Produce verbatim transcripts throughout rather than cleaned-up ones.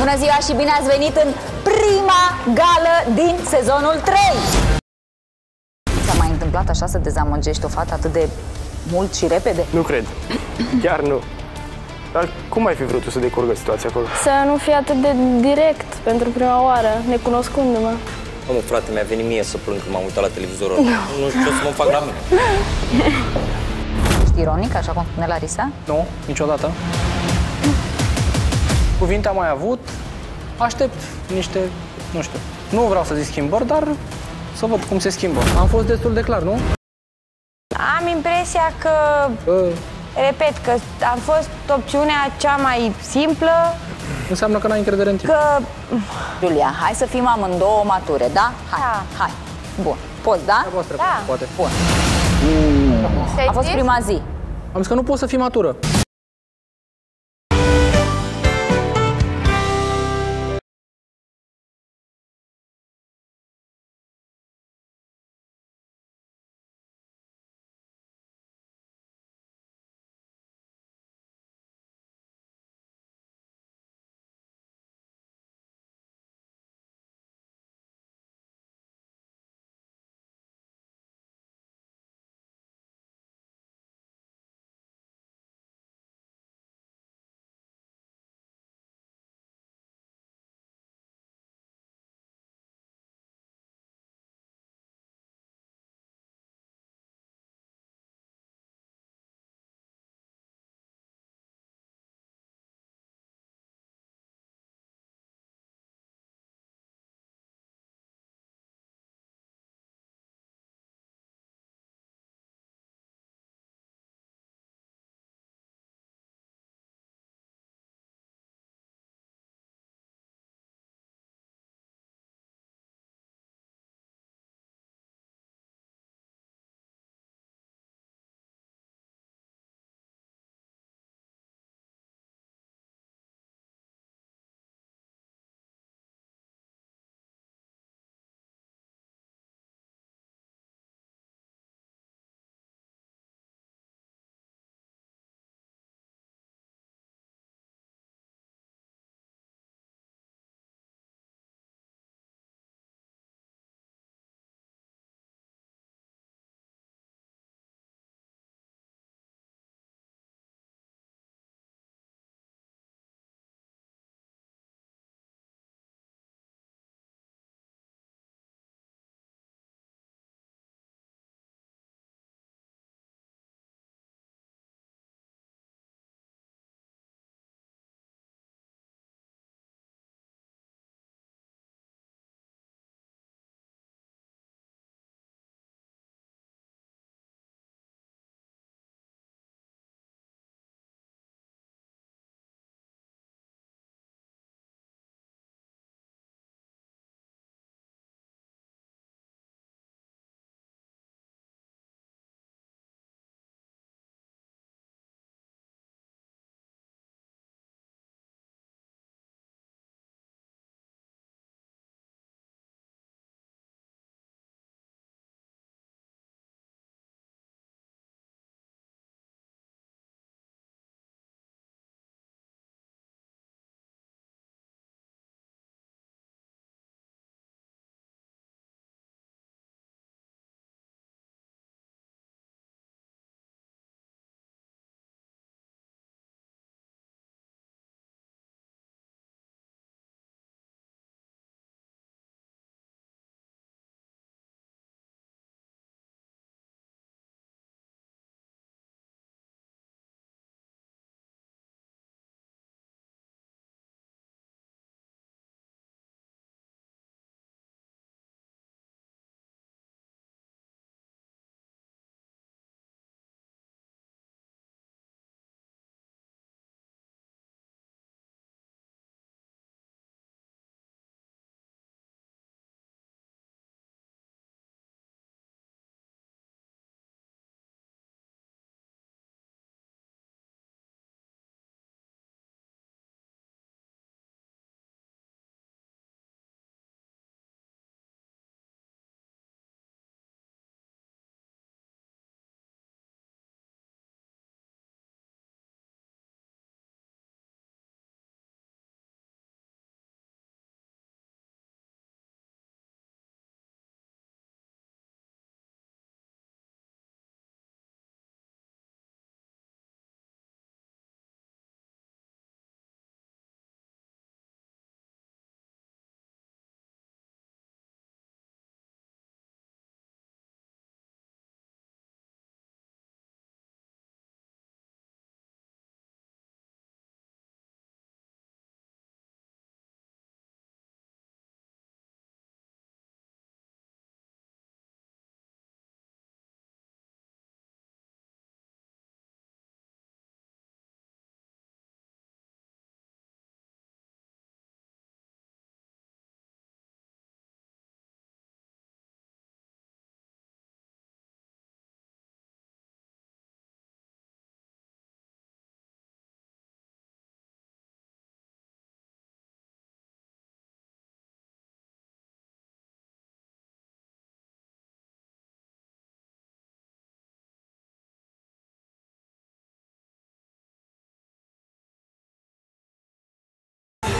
Bună ziua și bine ați venit în prima gală din sezonul trei! S-a mai întâmplat așa să dezamăgești o fată atât de mult și repede? Nu cred. Chiar nu. Dar cum ai fi vrut tu să decurgă situația acolo? Să nu fie atât de direct pentru prima oară, necunoscându-mă. Mă, frate, mi-a venit mie să plâng când m-am uitat la televizorul. Nu știu ce o să mă fac la mine. Ești ironic, așa cum spune Larisa? Nu, niciodată. Cuvinte am mai avut, aștept niște, nu știu, nu vreau să zic schimbări, dar să văd cum se schimbă. Am fost destul de clar, nu? Am impresia că, Uh, repet, că am fost opțiunea cea mai simplă, înseamnă că n-ai încredere în tine. că Julia, hai să fim amândouă mature, da? Hai, Da. hai. Bun. Poți, da? La voastră, Da. poate. Bun. A fost prima zi. Am zis că nu poți să fii matură.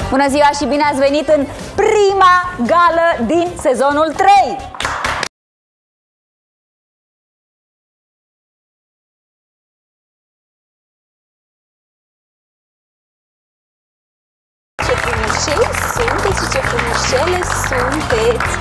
Bună ziua și bine ați venit în prima gală din sezonul trei! Ce frumușeli sunteți și ce frumușele sunteți!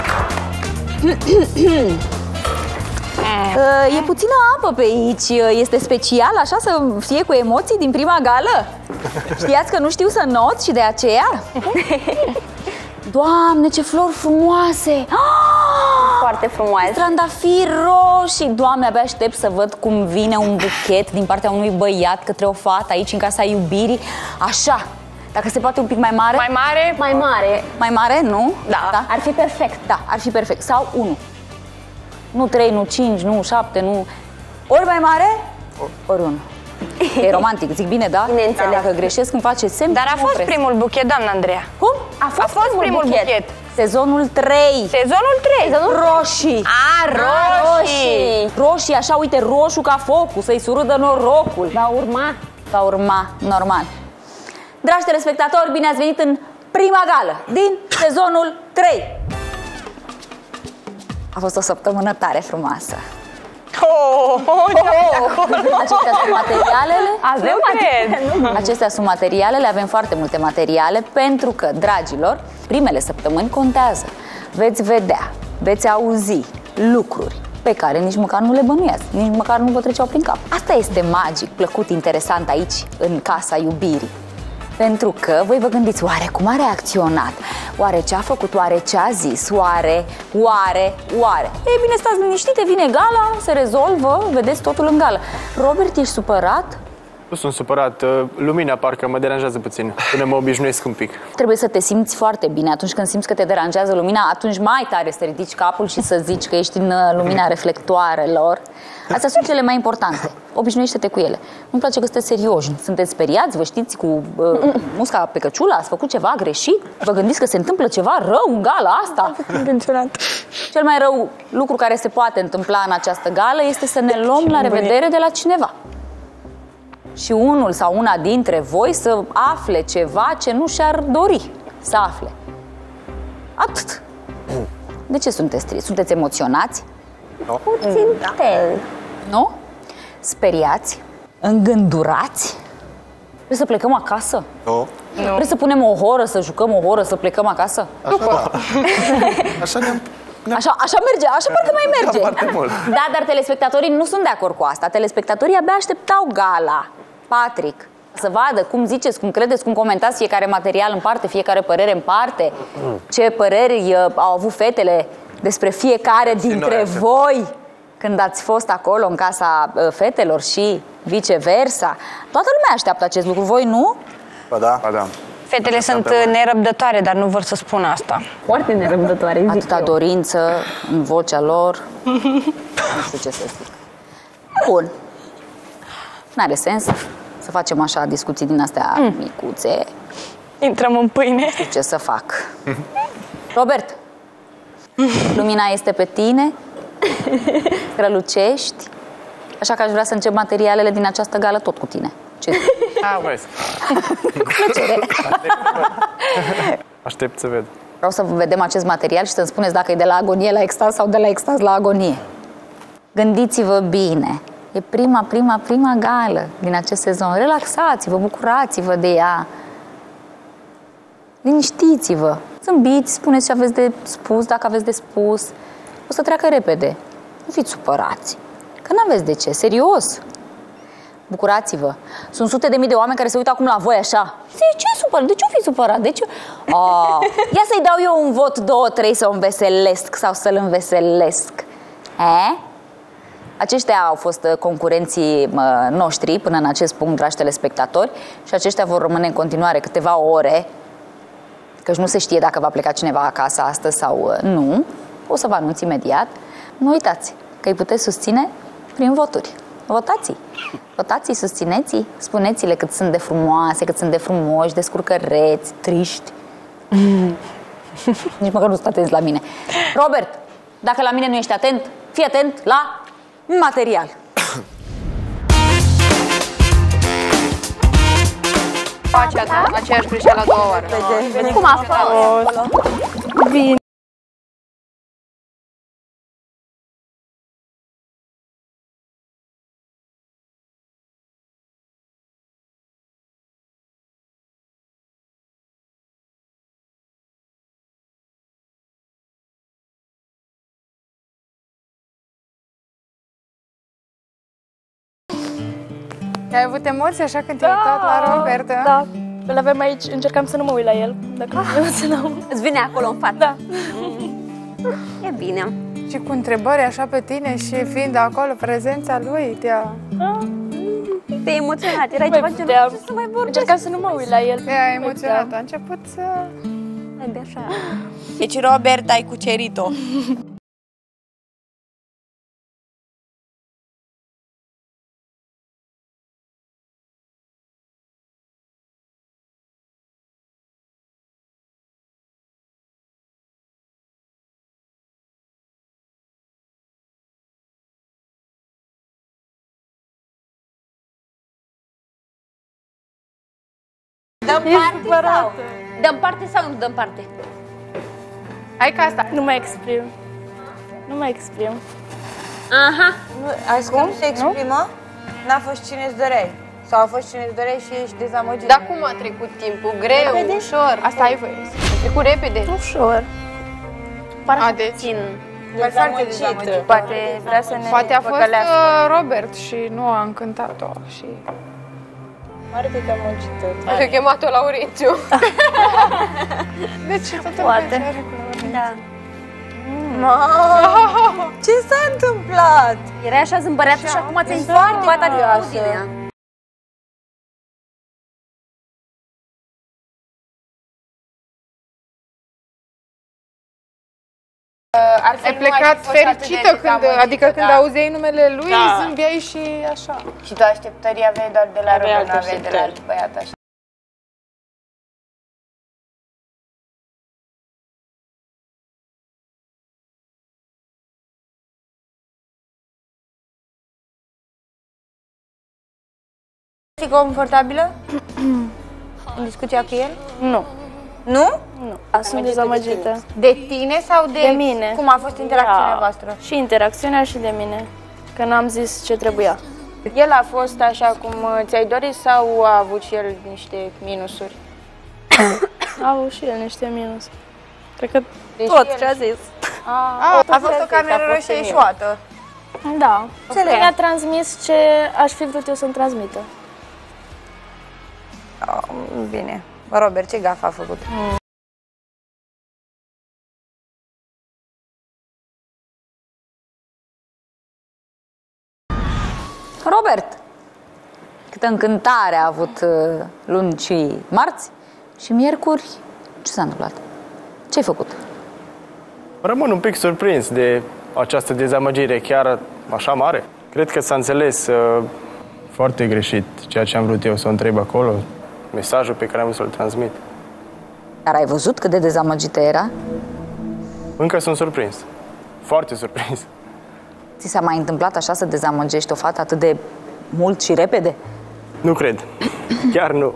E puțină apă pe aici, este special așa să fie cu emoții din prima gală? Știați că nu știu să not și de aceea? Doamne, ce flori frumoase! Foarte frumoase. Trandafiri roșii! Doamne, abia aștept să văd cum vine un buchet din partea unui băiat către o fată aici în casa iubirii. Așa, dacă se poate un pic mai mare. Mai mare? Mai mare. Mai mare, nu? Da. da. Ar fi perfect. Da, ar fi perfect. Sau unu. Nu trei, nu cinci, nu șapte, nu... Ori mai mare, ori unu. E romantic, zic bine, da? Bineînțeles. Dacă greșesc, îmi face semn. Dar a fost primul buchet, doamna Andreea. Cum? A fost, A fost primul buchet. buchet. Sezonul trei. Sezonul trei. Sezonul Roșii. A, roșii. Roșii, așa, uite, roșu ca focul, să-i surâdă norocul. Va urma. Va urma, normal. Dragi telespectatori, bine ați venit în prima gală din sezonul trei. A fost o săptămână tare frumoasă. Oh, oh, oh. Acestea sunt materialele. Avem materiale. Acestea sunt materialele, avem foarte multe materiale pentru că, dragilor, primele săptămâni contează. Veți vedea, veți auzi lucruri pe care nici măcar nu le bănuiați, nici măcar nu vă treceau prin cap. Asta este magic, plăcut, interesant aici, în casa iubirii. Pentru că voi vă gândiți, oare cum a reacționat? Oare ce a făcut? Oare ce a zis? Oare? Oare? Oare? Ei bine, stați liniștite, vine gala, se rezolvă, vedeți totul în gală. Robert, ești supărat? Nu sunt supărat. Lumina parcă mă deranjează puțin, până mă obișnuiesc un pic. Trebuie să te simți foarte bine. Atunci când simți că te deranjează lumina, atunci mai tare să ridici capul și să zici că ești în lumina reflectoarelor. Astea sunt cele mai importante. Obișnuiește-te cu ele. Nu-mi place că sunteți serioși. Sunteți speriați, vă știți cu uh, musca pe căciulă, ați făcut ceva greșit? Vă gândiți că se întâmplă ceva rău în gala asta? Cel mai rău lucru care se poate întâmpla în această gală este să ne luăm la revedere de la cineva. Și unul sau una dintre voi să afle ceva ce nu și-ar dori să afle. Atât. De ce sunteți triști? Sunteți emoționați? Puțin tel. Nu? Speriați? Îngândurați? Vrei să plecăm acasă? Nu. Vrei să punem o horă, să jucăm o horă, să plecăm acasă? Așa, așa ne-am... Așa, așa merge, așa parcă mai merge. Foarte mult. Da, dar telespectatorii nu sunt de acord cu asta. Telespectatorii abia așteptau gala. Patrick, să vadă cum ziceți, cum credeți, cum comentați fiecare material în parte, fiecare părere în parte. Ce păreri uh, au avut fetele despre fiecare dintre voi când ați fost acolo în casa uh, fetelor și viceversa. Toată lumea așteaptă acest lucru, voi nu? Ba da. Ba da. Fetele sunt nerăbdătoare, dar nu vor să spună asta. Foarte nerăbdătoare, zic Atâta eu. dorință în vocea lor. Nu știu ce să zic. Bun. N-are sens să facem așa discuții din astea mm. micuțe. Intrăm în pâine. Știu ce să fac. Robert, lumina este pe tine, strălucești, așa că aș vrea să încep materialele din această gală tot cu tine. Ce zici? Mulțumesc. Cu plăcere. Aștept să ved. Vreau să vedem acest material și să-mi spuneți dacă e de la agonie la extaz sau de la extaz la agonie. Gândiți-vă bine. E prima, prima, prima gală din acest sezon. Relaxați-vă, bucurați-vă de ea. Liniștiți-vă. Zâmbiți, spuneți ce aveți de spus, dacă aveți de spus. O să treacă repede. Nu fiți supărați. Că n-aveți de ce, serios. Bucurați-vă. Sunt sute de mii de oameni care se uită acum la voi așa. De ce supărat? De ce o fi supărat? De ce? Oh, ia să-i dau eu un vot, două, trei să o înveselesc sau să-l înveselesc. E? Aceștia au fost concurenții noștri până în acest punct, dragi telespectatori, și aceștia vor rămâne în continuare câteva ore, căci nu se știe dacă va pleca cineva acasă astăzi sau nu. O să vă anunț imediat. Nu uitați că îi puteți susține prin voturi. Votați-i. Votați-i, susțineți-i, spuneți-le cât sunt de frumoase, cât sunt de frumoși, descurcăreți, triști. Mm. Nici măcar nu sunt atenți la mine. Robert, dacă la mine nu ești atent, fii atent la material. face aceeași greșeală a doua oară. Cum a fost? Bine. Ai avut emoții așa când te-ai uitat la Robert? Da, da. Îl avem aici, încercam să nu mă uit la el, dacă nu emoționam. Îți vine acolo în față? Da. E bine. Și cu întrebări așa pe tine și fiind acolo, prezența lui, te-a... Te-ai emoționat, erai mai ceva puteam. genul, să mai vorbești. Încercam să nu mă uit la el. Te-a emoționat, a început să... Abia așa. Deci, Robert, ai cucerit-o. Dăm parte sau? Dăm parte sau nu dăm parte? Hai ca asta. Nu mă exprim. Nu mă exprim. Aha. Nu, azi cum se exprimă? N-a fost cine îți doreai. Sau a fost cine îți doreai și ești dezamăgit. Dar cum a trecut timpul? Greu, repede? Ușor? Asta ai voie. A trecut repede? Ușor. Parcă deci. puțin. Dar foarte dezamăgit. Poate vrea să ne Poate a fost păcălească. uh, Robert și nu a încântat-o și... Mare dezamăgită. Așa chemat-o Laurențiu. Deci totul Poate. Da. Mamă, ce s-a întâmplat? Erai așa zâmbăreată și acum ți-ai foarte foarte curioasă. Ai plecat fericită, când, adică când auzeai numele lui, da. Zâmbeai și așa. Și tu așteptări aveai doar de la Robert, nu aveai de la alt băiat așa. Ești confortabilă în discuția cu el? Nu. Nu? Nu. Sunt dezamăgită. De tine sau de, De mine. cum a fost interacțiunea Da. voastră? Și interacțiunea și de mine. Că n-am zis ce trebuia. El a fost așa cum ți-ai dorit sau a avut și el niște minusuri? A avut și el niște minus. Cred că Deci tot el- ce a zis. A, a fost o cameră roșie eșuată. Da. Înțeleg. Mi-a transmis ce aș fi vrut eu să-mi transmită. Oh, bine. Robert, ce gafă a făcut? Mm. Robert, câtă încântare a avut uh, luni și marți și miercuri. Ce s-a întâmplat? Ce ai făcut? Rămân un pic surprins de această dezamăgire chiar așa mare. Cred că s-a înțeles uh, foarte greșit ceea ce am vrut eu să o întreb acolo, mesajul pe care am vrut să-l transmit. Dar ai văzut cât de dezamăgită era? Încă sunt surprins. Foarte surprins. Ți s-a mai întâmplat așa să dezamăgești o fată atât de mult și repede? Nu cred. Chiar nu.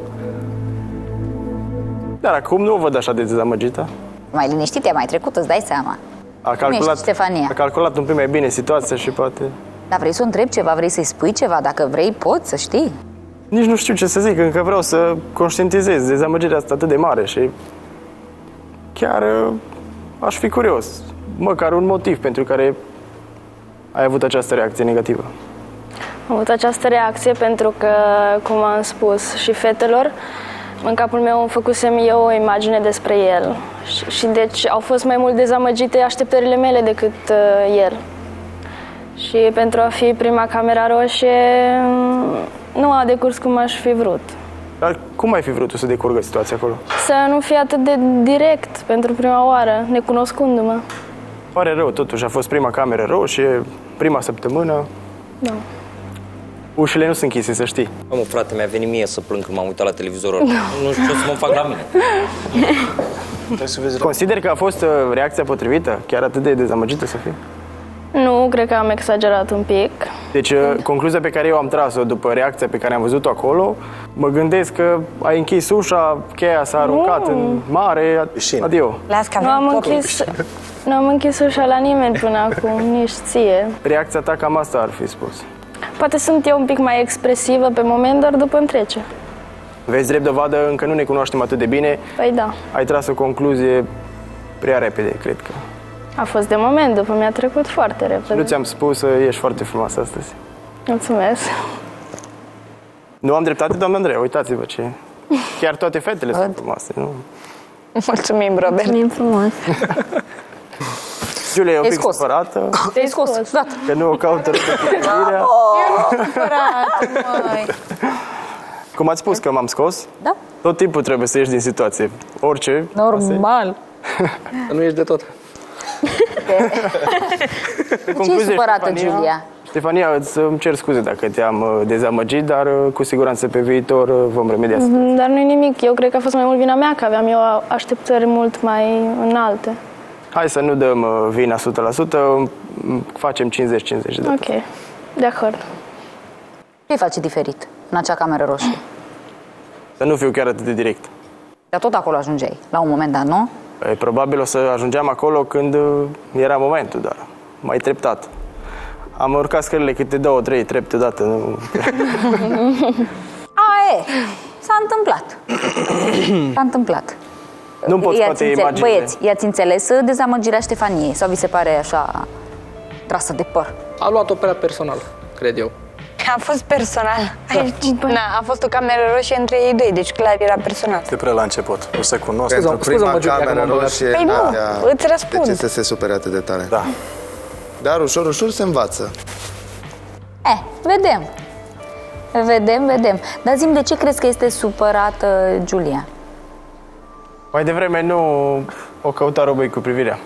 Dar acum nu o văd așa de dezamăgită. Mai liniștit, e mai trecut, îți dai seama. A calculat, Stefania. a calculat un pic mai bine situația și poate... Dar vrei să o întrebi ceva, vrei să-i spui ceva? Dacă vrei, poți să știi. Nici nu știu ce să zic, încă vreau să conștientizez dezamăgirea asta atât de mare și chiar uh, aș fi curios, măcar un motiv pentru care ai avut această reacție negativă. Am avut această reacție pentru că, cum am spus și fetelor, în capul meu îmi făcusem eu o imagine despre el și, și deci au fost mai mult dezamăgite așteptările mele decât uh, el. Și pentru a fi prima camera roșie, nu a decurs cum aș fi vrut. Dar cum ai fi vrut tu să decurgă situația acolo? Să nu fie atât de direct pentru prima oară, necunoscându-mă. Pare rău, totuși a fost prima cameră roșie, prima săptămână. Da. Ușile nu sunt închise, să știi. Mă, frate, mi-a venit mie să plâng când m-am uitat la televizor. Nu știu ce o să mă fac la mine. Consider că a fost uh, reacția potrivită? Chiar atât de dezamăgită să fie? Nu, cred că am exagerat un pic. Deci, concluzia pe care eu am tras-o după reacția pe care am văzut-o acolo, mă gândesc că ai închis ușa, cheia s-a aruncat mm. în mare, adio. Las că nu am închis, nu am închis ușa la nimeni până acum, nici ție. Reacția ta cam asta ar fi spus. Poate sunt eu un pic mai expresivă pe moment, dar după îmi trece. Vezi, drept dovadă, încă nu ne cunoaștem atât de bine. Păi da. Ai tras o concluzie prea repede, cred că. A fost de moment, după mi-a trecut foarte repede. Nu ți-am spus, ești foarte frumoasă astăzi. Mulțumesc. Nu am dreptate, doamna Andreea, uitați-vă ce... Chiar toate fetele sunt frumoase, nu? Mulțumim, Robert. Mulțumim frumos. Giulia e un pic supărată. Te-ai scos, gata. Că nu o caută răpătirea. Eu nu supărat, măi. Cum ați spus că m-am scos? Da. Tot timpul trebuie să ieși din situație. Orice. Normal. Nu ești de tot. Ce e supărată, Giulia? Stefania, îți îmi cer scuze dacă te-am dezamăgit, dar cu siguranță pe viitor vom remedia asta. Dar nu-i nimic. Eu cred că a fost mai mult vina mea, că aveam eu așteptări mult mai înalte. Hai să nu dăm vina o sută la sută, facem cincizeci cincizeci de Ok, de acord. Ce face diferit în acea cameră roșie? Să nu fiu chiar atât de direct. Dar tot acolo ajungeai, la un moment dat, nu? E, probabil o să ajungeam acolo când era momentul, dar mai treptat. Am urcat scările câte două, trei trepte odată. Nu... A, e, s-a întâmplat. S-a întâmplat. Nu pot scoate imaginile. Băieți, i-ați înțeles dezamăgirea Ștefaniei sau vi se pare așa trasă de păr? A luat-o prea personal, cred eu. A fost personal. Aici, na, a fost o cameră roșie între ei doi, deci clar era personal. De prea la început. O să cunosc. Pentru prima cameră roșie. Păi nu, îți răspund. De ce să se supere atât de tare? Da. Dar ușor, ușor se învață. Eh, vedem. Vedem, vedem. Dar zi-mi, de ce crezi că este supărată Giulia? Mai devreme nu o căuta Robi cu privirea.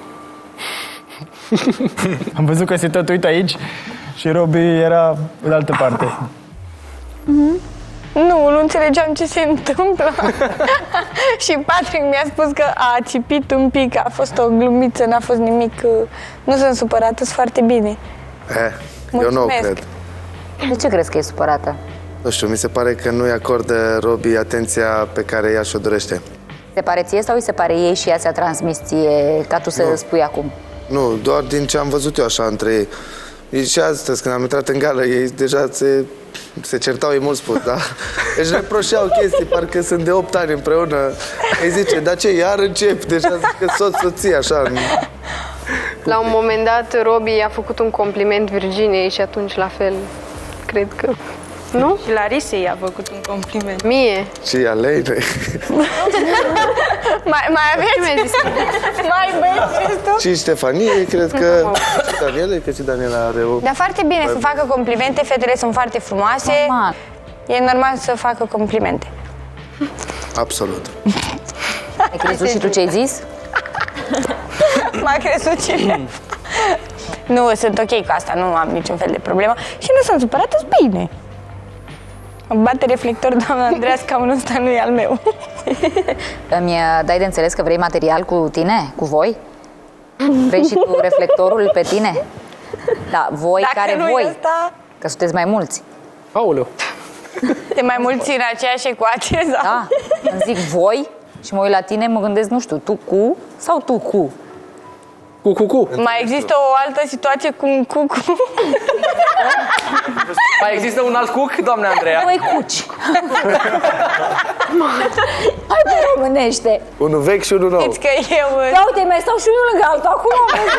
Am văzut că se tot uită aici și Robi era în altă parte. Mm-hmm. Nu, nu înțelegeam ce se întâmplă. Și Patrick mi-a spus că a țipit un pic, a fost o glumiță, n-a fost nimic. Nu sunt supărată, sunt foarte bine. Eh, eu nu o cred. De ce crezi că e supărată? Nu știu, mi se pare că nu-i acordă Robi atenția pe care ea și-o dorește. Se pare ție sau îi se pare ei și ea ți-a transmis ție ca tu să nu. spui acum? Nu, doar din ce am văzut eu așa între ei. Și astăzi, când am intrat în gală, ei deja se, se certau, ei mult spus, da? Deci reproșeau chestii, parcă sunt de opt ani împreună. Îi zice, dar ce, iar încep? Deja zic că soț, soție, așa. La un moment dat, Robi a făcut un compliment Virginiei și atunci la fel, cred că... Nu? Și Larisei i-a făcut un compliment. Mie. Și Aleinei. mai, mai aveți? Mai băieți restul? Și Ștefanie, cred că... Și Daniela, că și Daniela are o... Dar foarte bine să facă complimente, fetele sunt foarte frumoase. Normal. E normal să facă complimente. Absolut. Ai crezut și tu ce ai zis? M-a crezut cine? Nu, sunt ok cu asta, nu am niciun fel de problemă. Și nu sunt supărată, sunt bine. Îmi bate reflector, doamna Andreea, scaunul ăsta nu e al meu. Îmi dai de înțeles că vrei material cu tine, cu voi? Vrei și tu reflectorul pe tine? Da, voi Dacă care nu voi, ăsta... că sunteți mai mulți. Aoleu. Te mai mulți în aceeași ecuație? Sau? Da, îmi zic voi și mă uit la tine, mă gândesc, nu știu, tu cu sau tu cu? Cu, cu, cu. Mai există o altă situație cu un cucu? Mai există un alt cuc, doamne Andreea? Voi cuci. Hai pe românește. Unul vechi și unul nou. Știți că eu... Da, uite, mai stau și unul lângă altul acum.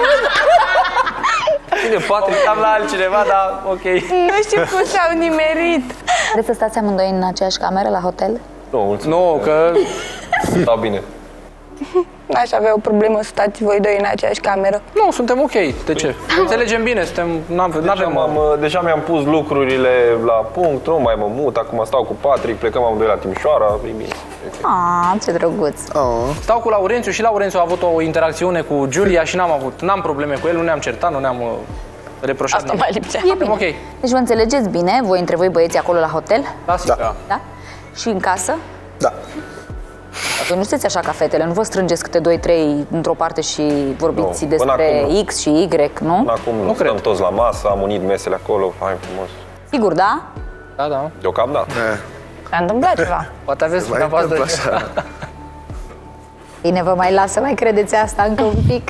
Bine, poate cam la altcineva, dar ok. Nu știu cum s-au nimerit. Vreți să stați amândoi în aceeași cameră la hotel? Nu, mulțumesc. Nu, că... Stau bine. N-aș avea o problemă să stați voi doi în aceeași cameră. Nu, suntem ok. De ce? Înțelegem bine, suntem... Deja, m-am, deja mi-am pus lucrurile la punct, nu mai mă mut, acum stau cu Patrick, plecăm amândoi la Timișoara, e bine. Ah, ce drăguț. Oh. Stau cu Laurențiu și Laurențiu a avut o interacțiune cu Giulia și n-am avut, n-am probleme cu el, nu ne-am certat, nu ne-am uh, reproșat. Asta mai lipsea. E bine. Ok. Deci vă înțelegeți bine, voi între voi băieții acolo la hotel? Da, Da. Da? Și în casă? Da. Voi nu sunteți așa ca fetele, nu vă strângeți câte doi, trei într-o parte și vorbiți Nu, despre acum nu. X și Y, nu? Până acum nu stăm toți la masă, am unit mesele acolo, fain frumos. Sigur, da? Da, da. Deocamdată. S-a întâmplat ceva. Poate aveți Mai dumneavoastră întâmplă așa. Bine, vă mai las să mai credeți asta încă un pic.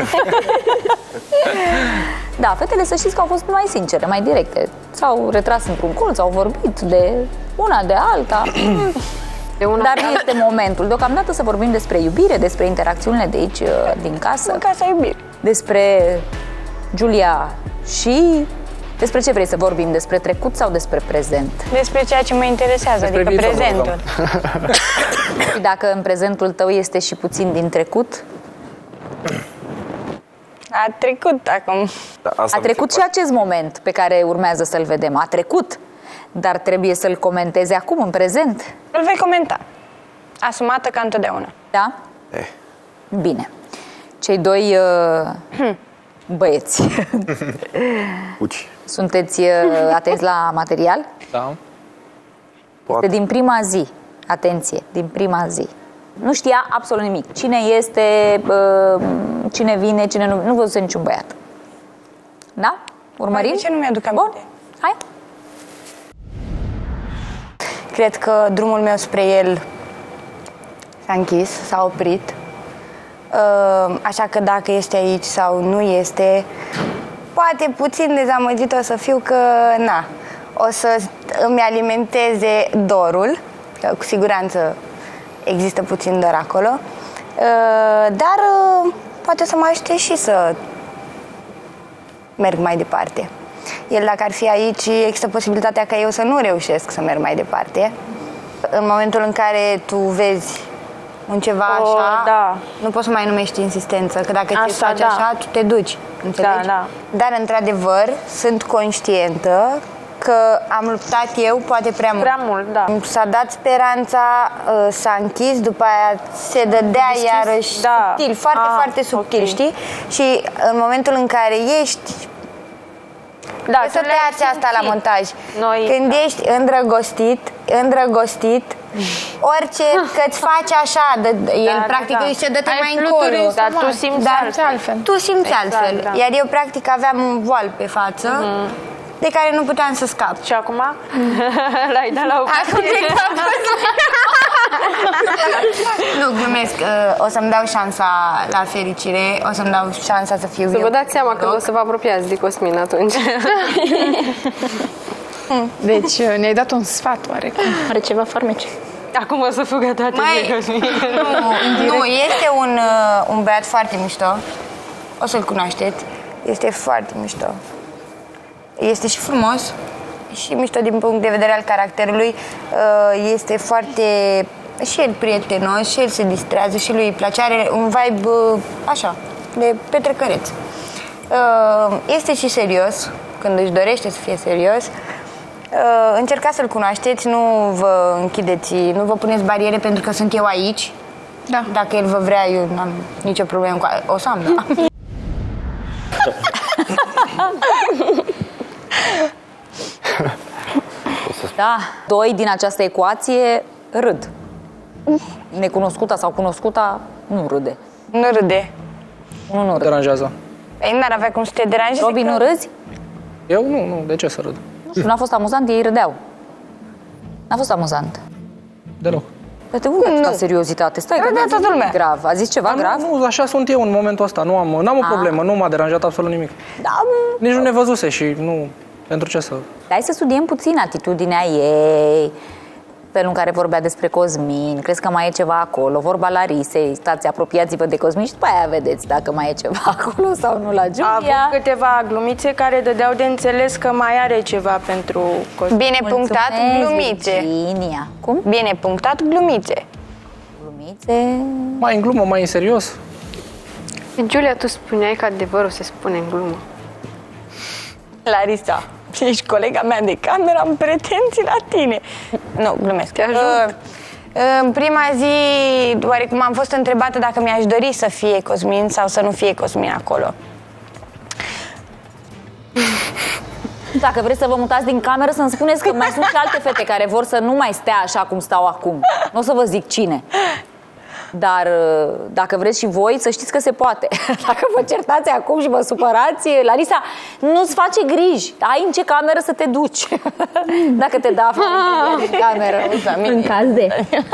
Da, fetele să știți că au fost mai sincere, mai directe. S-au retras într-un colț, au vorbit de una, de alta. De una Dar nu este momentul. Deocamdată să vorbim despre iubire, despre interacțiunile de aici, din casă. În casa iubire. Despre Giulia și... Despre ce vrei să vorbim? Despre trecut sau despre prezent? Despre ceea ce mă interesează, Despre adică viitor, prezentul. Și dacă în prezentul tău este și puțin din trecut? A trecut acum. Da, asta A trecut și acest moment pe care urmează să-l vedem. A trecut, dar trebuie să-l comentezi acum, în prezent. Îl vei comenta. Asumată ca întotdeauna. Da? Eh. Bine. Cei doi uh, băieți. Uci. Sunteți uh, atenți la material? Da. Este din prima zi. Atenție, din prima zi. Nu știa absolut nimic. Cine este, uh, cine vine, cine nu... Nu văzuse niciun băiat. Da? Urmărim? De ce nu mi-aduc Bun. aminte? Hai. Cred că drumul meu spre el s-a închis, s-a oprit. Uh, Așa că dacă este aici sau nu este, poate puțin dezamăgit o să fiu că, na, o să îmi alimenteze dorul, că cu siguranță există puțin dor acolo, uh, dar uh, poate să mă ajute și să merg mai departe. El, dacă ar fi aici, există posibilitatea ca eu să nu reușesc să merg mai departe. În momentul în care tu vezi un ceva O, așa, da. nu poți să mai numești insistență, că dacă ți se Așa, face da. așa, tu te duci, înțelegi? Da, da. Dar, într-adevăr, sunt conștientă că am luptat eu poate prea mult. Prea mult, da. S-a dat speranța, uh, s-a închis, după aia se dădea Deschis? iarăși Da. subtil, foarte, Ah, foarte subtil, ok. știi? Și în momentul în care ești, Da, trebuie să tu le-ai tăiați asta la simțit. montaj. Noi, Când da. ești îndrăgostit, îndrăgostit, orice că-ți face așa, de, el Da, practic da, da. îi se dă-te Ai mai fluturi încolo. în Dar tu stomac. simți Dar altfel. altfel. Tu simți Exact, altfel. da. Iar eu practic aveam un voal pe față de care nu puteam să scap. Și acum? L-ai dat la o Acum e Nu, glumesc. uh, O să-mi dau șansa la fericire, o să-mi dau șansa să fiu Să eu. vă dați seama când o să vă apropiați de Cosmin atunci. Deci ne-ai dat un sfat oarecum. Are ceva farmece. Acum o să fugă toate Mai, de Cosmin. nu, nu, este un, uh, un băiat foarte mișto. O să-l cunoașteți. Este foarte mișto. Este și frumos și mișto din punct de vedere al caracterului. Uh, Este foarte... Și el prietenos, și el se distrează, și lui îi place. Are un vibe uh, așa, de petrecăreț. Uh, Este și serios, când își dorește să fie serios. Uh, Încercați să-l cunoașteți, nu vă închideți, nu vă puneți bariere pentru că sunt eu aici. Da. Dacă el vă vrea, eu n-am nicio problemă cu a... O să am, da. Da. Doi din această ecuație râd. Necunoscuta sau cunoscuta nu râde. Nu râde. Nu, nu râde. Deranjează. Ei, n-ar avea cum să te deranjeze. Robi, că- nu râzi? Eu nu, nu, de ce să râd? Nu știu, n-a fost amuzant, ei râdeau. N-a fost amuzant. Deloc. Dar te unde atâta seriozitate? Stai, că Râdea n-a zis toată lumea. nimic grav. A zis ceva Dar grav? nu, nu, așa sunt eu în momentul ăsta. Nu am, n-am o problemă, nu m-a deranjat absolut nimic. Da, Nici nu ne văzuse și nu... Pentru ce să... hai să studiem puțin atitudinea ei, felul în care vorbea despre Cosmin. Crezi că mai e ceva acolo? Vorba Larisei, stați, apropiați-vă de Cosmin și după aia vedeți dacă mai e ceva acolo sau nu la A Giulia. avut câteva glumițe care dădeau de înțeles că mai are ceva pentru Cosmin. Bine punctat, Mulțumesc, glumițe. Virginia. Cum? Bine punctat, glumițe. Glumițe? Mai în glumă, mai în serios. Giulia, tu spuneai că adevărul se spune în glumă. Larisa, ești colega mea de cameră, am pretenții la tine. Nu, glumesc. Te ajut. Uh, În prima zi, oarecum am fost întrebată dacă mi-aș dori să fie Cosmin sau să nu fie Cosmin acolo. Dacă vreți să vă mutați din cameră, să-mi spuneți că mai sunt și alte fete care vor să nu mai stea așa cum stau acum. Nu o să vă zic cine. Dar dacă vreți și voi, să știți că se poate. Dacă vă certați acum și vă supărați, Larisa, nu-ți face griji. Ai în ce cameră să te duci. Dacă te dă afară din cameră. În caz de...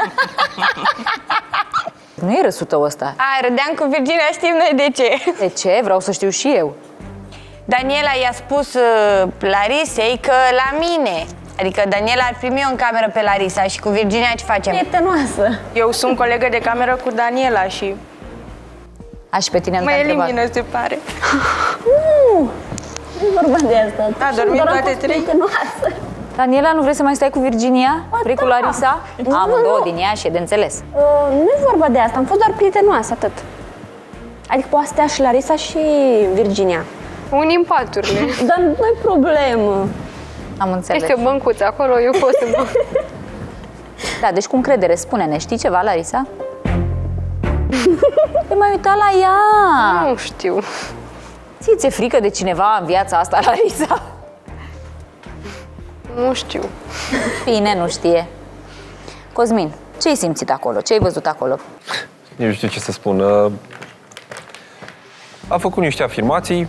Nu e râsul ăsta. A, râdeam cu Virginia, știm noi de ce. De ce? Vreau să știu și eu. Daniela i-a spus uh, Larisei că la mine. Adică Daniela ar primi în cameră pe Larisa și cu Virginia ce facem? Prietenoasă. Eu sunt colegă de cameră cu Daniela și... A, și pe tine nu mă te-a întrebat. elimină, se pare. Nu, nu e vorba de asta. Da, dormim toate trei. Daniela, nu vrei să mai stai cu Virginia? Vrei cu Larisa? Amândouă din ea și e de înțeles. Uh, nu e vorba de asta, am fost doar prietenoasă, atât. Adică poate stea și Larisa și Virginia. Unii în paturile. Dar nu e problemă. Am înțeles. Este o băncuță acolo, eu pot să mă... Da, deci cu încredere, spune-ne, știi ceva, Larisa? Te mai uita la ea. Nu știu. Ție ți-e frică de cineva în viața asta, Larisa? Nu știu. Bine, nu știe. Cosmin, ce-ai simțit acolo? Ce-ai văzut acolo? Nu știu ce să spun. A făcut niște afirmații,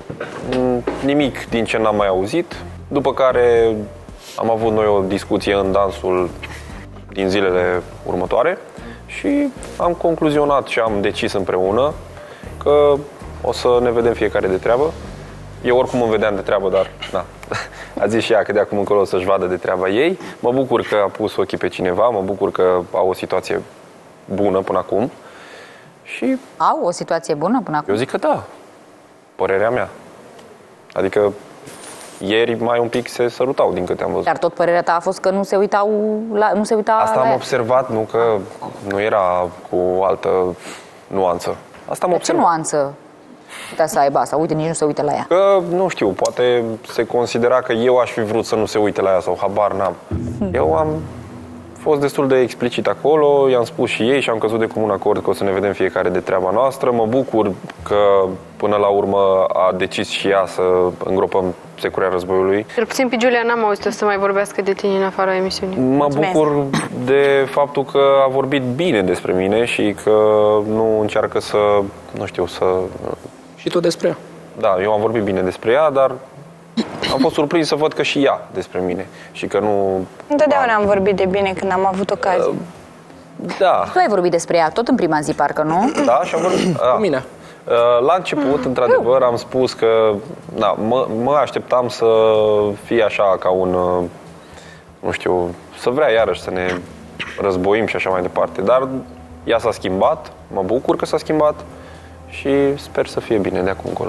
nimic din ce n-am mai auzit, după care am avut noi o discuție în dansul din zilele următoare și am concluzionat și am decis împreună că o să ne vedem fiecare de treabă. Eu oricum îmi vedeam de treabă, dar na, a zis și ea că de acum încolo o să-și vadă de treaba ei. Mă bucur că a pus ochii pe cineva, mă bucur că au o situație bună până acum. Și au o situație bună până acum? Eu zic că da, părerea mea. Adică ieri mai un pic se sărutau din câte am văzut. Dar tot părerea ta a fost că nu se uitau la, nu se uita Asta la am ea. observat, nu că nu era cu o altă nuanță. Asta am De observat. ce nuanță putea să aibă asta? Uite, nici nu se uită la ea. Că, nu știu, poate se considera că eu aș fi vrut să nu se uite la ea sau habar n-am. Eu am fost destul de explicit acolo, i-am spus și ei și am căzut de comun acord că o să ne vedem fiecare de treaba noastră. Mă bucur că până la urmă a decis și ea să îngropăm securea războiului. Cel puțin pe Giulia n-am auzit-o să mai vorbească de tine în afara emisiunii. Mă Mulțumesc. bucur de faptul că a vorbit bine despre mine și că nu încearcă să, nu știu, să... Și tot despre ea. Da, eu am vorbit bine despre ea, dar am fost surprins să văd că și ea despre mine și că nu... Întotdeauna am vorbit de bine când am avut ocazie. Da. Tu ai vorbit despre ea tot în prima zi, parcă, nu? Da, și am vorbit... Cu mine. La început, într-adevăr, am spus că na, mă, mă așteptam să fie așa ca un, nu știu, să vrea iarăși să ne războim și așa mai departe. Dar ea s-a schimbat, mă bucur că s-a schimbat și sper să fie bine de acum încolo.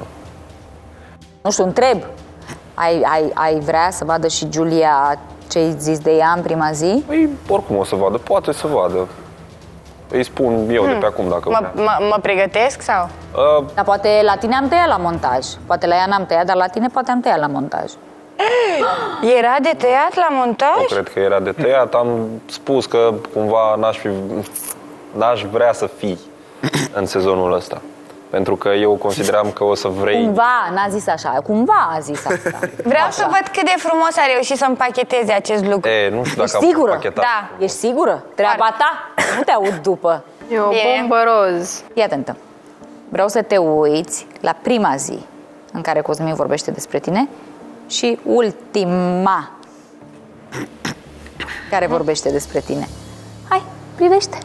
Nu știu, întreb. Ai, ai, ai vrea să vadă și Giulia ce-ai zis de ea în prima zi? Păi, oricum o să vadă, poate să vadă. Îi spun eu hmm. de pe acum dacă Mă, vrea. mă, mă pregătesc sau? Uh, Dar poate la tine am tăiat la montaj. Poate la ea n-am tăiat, dar la tine poate am tăiat la montaj. Era de tăiat la montaj? Nu cred că era de tăiat. Am spus că cumva n-aș fi, n-aș vrea să fii în sezonul ăsta. Pentru că eu consideram că o să vrei... Cumva, n-a zis așa, cumva a zis asta. Vreau așa. să văd cât de frumos a reușit să împacheteze acest lucru. E, nu știu dacă Ești am sigură? pachetat. Da. Ești sigură? Treaba ta? Nu te aud după. E o Bine. bombă roz. Fii atentă. Vreau să te uiți la prima zi în care Cosmin vorbește despre tine și ultima care vorbește despre tine. Hai, privește.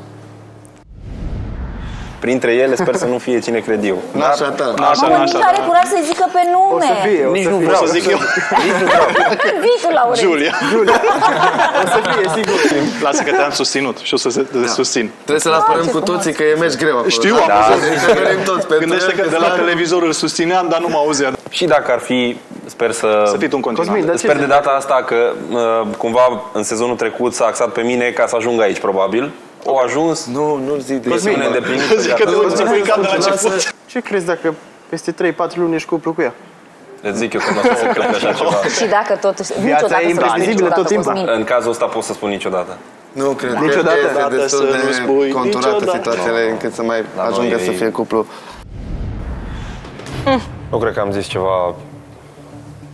Printre ele sper să nu fie cine cred eu. Nașa ta. Nașa, Mamă, nașa nici are ta. curaj să-i zică pe nume. O să fie, o Nici să nu fie. vreau O să zic eu. Nici nu vreau. Vii tu, Laurențiu. Giulia. O să fie, sigur. Lasă că te-am susținut și o să te da. susțin. Trebuie să-l apărăm cu toții că e meci greu acolo. Știu, da? am văzut. Că venim toți pentru Gândește că el, de la că- televizor îl susțineam, dar nu mă auzea. Și dacă ar fi, sper să... Să fii tu în continuare. Cosmin, dar ce Sper de zici? data asta că uh, cumva în sezonul trecut s-a axat pe mine ca să ajung aici, probabil. O ajuns. Nu, nu zic de Misiune îndeplinită. Zic că gata. te ții de la început. Ce crezi dacă peste trei patru luni ești cuplu cu ea? Îți zic eu că nu o să cred așa ceva. Și dacă totuși... Viața niciodată e să nu spui imprevizibilă niciodată, tot timpul. Cosmin. În cazul ăsta pot să spun niciodată. Nu, cred. Niciodată. Cred că este destul Să nu de spui conturată niciodată. situațiile încât să mai Da, ajungă noi- să fie cuplu. Nu cred că am zis ceva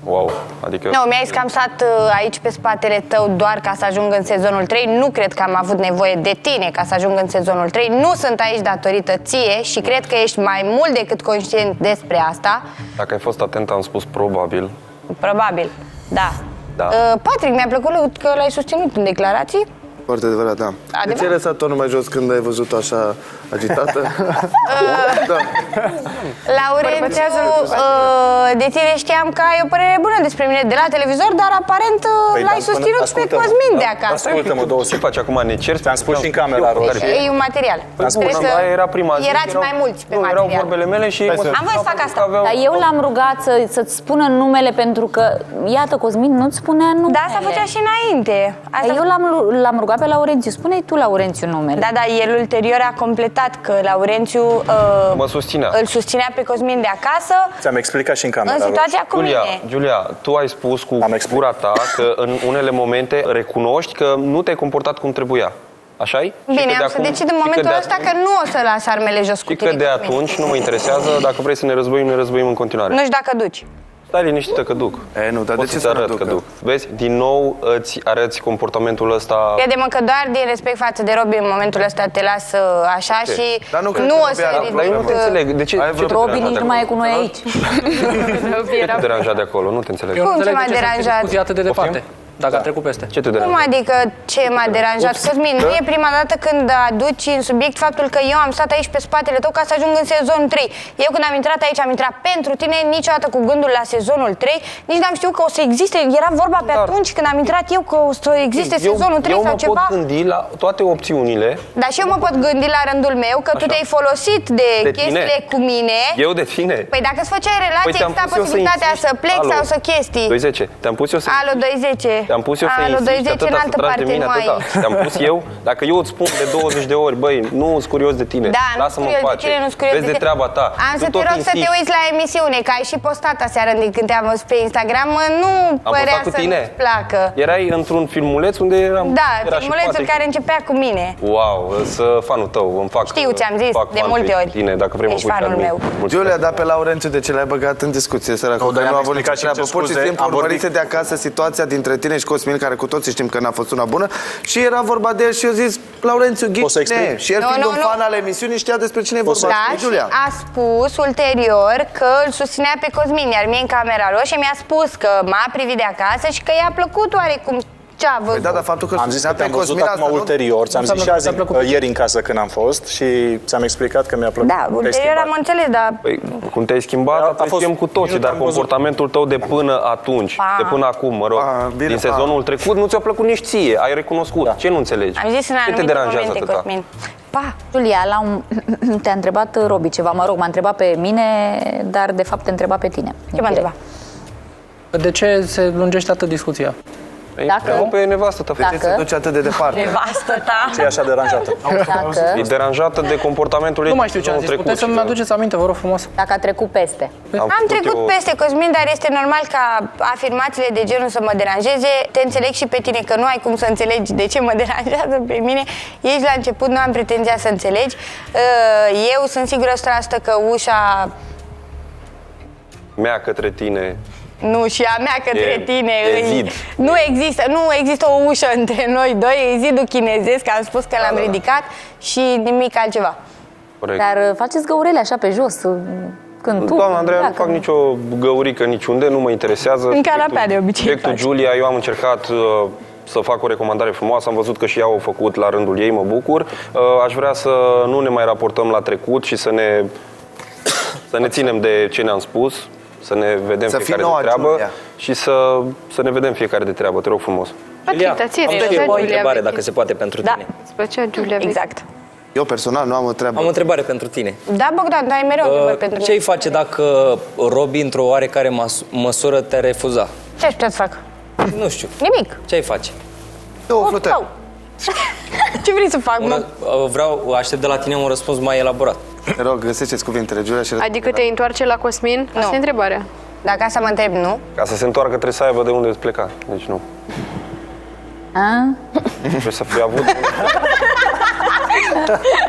Wow, adică... Nu, mi-ai scamsat aici pe spatele tău doar ca să ajung în sezonul trei. Nu cred că am avut nevoie de tine ca să ajung în sezonul trei. Nu sunt aici datorită ție și cred că ești mai mult decât conștient despre asta. Dacă ai fost atent, am spus probabil. Probabil, da. Da. Uh, Patrick, mi-a plăcut că l-ai susținut în declarații. Foarte adevărat, da. Adevărat? De ce ai lăsat tonul mai jos când ai văzut-o așa agitată? Da. Laurențiu, uh, de tine știam că ai o părere bună despre mine de la televizor, dar aparent păi, l-ai susținut pe Cosmin de acasă. Ascultă-mă, două Ce faci acum? Ne ceri? Ți-am spus și în camera, Robi. E un material. Păi, era prima zi. Erați erau, mai mulți pe nu, material. erau vorbele mele și... Am voie să fac asta. Aveau... Dar eu l-am rugat să, să-ți spună numele pentru că, iată, Cosmin nu-ți spunea numele. Da, asta făcea și înainte. Asta... Eu l-am, l-am rugat pe Laurențiu. Spune-i tu, Laurențiu, numele. Da, da, el ulterior a completat că Laurențiu uh, mă susținea. îl susținea pe Cosmin de acasă. Ți-am explicat și în camera. În situația cu Giulia, mine. Giulia, tu ai spus cu gura ta că în unele momente recunoști că nu te-ai comportat cum trebuia. Așa-i? Bine, am să decid în momentul ăsta că nu o să las armele jos cu tine. Și că de atunci nu mă interesează, dacă vrei să ne războim, ne războim în continuare. Nu știu dacă duci. Stai liniștită că duc. E, nu, dar Pot de ce să-ți să arăt nu că ducă? duc. Vezi, din nou îți arăți comportamentul ăsta. Crede-mă că doar din respect față de Robi în momentul ăsta te las așa Ce? și Dar nu, nu o să Dar eu nu te înțeleg. De ce? ce te Robi deranja nici de nu mai e acolo? cu noi aici. Ce te deranja de acolo? Nu te înțeleg. Eu nu Cum ce înțeleg m-a de ce să deranjat? discuții atât de departe. Dacă a trecut peste. Ce te Cum deranja? adică ce m-a deranjat? Cosmin, nu e prima dată când aduci în subiect faptul că eu am stat aici pe spatele tău ca să ajung în sezonul trei. Eu când am intrat aici, am intrat pentru tine, niciodată cu gândul la sezonul trei, nici n-am știut că o să existe, era vorba pe Dar- atunci când am intrat eu că o să existe eu, sezonul trei eu sau mă ceva. pot gândi la toate opțiunile. Dar și eu mă pot gândi la rândul meu că tu Așa. te-ai folosit de, De chestiile tine? cu mine. Eu de tine. Păi dacă îți făceai relație, Păi te-am exista pus eu să posibilitatea să, insist. plec Alo. sau să chestii. doi zece. Te-am pus eu să Alo doi zece. Te-am pus eu să Alo insist, doi zece în atâta, altă să tragi de parte, mine, nu atâta. aici. Te-am pus eu, dacă eu îți spun de douăzeci de ori, băi, nu sunt curios de tine, Da, nu lasă-mă sunt în curios de pace, tine, nu sunt curios vezi de de tine. treaba ta. Am Tu să te tot rog să te insisti. uiți la emisiune, că ai și postat aseară din când te-am văzut pe Instagram, nu Am părea postat cu să tine? nu-ți placă. Erai într-un filmuleț unde eram... Da, era și filmulețul Patrick. care începea cu mine. Wow, să fanul tău, îmi fac... Știu, ți-am zis fac de fan multe pe ori. Tine, dacă vrei mă Ești pui și fanul admin. meu. Mulțumesc. Giulia, dar pe Laurențiu de ce l-ai băgat în discuție, săracul? Nu, dar Că nu i-am a avut nicio explicat și treabă. ce Pur și scuze, simplu am vorbit- urmărise de acasă situația dintre tine și Cosmin, care cu toții știm că n-a fost una bună, și era vorba de el și eu zis, Laurențiu, Poți să ghicine. explic? Și el Nu, fiind nu, un nu. fan al emisiunii știa despre cine e vorba. Da, Cu și Giulia. a spus ulterior că îl susținea pe Cosmin, iar mie în camera roșie mi-a spus că m-a privit de acasă și că i-a plăcut oarecum ce a văzut. Păi da, dar faptul că Am zis susținea că te-am pe văzut Cosmin acum asta, nu? ulterior, ți-am zis și azi, ți-a plăcut? ieri în casă când am fost și ți-am explicat că mi-a plăcut. Da, Te-ai ulterior am schimbat. înțeles, dar Păi, cum te-ai schimbat, A- a apreciem fost- cu toții, minut dar am văzut. comportamentul tău de până atunci, Pa. de până acum, mă rog, Pa, bine, din pa. sezonul trecut, nu ți-a plăcut nici ție, ai recunoscut. Da. Ce nu înțelegi? am zis în Ce te anumite deranjează momente, atâta? Cosmin. Pa! Julia, la un... te-a întrebat Robi ceva, mă rog, m-a întrebat pe mine, dar de fapt te întreba pe tine. Ce m-a întrebat? De ce se lungește atât discuția? Ei, Dacă- întreabă pe nevastă ta. De ce se Dacă- duce atât de departe? Nevastă ta! Ce e așa deranjată? Dacă, E deranjată de comportamentul ei. Nu mai știu ce am sezonul zis. Puteți trecut să-mi și de- aduceți aminte, vă rog frumos. dacă a trecut peste. Am Am făcut trecut eu- peste, Cosmin, dar este normal ca afirmațiile de genul să mă deranjeze. Te înțeleg și pe tine, că nu ai cum să înțelegi de ce mă deranjează pe mine. Ești la început, nu am pretenția să înțelegi. Eu sunt sigură o sută la sută că ușa, Mea către tine. nu și a mea către E- tine, e îi- zid. nu există, nu există o ușă între noi doi, e zidul chinezesc, am spus că l-am da, da. ridicat și nimic altceva. Corect. Dar uh, faceți găurele așa pe jos, uh, când tu... Doamna Andreea, nu dacă- fac nicio găurică niciunde, nu mă interesează. În canapea Subiectul- de obicei Subiectul faci. Giulia, eu am încercat uh, să fac o recomandare frumoasă, am văzut că și ea o făcut la rândul ei, mă bucur. Uh, aș vrea să nu ne mai raportăm la trecut și să ne, să ne ținem de ce ne-am spus, să ne vedem Să fii fiecare noua de treabă Giulia. și să, să ne vedem fiecare de treabă, te rog frumos. Patrick, dar ție Am îți și plăcea eu o Giulia întrebare, veche? dacă se poate, pentru Da. tine. Îți plăcea Giulia veche? Exact. Eu personal nu am o treabă. Am o întrebare pentru tine. Da, Bogdan, dar ai mereu întrebări Uh, pentru Ce mine. ai face dacă Robi, într-o oarecare mas- măsură, te refuza? Ce aș putea să fac? Nu știu. Nimic. Ce ai face? Eu o flutări. Sau. Ce vrei să fac, Un, mă? uh, vreau, aștept de la tine un răspuns mai elaborat. Te rog, găsește-ți cuvintele, Giulia, și Adică te întoarce la Cosmin? Asta e întrebarea. Dacă asta mă întreb, nu? Ca să se întoarcă trebuie să aibă de unde îți pleca, deci nu. A? Trebuie să fii avut...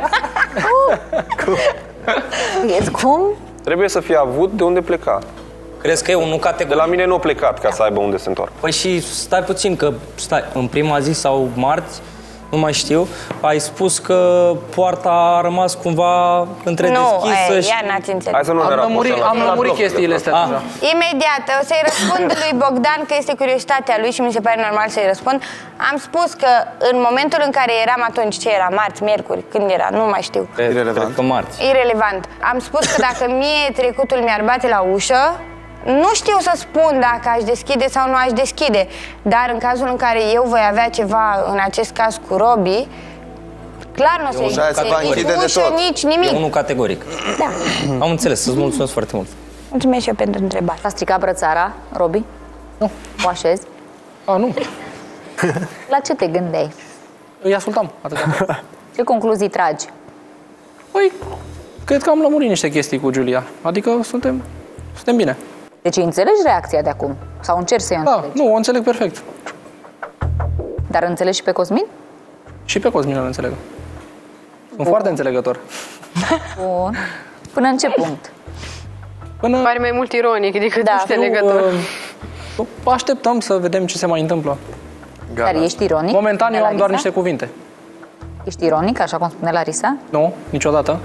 Vezi cum? Trebuie să fii avut de unde pleca. Crezi că e unul categoric? De la mine nu a plecat ca să aibă unde se întoarcă. Păi și stai puțin, că stai, în prima zi sau marți, nu mai știu, ai spus că poarta a rămas cumva întredeschisă Nu, și... iar n-ați înțeles. Hai să nu ne Am lămurit, am lămurit chestiile astea Ah. deja. Imediat, o să-i răspund lui Bogdan că este curiozitatea lui și mi se pare normal să-i răspund. Am spus că în momentul în care eram atunci, ce era, marți, miercuri, când era, nu mai știu. Irelevant. Că marți. Irelevant. Am spus că dacă mie trecutul mi-ar bate la ușă, nu știu să spun dacă aș deschide sau nu aș deschide, dar în cazul în care eu voi avea ceva, în acest caz cu Robi, clar nu o să-i ușă, nici nimic. E unul categoric. Da. Am înțeles, să-ți mulțumesc foarte mult. Mulțumesc și eu pentru întrebare. S-a stricat brățara, Robi? Nu. O așezi? A, nu. La ce te gândeai? Îi ascultam. Atâta. Ce concluzii tragi? Păi, cred că am lămurit niște chestii cu Giulia. Adică suntem, suntem bine. Deci înțelegi reacția de acum? Sau încerci să-i Da, înțelegi? nu, o înțeleg perfect. Dar înțelegi și pe Cosmin? Și pe Cosmin îl înțeleg. Sunt Bun. foarte înțelegător. Bun. Până în ce punct? Până... Pare mai mult ironic decât Da, înțelegător. Uh, așteptăm să vedem ce se mai întâmplă. Dar ești ironic? Momentan eu am doar Larisa? niște cuvinte. Ești ironic, așa cum spune Larisa? Nu, niciodată.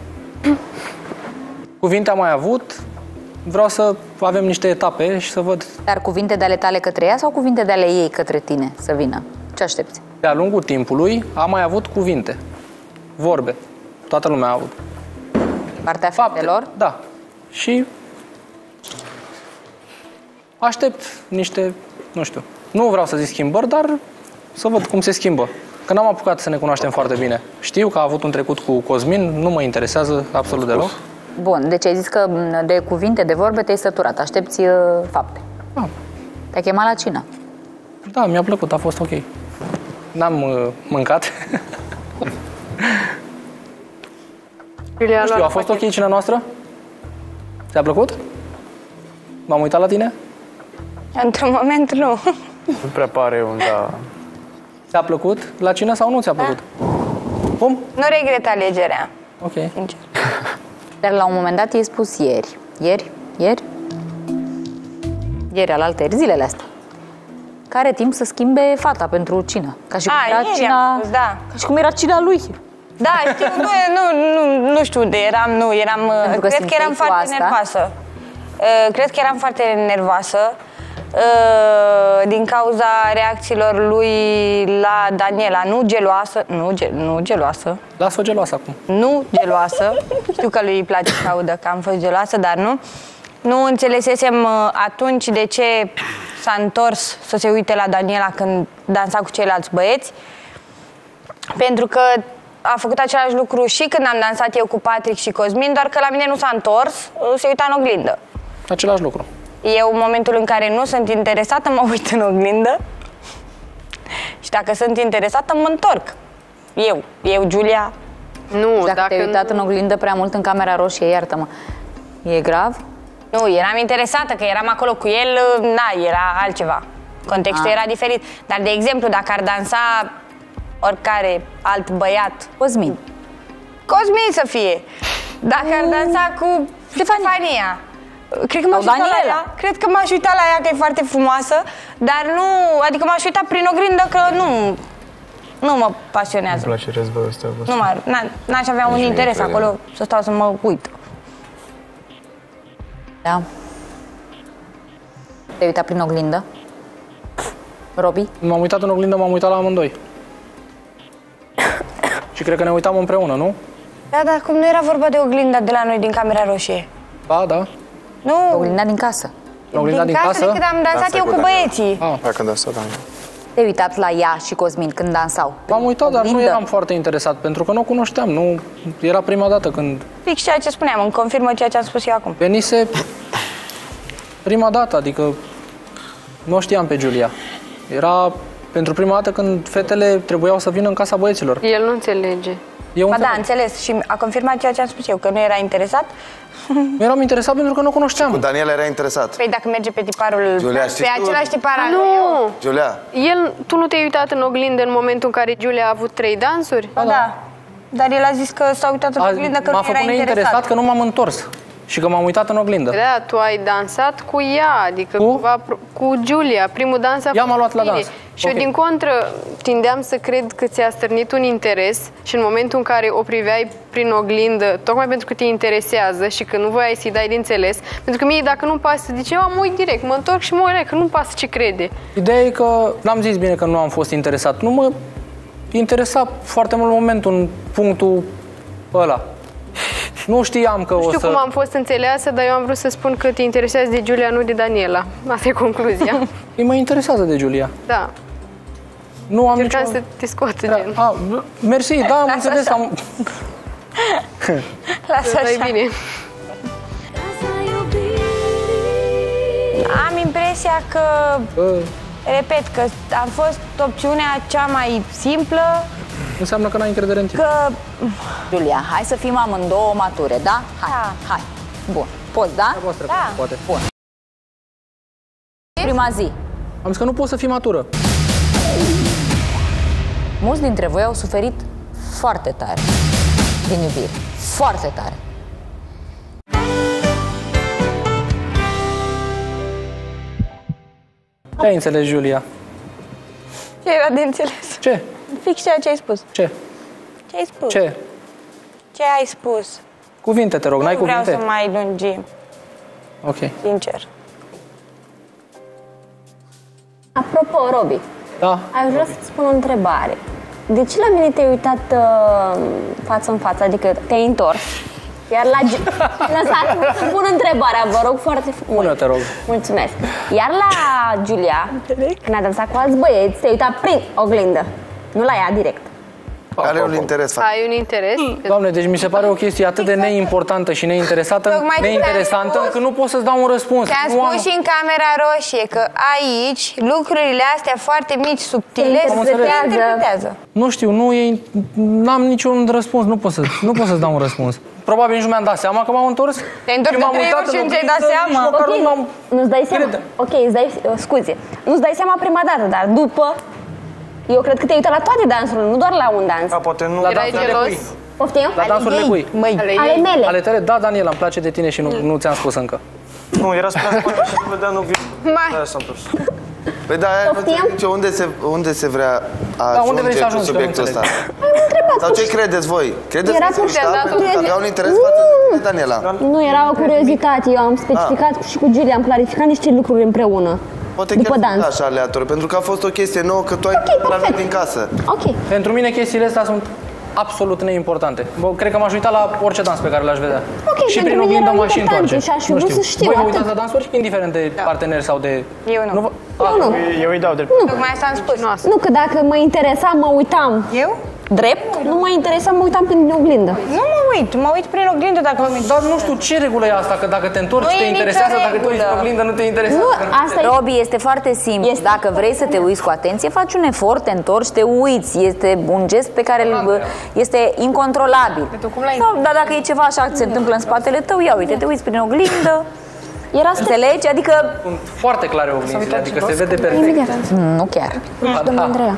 Cuvinte am mai avut. Vreau să avem niște etape și să văd. Dar cuvinte de ale tale către ea sau cuvinte de ale ei către tine să vină? Ce aștepți? De-a lungul timpului am mai avut cuvinte, vorbe. Toată lumea a avut. Partea fetelor? Da. Și aștept niște, nu știu, nu vreau să zic schimbări, dar să văd cum se schimbă. Că n-am apucat să ne cunoaștem foarte bine. Știu că a avut un trecut cu Cosmin, nu mă interesează absolut deloc. Bun, deci ai zis că de cuvinte, de vorbe te-ai săturat, aștepți uh, fapte. Da. Te-a chemat la cină. Da, mi-a plăcut, a fost ok. N-am uh, mâncat. Nu știu, a fost ok cina noastră? Ți-a plăcut? M-am uitat la tine? Într-un moment nu. Nu prea pare un da. Ți-a plăcut la cină sau nu ți-a plăcut? Da. Cum? Nu regret alegerea. Ok. Sincer. Dar la un moment dat i-ai spus ieri. Ieri? Ieri? Ieri, alaltăieri, zilele astea. Că are timp să schimbe fata pentru cină. Ca și cum A, era ieri cina... am spus, da. Ca și cum era cina lui. Da, știu, nu, nu, nu, nu știu unde eram, nu, eram, Pentru că cred că eram foarte asta? nervoasă. Uh, cred că eram foarte nervoasă uh, din cauza reacțiilor lui la Daniela, nu geloasă, nu, ge, nu geloasă. Lasă-o geloasă acum. Nu geloasă, știu că lui îi place să audă că am fost geloasă, dar nu. Nu înțelesesem uh, atunci de ce s-a întors să se uite la Daniela când dansa cu ceilalți băieți. Pentru că a făcut același lucru și când am dansat eu cu Patrick și Cosmin, doar că la mine nu s-a întors, se uita în oglindă. Același lucru. Eu, în momentul în care nu sunt interesată, mă uit în oglindă și dacă sunt interesată, mă întorc. Eu, eu, Giulia. Nu, dacă, dacă te-ai uitat nu... în oglindă prea mult în camera roșie, iartă-mă, e grav? Nu, eram interesată, că eram acolo cu el, na, era altceva. Contextul A. era diferit. Dar, de exemplu, dacă ar dansa oricare alt băiat... Cosmin. Cosmin să fie. Dacă ar dansa cu Stefania. Cred că m-aș uita la ea. Cred că m-aș uita la ea, că e foarte frumoasă, dar nu... Adică m-aș uita prin oglindă, că nu... Nu mă pasionează. Îmi place războiul ăsta. Nu m-ar... N-aș avea un interes acolo să stau să mă uit. Da. Te-ai uitat prin oglindă? Robi? M-am uitat în oglindă, m-am uitat la amândoi. Și cred că ne uitam împreună, nu? Da, dar cum nu era vorba de oglinda de la noi din camera roșie? Da, da. Nu. Oglinda din casă. Oglinda din, din casă? De când am dansat Dansa eu cu, cu băieții. Ah. Da, când dansat, da. Te-ai uitat la ea și Cosmin când dansau? M-am uitat, dar oglindă? nu eram foarte interesat, pentru că nu o cunoșteam. Nu era prima dată când... Fix ceea ce spuneam, îmi confirmă ceea ce am spus eu acum. Venise prima dată, adică nu știam pe Giulia. Era pentru prima dată când fetele trebuiau să vină în casa băieților. El nu înțelege. Eu Ba da, înțeles. Și a confirmat ceea ce am spus eu, că nu era interesat. Nu eram interesat pentru că nu cunoșteam. Cu Daniel era interesat. Păi dacă merge pe tiparul... Giulia, pe știi tu? același tipar al lui Nu! eu. Giulia, El, tu nu te-ai uitat în oglindă în momentul în care Giulia a avut trei dansuri? Ba da. Dar el a zis că s-a uitat în A- oglindă că m-a nu era făcut interesat. neinteresat că nu m-am întors. și că m-am uitat în oglindă. Da, tu ai dansat cu ea, adică cu, cumva, cu Giulia. Primul dans a ea m-a luat la dans. Și okay. eu, din contră, tindeam să cred că ți-a stârnit un interes și în momentul în care o priveai prin oglindă, tocmai pentru că te interesează și că nu voiai să-i dai de înțeles, pentru că mie, dacă nu-mi pasă, zice, mă uit direct, mă întorc și mă uit, că nu-mi pasă ce crede. Ideea e că, n-am zis bine că nu am fost interesat, nu mă interesa foarte mult momentul în punctul ăla. Nu știam că nu știu o să... știu cum am fost înțeleasă, dar eu am vrut să spun că te interesează de Giulia, nu de Daniela. Asta e concluzia. Îi mă interesează de Giulia. Da. Nu am Încercam nicio... să te scoată, da. gen. A, mersi, da, am înțeles. Am... Lasă așa. Bine. Am impresia că, Uh. repet, că am fost opțiunea cea mai simplă. Înseamnă că n-ai încredere în tine. Că... Giulia, hai să fim amândouă mature, da? Hai, da. hai. Bun. Poți, da? Da. Poate. Bun. Prima zi. Am zis că nu poți să fii matură. Mulți dintre voi au suferit foarte tare din iubire. Foarte tare. Ce ai înțeles, Giulia? Ce era de înțeles? Ce? Fix ceea ce ai spus. Ce? Ce ai spus? Ce? Ce ai spus? Cuvinte, te rog, n-ai nu cuvinte? vreau să mai lungim, Ok. sincer. Apropo, Robi, Da. aș vrea să-ți spun o întrebare. De ce la mine te-ai uitat uh, față în față, adică te-ai întors? Iar la... Lăsați-mă să pun întrebarea, vă rog foarte frumos. Bună, te rog. Mulțumesc. Iar la Giulia, când a dansat cu alți băieți, te-ai uitat prin oglindă, nu la ea direct. Are un interes. Ai un interes? Doamne, deci mi se pare o chestie atât de neimportantă și neinteresată, Tocmai neinteresantă, că nu pot să-ți dau un răspuns. Te-am Nu spus am... și în camera roșie că aici lucrurile astea foarte mici, subtile, Te se interpretează. Nu știu, nu e... N-am niciun răspuns, nu pot, să, nu pot să-ți dau un răspuns. Probabil nici nu mi-am dat seama că m-am întors. Te-ai întors și m-am de trei uitat ori și în nu ți-ai dat oglindă, seama. nici măcar Ok, nu m-am... nu-ți dai seama. Crede. Ok, îți dai, uh, scuze. Nu-ți dai seama prima dată, dar după... Eu cred că te-ai uitat la toate dansurile, nu doar la un dans. Da, poate nu. La Erai dansurile gelos? cui? Poftim? La dansurile cui? Măi, Ale Ale ei? mele. Ale tale? Da, Daniela, îmi place de tine și nu, nu ți-am spus încă. Nu, era spre spate și nu vedea, nu vi. Mai. Da, s-a întors. Păi da, aia nu Poftim? înțeleg nicio, unde se, unde se vrea Da, unde vrei să ajunge cu ajungi, că nu subiectul ăsta? înțeleg. Sau ce credeți voi? Credeți Era că se pur- uita Ți-am dat pentru că un- avea un interes față de tine, Daniela? Nu, era o curiozitate. Eu am specificat și cu Giulia, am clarificat niște lucruri împreună. Poate După chiar dans. da, așa aleatoriu, pentru că a fost o chestie nouă că tu ai Ok, la perfect. din casă. Ok. Pentru mine chestiile astea sunt absolut neimportante. Bă, cred că m-aș uita la orice dans pe care l-aș vedea. Ok, și pentru prin mine oglindă erau m-aș importante întoarce. și aș fi Nu vrut știu. să știu, Voi vă atât. uitați la dansuri indiferent de parteneri sau de... Eu nu. nu vă... Eu nu. Eu îi dau drept. Tocmai asta am spus. Nu, că dacă mă interesa, mă uitam. Eu? Drept? Nu mă interesa, mă uitam prin oglindă. Nu mă uit, mă uit prin oglindă dacă mă uit. Dar nu știu ce regulă e asta, că dacă te întorci Nu te e nicio interesează, dacă tu ești regulă. pe oglindă nu te interesează. Nu, că asta e... Robi, este foarte simplu. Este- Dacă vrei să te uiți cu atenție, faci un efort, te întorci, te uiți. Este un gest pe care îl, este incontrolabil. cum l-ai Sau, dar dacă e ceva așa ce se întâmplă în spatele tău, ia uite, te uiți prin oglindă. Era stre... Înțelegi? Adică sunt foarte clare oglinzile, adică se vede perfect. Imediat. nu chiar. Și domnul Andreea.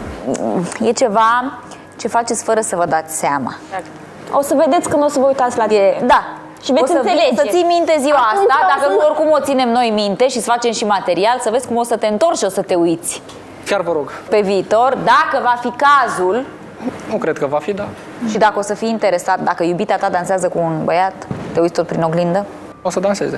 E ceva ce faceți fără să vă dați seama. O să vedeți când o să vă uitați la E, da. Și veți o să, înțelege. să ții minte ziua Atunci asta, o dacă să- nu oricum o ținem noi minte și îți facem și material, să vezi cum o să te întorci și o să te uiți Chiar vă rog. pe viitor. Dacă va fi cazul Nu cred că va fi, da. și dacă o să fii interesat, dacă iubita ta dansează cu un băiat, te uiți tot prin oglindă, O să danseze.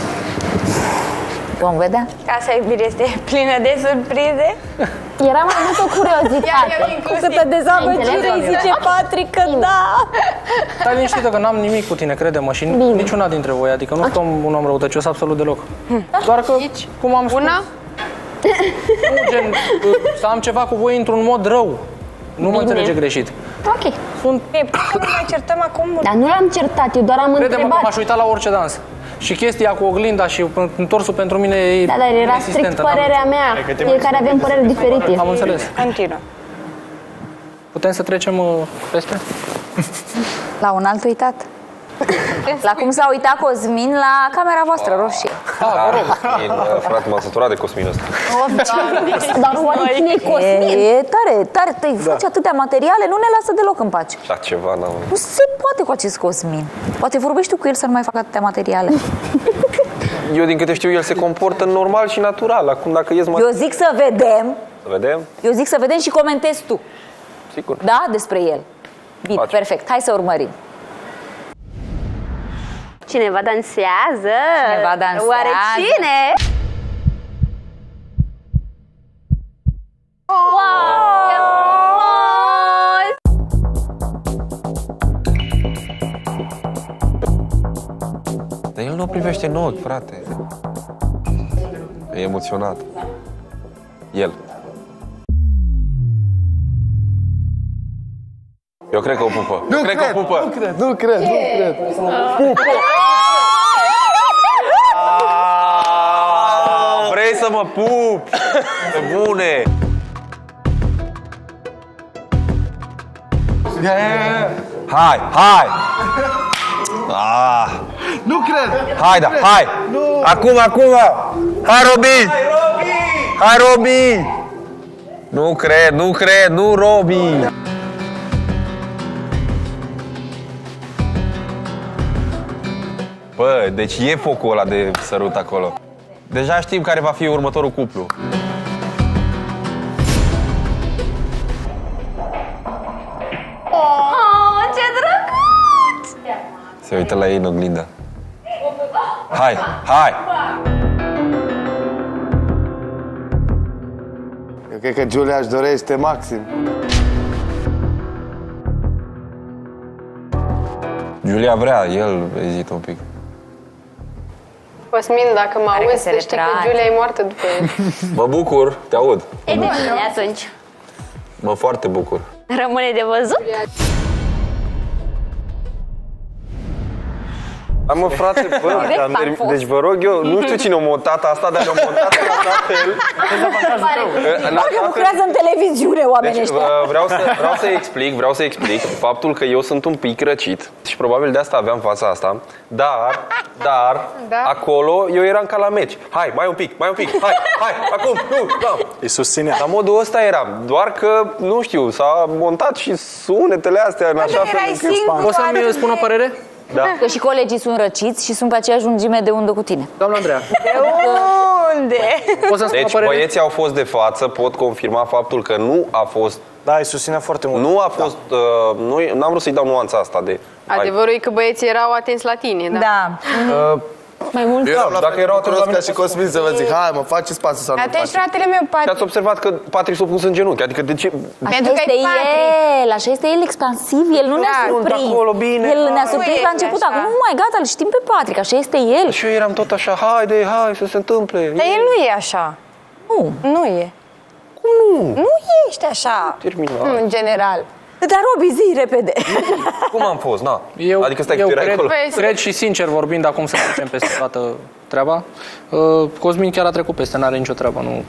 vom vedea. Casa iubirii este plină de surprize. Era mai mult o curiozitate. Cu câtă dezamăgire îi zice Patrick că da. Stai liniștită că n-am nimic cu tine, crede-mă, și Bine. niciuna dintre voi, adică nu sunt un om răutăcios absolut deloc. Doar că, cum am spus, Una? nu gen, să am ceva cu voi într-un mod rău. Nu mă înțelege greșit. Ok. Sunt, E, nu mai certăm acum. Dar nu l-am certat, eu doar am crede-mă că întrebat. m-aș uita la orice dans. Și chestia cu oglinda și întorsul pentru mine e Da, dar era inexistentă, strict n-am- părerea mea. Fiecare avem păreri diferite. Am înțeles. Continuă. Putem să trecem uh, peste? La un alt uitat. La cum s-a uitat Cosmin la camera voastră roșie. Cosmin, frate, m-am săturat de Cosmin ăsta. Dar oare cine e Cosmin? E tare, tare, tu îi faci atâtea materiale, nu ne lasă deloc în pace. Da, ceva n-am. Nu se poate cu acest Cosmin. Poate vorbești tu cu el să nu mai facă atâtea materiale. Eu, din câte știu, el se comportă normal și natural. Acum, dacă ies mai... Eu zic să vedem. Să vedem? Eu zic să vedem și comentezi tu. Sigur. Da? Despre el. Bine, perfect. Hai să urmărim. Cineva dansează? Cineva dansează. Oare cine? Dar el nu o privește în ochi, frate. E emoționat. El. Eu cred că o pupă. Nu Eu cred, cred, că o pupă. nu cred, nu cred, nu cred. Vrei să mă pup? Pe bune! Hai, hai! Ah. Nu cred! Hai, da, hai! Nu. Acum, acum! Hai, Robi! Hai, Robi! Hai, Robi! Nu cred, nu cred, nu, Robi! Bă, deci e focul ăla de sărut acolo. Deja știm care va fi următorul cuplu. Oh, ce drăguț! Se uită la ei în oglindă. Hai, hai! Eu cred că Giulia își dorește maxim. Giulia vrea, el ezită un pic. Cosmin, dacă mă auzi, să știi că Giulia e moartă după el. Mă bucur, te aud. E de bine atunci. Mă foarte bucur. Rămâne de văzut? Am mă, frate, bă, am termin... Deci vă rog eu, nu știu cine a montat asta, dar le-a montat în așa fel. Parcă lucrează în televiziune oamenii Deci ăștia. vreau să, vreau să explic, vreau să explic faptul că eu sunt un pic răcit și probabil de asta aveam fața asta, dar, dar, Da. acolo eu eram ca la meci. Hai, mai un pic, mai un pic, hai, hai, acum, nu, da. Îi susținea. La modul ăsta eram, doar că, nu știu, s-a montat și sunetele astea în așa fel încât... O să-mi spun o părere? Da. Că și colegii sunt răciți și sunt pe aceeași lungime de undă cu tine. Doamna Andreea. De unde? O să-mi spun o Deci părere? băieții au fost de față, pot confirma faptul că nu a fost... Da, îi susținea foarte mult. Nu a fost... Da. Uh, nu, n-am vrut să-i dau nuanța asta de... Adevărul e că băieții erau atenți la tine, da? Da. Uh, Mai mult. Eu eram la Dacă fel erau de atunci la prost ca mine, și Cosmin să vă zic, hai mă, faceți spațiu sau nu Atunci, faceți. fratele meu, și Patrick. ați observat că Patrick s-a pus în genunchi, adică de ce... Așa Pentru că este e Patrick. el, așa este el expansiv, el nu ne-a Da, surprins. acolo, bine, el ne-a da. surprins Nu la e început, așa. acum, nu mai gata, îl știm pe Patrick, așa este el. Și eu eram tot așa, haide, hai să se întâmple. Dar el nu e așa. Nu. Nu e. Cum nu? Nu ești așa. Terminat. În general. Dar Robi, zi repede. Cum am fost, na? Eu, Adică stai eu că tu erai cred, acolo. cred și sincer vorbind, acum să trecem peste toată treaba, uh, Cosmin chiar a trecut peste, n-are nicio treabă, nu...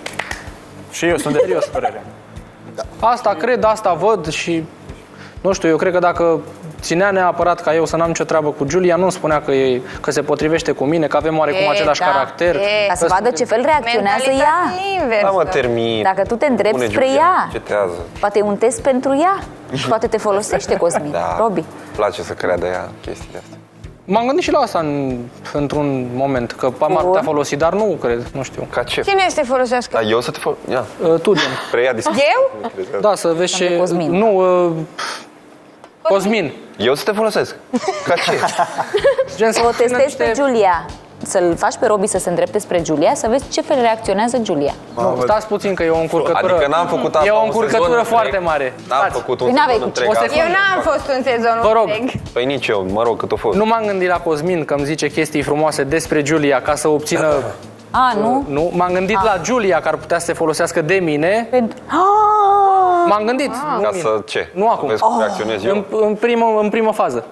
Și eu sunt de serios părere. Asta cred, asta văd și... Nu știu, eu cred că dacă ținea neapărat ca eu să n-am nicio treabă cu Giulia, nu spune că, e, că se potrivește cu mine, că avem oarecum E, același da, caracter. e. Ca să vadă ce fel reacționează ea. Da, mă, termin. Dacă tu te îndrepți Pune spre Giulia, ea, încetează. poate e un test pentru ea. Și poate te folosește, Cosmin. Da. Robi. Îmi place să creadă ea chestiile astea. M-am gândit și la asta în, într-un moment, că m-ar putea folosi, dar nu cred, nu știu. Ca ce? Cine este folosească? Da, eu să te fol... Ia, Uh, tu, gen. preia discuția. Eu? Da, să vezi ce... Cosmin. Nu, uh, Cosmin. Eu să te folosesc. Ca ce? Gen Să o testezi pe Giulia. Să-l faci pe Robi să se îndrepte spre Giulia, să vezi ce fel reacționează Giulia. Nu, stați puțin că e o încurcătură. Adică n-am făcut asta E o un încurcătură sezon foarte întreg. mare. N-am Stați. făcut un Păi n-avei sezon cu ce. întreg. Eu asta. n-am fost în sezonul Vă rog. întreg. Păi nici eu, mă rog, cât o fost. Nu m-am gândit la Cosmin că îmi zice chestii frumoase despre Giulia ca să obțină... A, nu? Nu, m-am gândit la Giulia că ar putea să se folosească de mine. Pentru... M-am gândit. Nu Ca mine. să ce? Nu acum. Vezi cum reacționez eu? În, în, primă, în primă fază.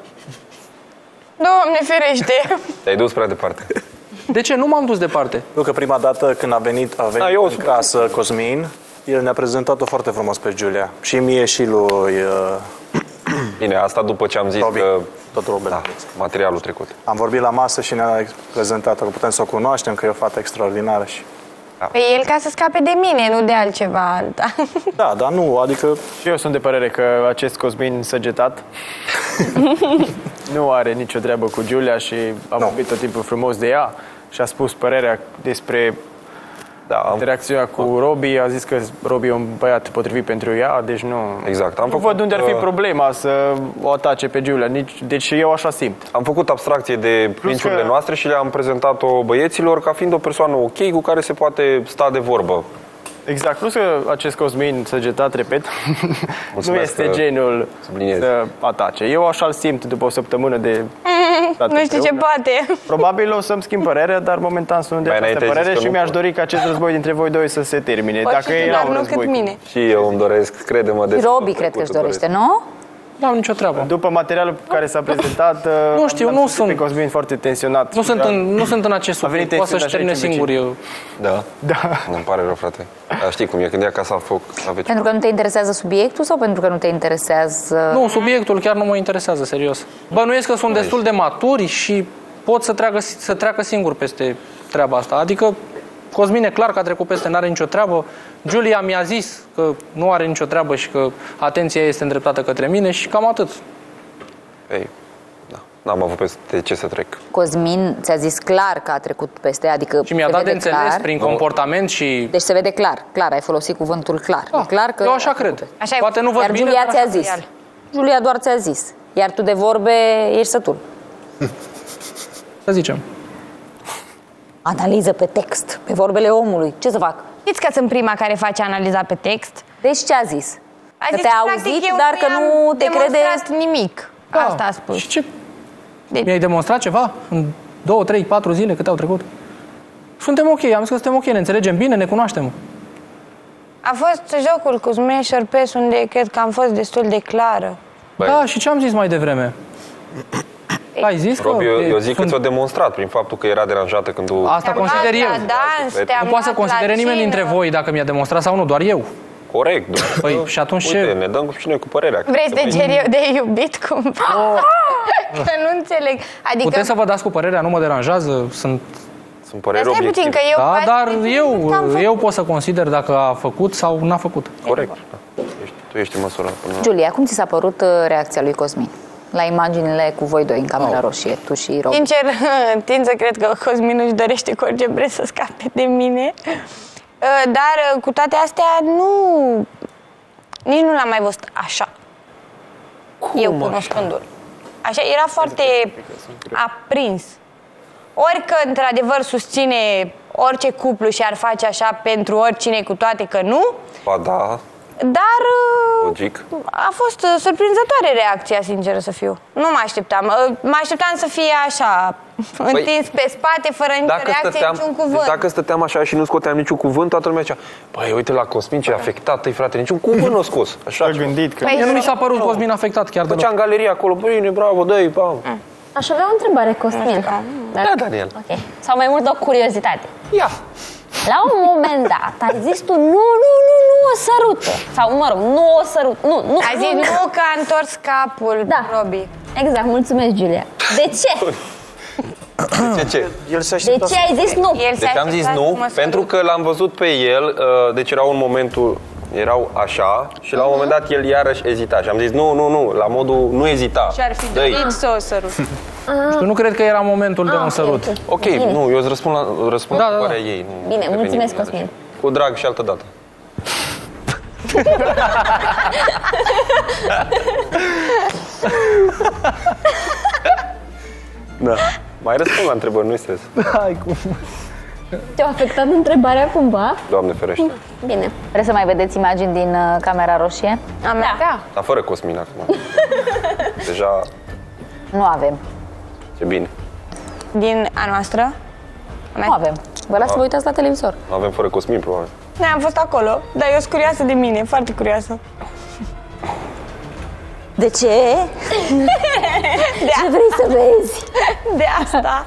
Doamne ferește! Te-ai dus prea departe. De ce? Nu m-am dus departe. Nu că prima dată când a venit, a venit Da, eu o în spun. casă Cosmin, el ne-a prezentat-o foarte frumos pe Giulia. Și mie și lui uh, Bine, asta după ce am zis Robi, că... tot Robert. Da, materialul trecut. Am vorbit la masă și ne-a prezentat că putem să o cunoaștem, că e o fată extraordinară și... Pe el ca să scape de mine, nu de altceva alta. Da, dar nu, adică... Și eu sunt de părere că acest Cosmin săgetat nu are nicio treabă cu Giulia și am no. vorbit tot timpul frumos de ea și a spus părerea despre da, am... interacțiunea cu Robi, a zis că Robi e un băiat potrivit pentru ea, deci nu... Exact. Am nu făcut, văd unde ar fi problema să o atace pe Giulia, nici, deci eu așa simt. Am făcut abstracție de principiile că... noastre și le-am prezentat-o băieților ca fiind o persoană ok cu care se poate sta de vorbă. Exact, plus că acest Cosmin săgetat, repet, nu este genul subliniez. Să atace. Eu așa-l simt după o săptămână de... Nu știu ce poate. Probabil o să-mi schimb părerea, dar momentan sunt de această părere și mi-aș dori ca acest război dintre voi doi să se termine. Poate Dacă era un război. Mine. Și eu îmi doresc, crede-mă. Și Robi cred că își dorește, nu? Nu am nicio treabă. După materialul care s-a prezentat, nu știu, nu sunt pe Cosmin foarte tensionat. Nu sunt în, nu sunt în acest subiect. Poate să-și termine singur eu. Da. Da. Nu-mi pare rău, frate. Dar știi cum e, când e acasă foc. Pentru că nu te interesează subiectul sau pentru că nu te interesează... Nu, subiectul chiar nu mă interesează, serios. Bănuiesc că sunt destul de maturi și pot să treacă, să treacă singur peste treaba asta. Adică Cosmin e clar că a trecut peste, n-are nicio treabă. Giulia mi-a zis că nu are nicio treabă și că atenția este îndreptată către mine și cam atât. Ei, da. N-am avut peste ce să trec. Cosmin ți-a zis clar că a trecut peste, adică și mi-a dat de înțeles clar, prin comportament și... Deci se vede clar, clar, ai folosit cuvântul clar. Da, e clar că eu așa cred. Așa Poate nu văd iar bine, Giulia ți-a zis. Real. Giulia doar ți-a zis. Iar tu de vorbe ești sătul. Să zicem. Analiză pe text, pe vorbele omului. Ce să fac? Știți că sunt prima care face analiza pe text? Deci ce a zis? A că zis, te-a practic, auzit, eu dar că nu te crede... nimic. Da. Asta a spus. Și ce? Deci... Mi-ai demonstrat ceva? În două, trei, patru zile câte au trecut? Suntem ok, am zis că suntem ok, ne înțelegem bine, ne cunoaștem. A fost jocul cu Zmei Șerpes unde cred că am fost destul de clară. Băi. Da, și ce am zis mai devreme? Ai zis că... Robi, eu, eu zic că ți-o demonstrat prin faptul că era deranjată când tu... Asta consider eu. Dans, nu poate să considere nimeni dintre voi dacă mi-a demonstrat sau nu, doar eu. Corect. Păi, și atunci uite, ce? ne dăm și noi cu părerea. Vrei să te ceri eu de iubit cumva? Oh. Că nu înțeleg. Adică... Puteți să vă dați cu părerea, nu mă deranjează, sunt... Sunt păreri obiective. Puțin, că eu da, dar eu, eu pot să consider dacă a făcut sau n-a făcut. Corect. Da. Ești, tu ești în măsură. Până... Giulia, cum ți s-a părut reacția lui Cosmin? La imaginile cu voi doi în camera oh. roșie, tu și Robi. Sincer, tind să cred că Cosmin își dorește cu orice preț să scape de mine. Dar cu toate astea, nu... Nici nu l-am mai văzut așa. Cum eu cunoscându-l. Așa, era foarte aprins. Ori că, într-adevăr, susține orice cuplu și ar face așa pentru oricine, cu toate că nu. Ba da. Dar logic. A fost surprinzătoare reacția, sinceră să fiu. Nu mă așteptam. Mă așteptam să fie așa, păi, întins pe spate, fără nicio reacție, stăteam, niciun cuvânt. Dacă stăteam așa și nu scoteam niciun cuvânt, toată lumea zicea: băi, uite la Cosmin ce afectat, e frate, niciun cuvânt nu scos. Așa gândit că... Păi, mie nu mi s-a părut Cosmin afectat chiar de făcea în galerie acolo, bine, bravo, dă-i, bam. Aș avea o întrebare, Cosmin. Da, Daniel. Ok. Sau mai mult o curiozitate. Ia. La un moment dat ai zis tu, nu, nu, nu, nu o sărută. Sau, mă rog, nu o sărută. Nu, nu. Ai zis nu că a întors capul, da. Robi. Exact, mulțumesc, Giulia. De ce? De ce? El de ce ai zis nu? El deci am zis nu, pentru că l-am văzut pe el, deci era un momentul, erau așa și la un moment dat el iarăși ezita și am zis nu, nu, nu, la modul nu ezita. Și ar fi dorit să o sărut. Știu, nu cred că era momentul de un sărut. Ok, nu, eu îți răspund la răspund da, la da, părerea da. ei. Nu, bine, mulțumesc, Cosmin. Cu drag și altă dată. Da. Mai răspund la întrebări, nu-i stres. Hai, cum... Te-a afectat întrebarea cumva? Doamne ferește. Bine. Vreți să mai vedeți imagini din uh, camera roșie? Am da. da. Dar fără Cosmin acum. Deja... Nu avem. Ce bine. Din a noastră? A nu avem. Vă las să vă uitați la televizor. Nu avem fără Cosmin, probabil. Noi am fost acolo, dar eu sunt curioasă de mine, foarte curioasă. De ce? De ce vrei să vezi? De asta.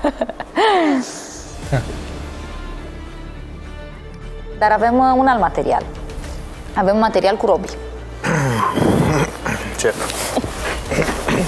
Dar avem uh, un alt material. Avem un material cu Robi. Ce?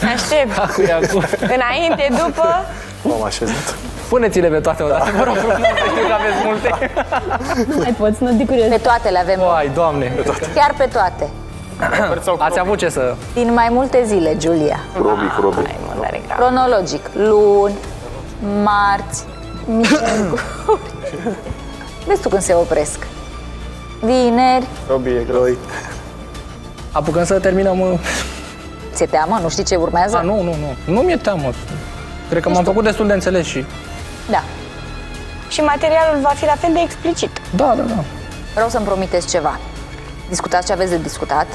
Aștept. Acu, acu. Înainte, după... M-am așezat. Puneți-le pe toate odată, vă rog frumos, să știu că aveți multe. Nu mai poți, nu de curios. Pe toate le avem. Ai, Doamne. Pe toate. Chiar pe toate. Ați avut ce să... Din mai multe zile, Giulia. Robi, cu Robi. Cronologic. Luni, marți, miercuri. Vezi tu când se opresc. Vineri. Robi e greu. Apucăm să terminăm... Ți-e teamă? Nu știi ce urmează? A, nu, nu, nu. Nu mi-e teamă. Cred că m-am făcut destul de înțeles și... Da. Și materialul va fi la fel de explicit. Da, da, da. Vreau să-mi promiteți ceva. Discutați ce aveți de discutat,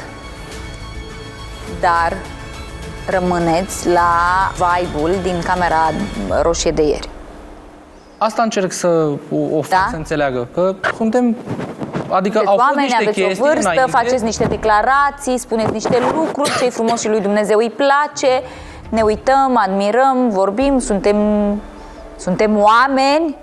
dar rămâneți la vibe-ul din Camera Roșie de ieri. Asta încerc să o, o fac Da? să înțeleagă, că suntem... Adică Sunteți au fost oameni, niște aveți o chestii vârstă, înainte. faceți niște declarații, spuneți niște lucruri, ce-i frumos și lui Dumnezeu îi place, ne uităm, admirăm, vorbim, suntem, suntem oameni.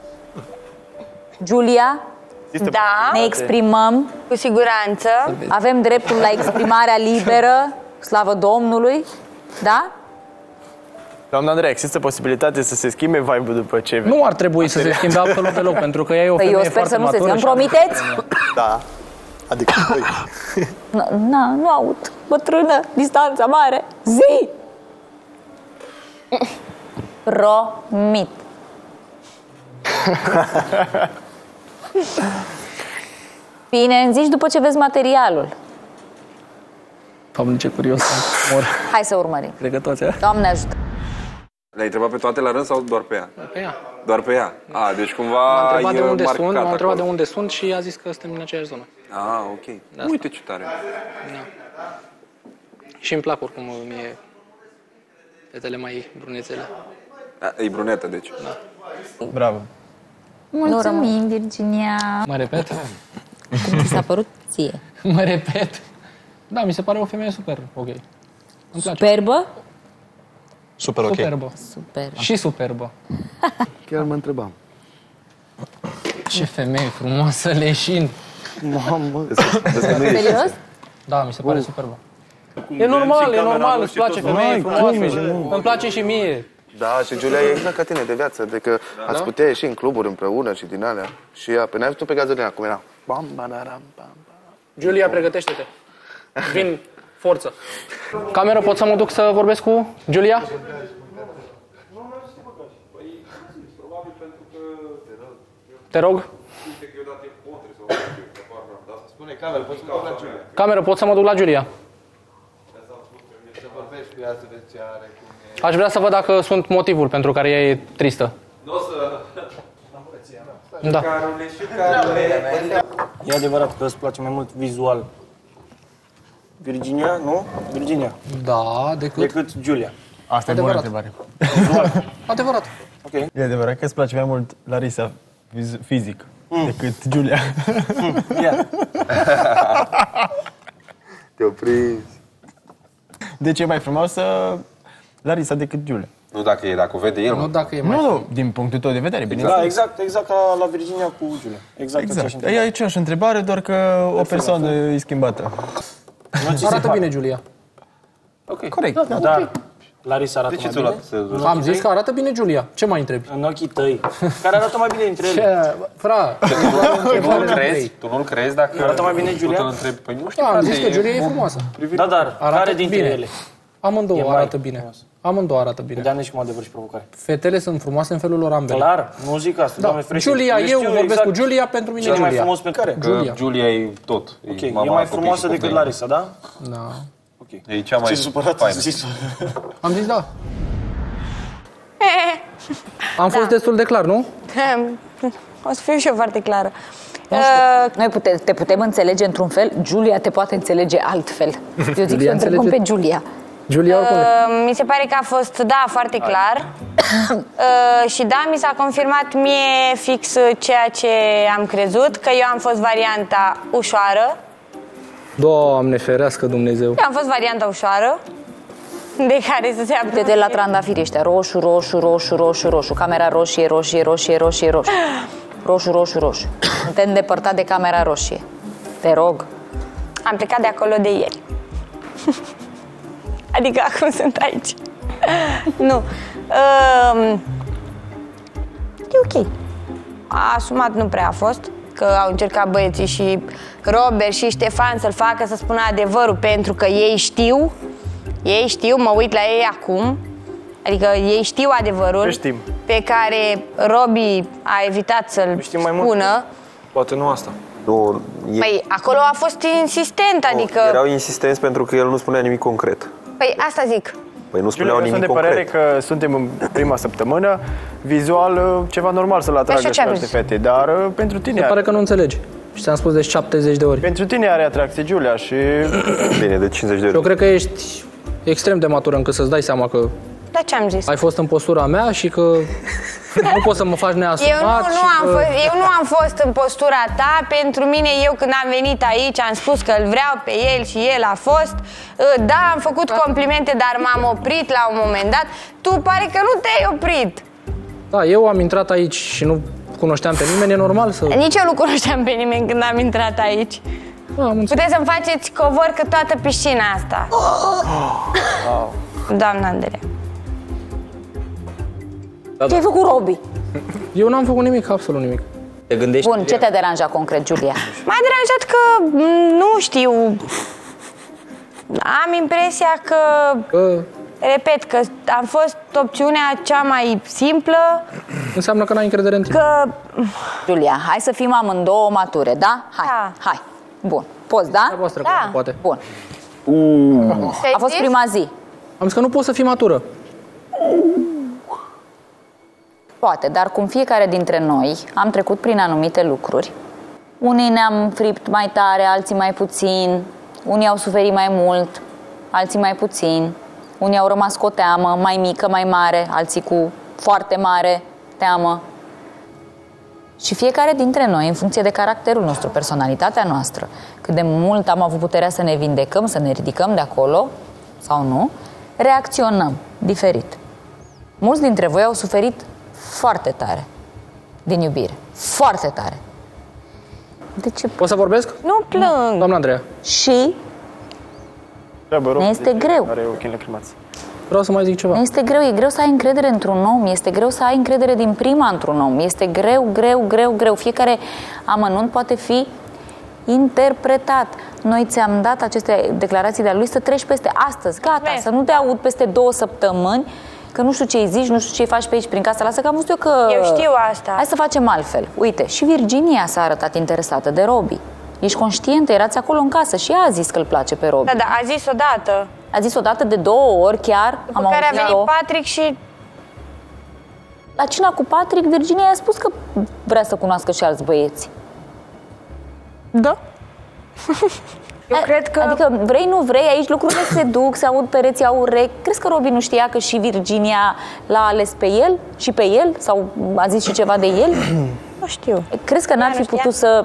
Giulia? Da. Ne exprimăm. Cu siguranță. Avem dreptul la exprimarea liberă, slavă Domnului, da? Doamna Andreea, există posibilitate să se schimbe vibe-ul după ce... Nu ar trebui să se schimbe absolut deloc, pentru că ea e o Păi femeie eu sper foarte să nu se matură. schimbe. Îmi promiteți? Da. Adică, băi. Na, nu aud. Bătrână, distanța mare. Zi! Promit. Bine, îmi zici după ce vezi materialul. Doamne, ce curios sunt. Mor. Hai să urmărim. Cred că toți. Doamne ajută. Le-ai întrebat pe toate la rând sau doar pe ea? Pe ea. Doar pe ea? A, deci cumva M-a întrebat ai de unde marcat sunt, m-a întrebat acolo. de unde sunt și a zis că suntem din aceeași zonă. Ah, ok. Uite ce tare. Da. Și îmi plac oricum mie fetele mai brunețele. A, e brunetă, deci. Da. Bravo. Mulțumim, Virginia. Mă repet? Cum ți s-a părut ție? Mă repet? Da, mi se pare o femeie super ok. Îmi place. Superbă? Super ok. Superbă. Super. Și superbă. Chiar mă întrebam. Ce femeie frumoasă, leșin. Mamă. Serios? Da, mi se pare superbă. E normal, e normal, îți place femeie frumoasă. Îmi place și mie. Da, și Giulia e exact ca tine de viață, de că Da? ați putea ieși în cluburi împreună și din alea. Și ea, pe n-ai văzut pe gazelina cum era. Bam, banaram, bam. Giulia, pregătește-te. Vin, forță. Cameră, pot să mă duc să vorbesc cu Giulia? Te rog? Spune cameră, poți să mă duc la Giulia. Cameră, pot să mă duc la Giulia? Să vorbești cu ea, să vezi ce are, cum e. Aș vrea să văd dacă sunt motivul pentru care ea e tristă. Nu o să... Da. E adevărat că îți place mai mult vizual Virginia, nu? Virginia. Da, decât? Decât Giulia. Asta Adevărat. e bună întrebare. Adevărat. Ok. E adevărat că îți place mai mult Larisa fiz- fizic mm. decât Giulia. Mm. Yeah. Te-o prins. De ce e mai frumoasă Larisa decât Giulia? Nu dacă e, dacă o vede el. Nu dacă e mai... Nu, nu, din punctul tău de vedere, bine. Da, exact, exact ca la Virginia cu Giulia. Exact, Exact. aceeași E întrebare. aceeași întrebare, doar că o persoană e schimbată. Arată bine, Giulia. Ok. Corect. Da, da, Dar ok. Larisa arată De ce mai ți-o bine? luat? Am zis că arată bine, Giulia. Ce mai întrebi? În ochii tăi. Care arată mai bine dintre ele? Ce? Fra, Tu nu-l crezi? Tu nu-l crezi dacă... Arată mai bine Giulia? Tu te întrebi, păi nu știu, da, am frate, zis că Giulia e frumoasă. Da, dar Arată care dintre bine. ele? Amândouă E mai arată bine. frumos. Amândouă arată bine. Dea-ne și cum adevăr și provocare. Fetele sunt frumoase în felul lor ambele. Clar, nu zic asta, Da. Doamne ferește. Giulia, eu știu vorbesc exact cu Giulia, pentru mine cel mai Giulia. frumos pentru care? Că Giulia. Giulia e tot. Ok, E e mama mai copii frumoasă și decât copii. Larisa, da? Da. Ok. E cea mai Ce supărat faină. ați zis-o. Am zis da. Am fost destul de clar, nu? O să fiu și eu foarte clară. Uh, Noi pute, te putem înțelege într-un fel, Giulia te poate înțelege altfel. Eu zic să întrebăm înțelege- pe Giulia. Giulia, oricum. Uh, mi se pare că a fost, da, foarte clar. Uh, și da, mi s-a confirmat mie fix ceea ce am crezut, că eu am fost varianta ușoară. Doamne ferească Dumnezeu. Eu am fost varianta ușoară, de care să se apuce. Uite-te la trandafiri ăștia, roșu, roșu, roșu, roșu, roșu, camera roșie, roșie, roșie, roșie, roșu. Roșu, roșu, roșu. Suntem îndepărtat de camera roșie. Te rog. Am plecat de acolo de ieri. Adică acum sunt aici. Nu. Um, e ok. A asumat nu prea a fost, că au încercat băieții și Robert și Ștefan să-l facă să spună adevărul, pentru că ei știu, ei știu, mă uit la ei acum, adică ei știu adevărul pe care Robi a evitat să-l spună. Mult. Poate nu asta. Nu, e... Păi acolo a fost insistent, adică... Erau insistenți pentru că el nu spunea nimic concret. Păi asta zic. Păi nu spuneau Giulia, nimic sunt de concret. părere că suntem în prima săptămână, vizual ceva normal să-l atragă și alte fete, dar pentru tine... Se pare că nu înțelegi. Și ți-am spus de șaptezeci de ori. Pentru tine are atracție, Giulia, și... Bine, de cincizeci de ori. Eu cred că ești extrem de matur încât să-ți dai seama că... Da, ce am zis? Ai fost în postura mea și că nu poți să mă faci neasumat. Eu nu, nu am că... fost, eu nu am fost în postura ta. Pentru mine, eu când am venit aici, am spus că îl vreau pe el și el a fost. Da, am făcut complimente, dar m-am oprit la un moment dat. Tu pare că nu te-ai oprit. Da, eu am intrat aici și nu cunoșteam pe nimeni, e normal să... Nici eu nu cunoșteam pe nimeni când am intrat aici. Puteți să-mi faceți covorcă toată piscina asta. Wow. Doamna Andreea. Ce ai făcut, Robi? Eu n-am făcut nimic, absolut nimic. Te gândești? Bun, ce te-a deranjat concret, Giulia? M-a deranjat că, nu știu, am impresia că, că, repet, că am fost opțiunea cea mai simplă. Înseamnă că n-ai încredere în tine. Că... Giulia, hai să fim amândouă mature, da? Hai, da. hai. Bun, poți, da? Voastră, da. Poate. Bun. Uh. A fost prima zi. Am zis că nu poți să fii matură. Poate, dar cum fiecare dintre noi am trecut prin anumite lucruri, unii ne-am fript mai tare, alții mai puțin, unii au suferit mai mult, alții mai puțin, unii au rămas cu o teamă mai mică, mai mare, alții cu foarte mare teamă. Și fiecare dintre noi, în funcție de caracterul nostru, personalitatea noastră, cât de mult am avut puterea să ne vindecăm, să ne ridicăm de acolo sau nu, reacționăm diferit. Mulți dintre voi au suferit foarte tare din iubire. Foarte tare. De ce? Poți să vorbesc? Nu plâng. Doamna Andreea. Și ne este greu. Are ochii lacrimați. Vreau să mai zic ceva. Ne este greu. E greu să ai încredere într-un om. Este greu să ai încredere din prima într-un om. Este greu, greu, greu, greu. Fiecare amănunt poate fi interpretat. Noi ți-am dat aceste declarații de-a lui să treci peste astăzi. Gata, Vezi. Să nu te aud peste două săptămâni că nu știu ce îi zici, nu știu ce îi faci pe aici prin casă. Lasă că am văzut eu că... Eu știu asta. Hai să facem altfel. Uite, și Virginia s-a arătat interesată de Robi. Ești conștientă, erați acolo în casă și ea a zis că îl place pe Robi. Da, da, a zis odată. A zis odată de două ori chiar. După am care a venit eu. Patrick și... La cina cu Patrick, Virginia i-a spus că vrea să cunoască și alți băieți. Da? Eu cred că... Adică vrei, nu vrei, aici lucrurile se duc, se aud pereții, au urechi. Crezi că Robi nu știa că și Virginia l-a ales pe el și pe el? Sau a zis și ceva de el? Nu știu. Crezi că n-ar fi putut să...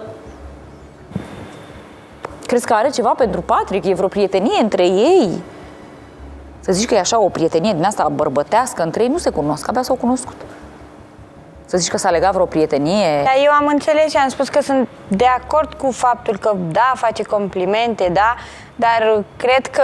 Crezi că are ceva pentru Patrick? E vreo prietenie între ei? Să zici că e așa o prietenie din asta bărbătească între ei, nu se cunosc, abia s-au cunoscut. Să zici că s-a legat vreo prietenie. Dar eu am înțeles și am spus că sunt de acord cu faptul că da, face complimente, da, dar cred că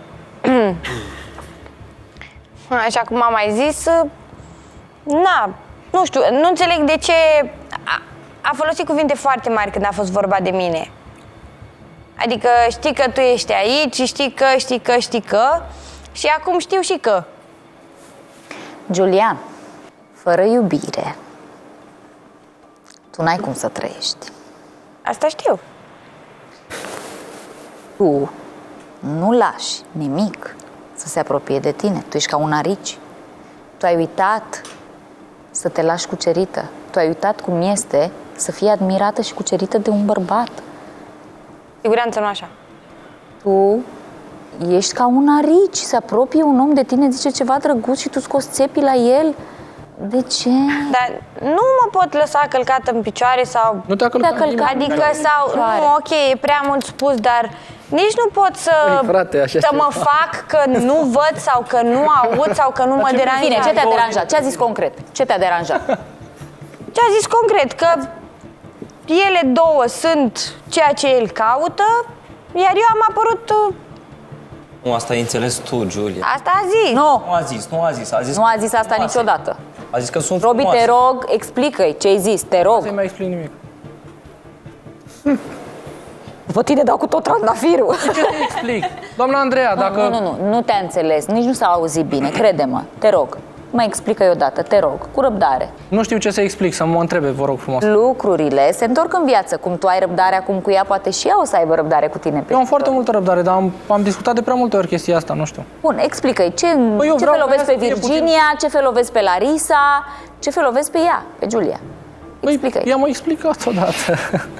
așa cum am mai zis, na, nu știu, nu înțeleg de ce a, a folosit cuvinte foarte mari când a fost vorba de mine. Adică știi că tu ești aici, știi că, știi că, știi că și acum știu și că. Giulian, fără iubire, tu n-ai cum să trăiești. Asta știu. Tu nu lași nimic să se apropie de tine. Tu ești ca un arici. Tu ai uitat să te lași cucerită. Tu ai uitat cum este să fii admirată și cucerită de un bărbat. Siguranță nu așa. Tu ești ca un arici. Se apropie un om de tine, zice ceva drăguț și tu scoți țepii la el. De ce? Dar nu mă pot lăsa călcată în picioare sau... Nu te-a călcat, călcat Adică sau... Nu, ok, e prea mult spus, dar nici nu pot să, Ei, frate, să mă fac că nu văd sau că nu aud sau că nu mă deranjează. Bine, ce te-a deranjat? Ce a zis concret? Ce te-a deranjat? Ce a zis concret? Că ele două sunt ceea ce el caută, iar eu am apărut Nu, asta ai înțeles tu, Giulia. Asta a zis. Nu. Nu a zis, nu a zis. A zis Nu a zis asta frumoase. niciodată. A zis că sunt Robi, frumoase. te rog, explică-i ce ai zis, te rog. Nu să-i mai explic nimic. După tine dau cu tot trandafirul. Ce să explic? Doamna Andreea, Nu, dacă... Nu, nu, nu, nu te-a înțeles, nici nu s-a auzit bine, crede-mă, te rog. Mai explică-i odată, te rog, cu răbdare. Nu știu ce să explic, să mă întrebe, vă rog frumos. Lucrurile se întorc în viață, cum tu ai răbdare acum cu ea, poate și ea o să aibă răbdare cu tine. Eu am foarte multă răbdare, dar am, am discutat de prea multe ori chestia asta, nu știu. Bun, explică-i ce, Păi eu ce vreau fel o ca vezi ea pe să fie Virginia, ce fel o vezi pe Larisa, ce fel o vezi pe ea, pe Giulia. Explică-i. I-am explicat odată.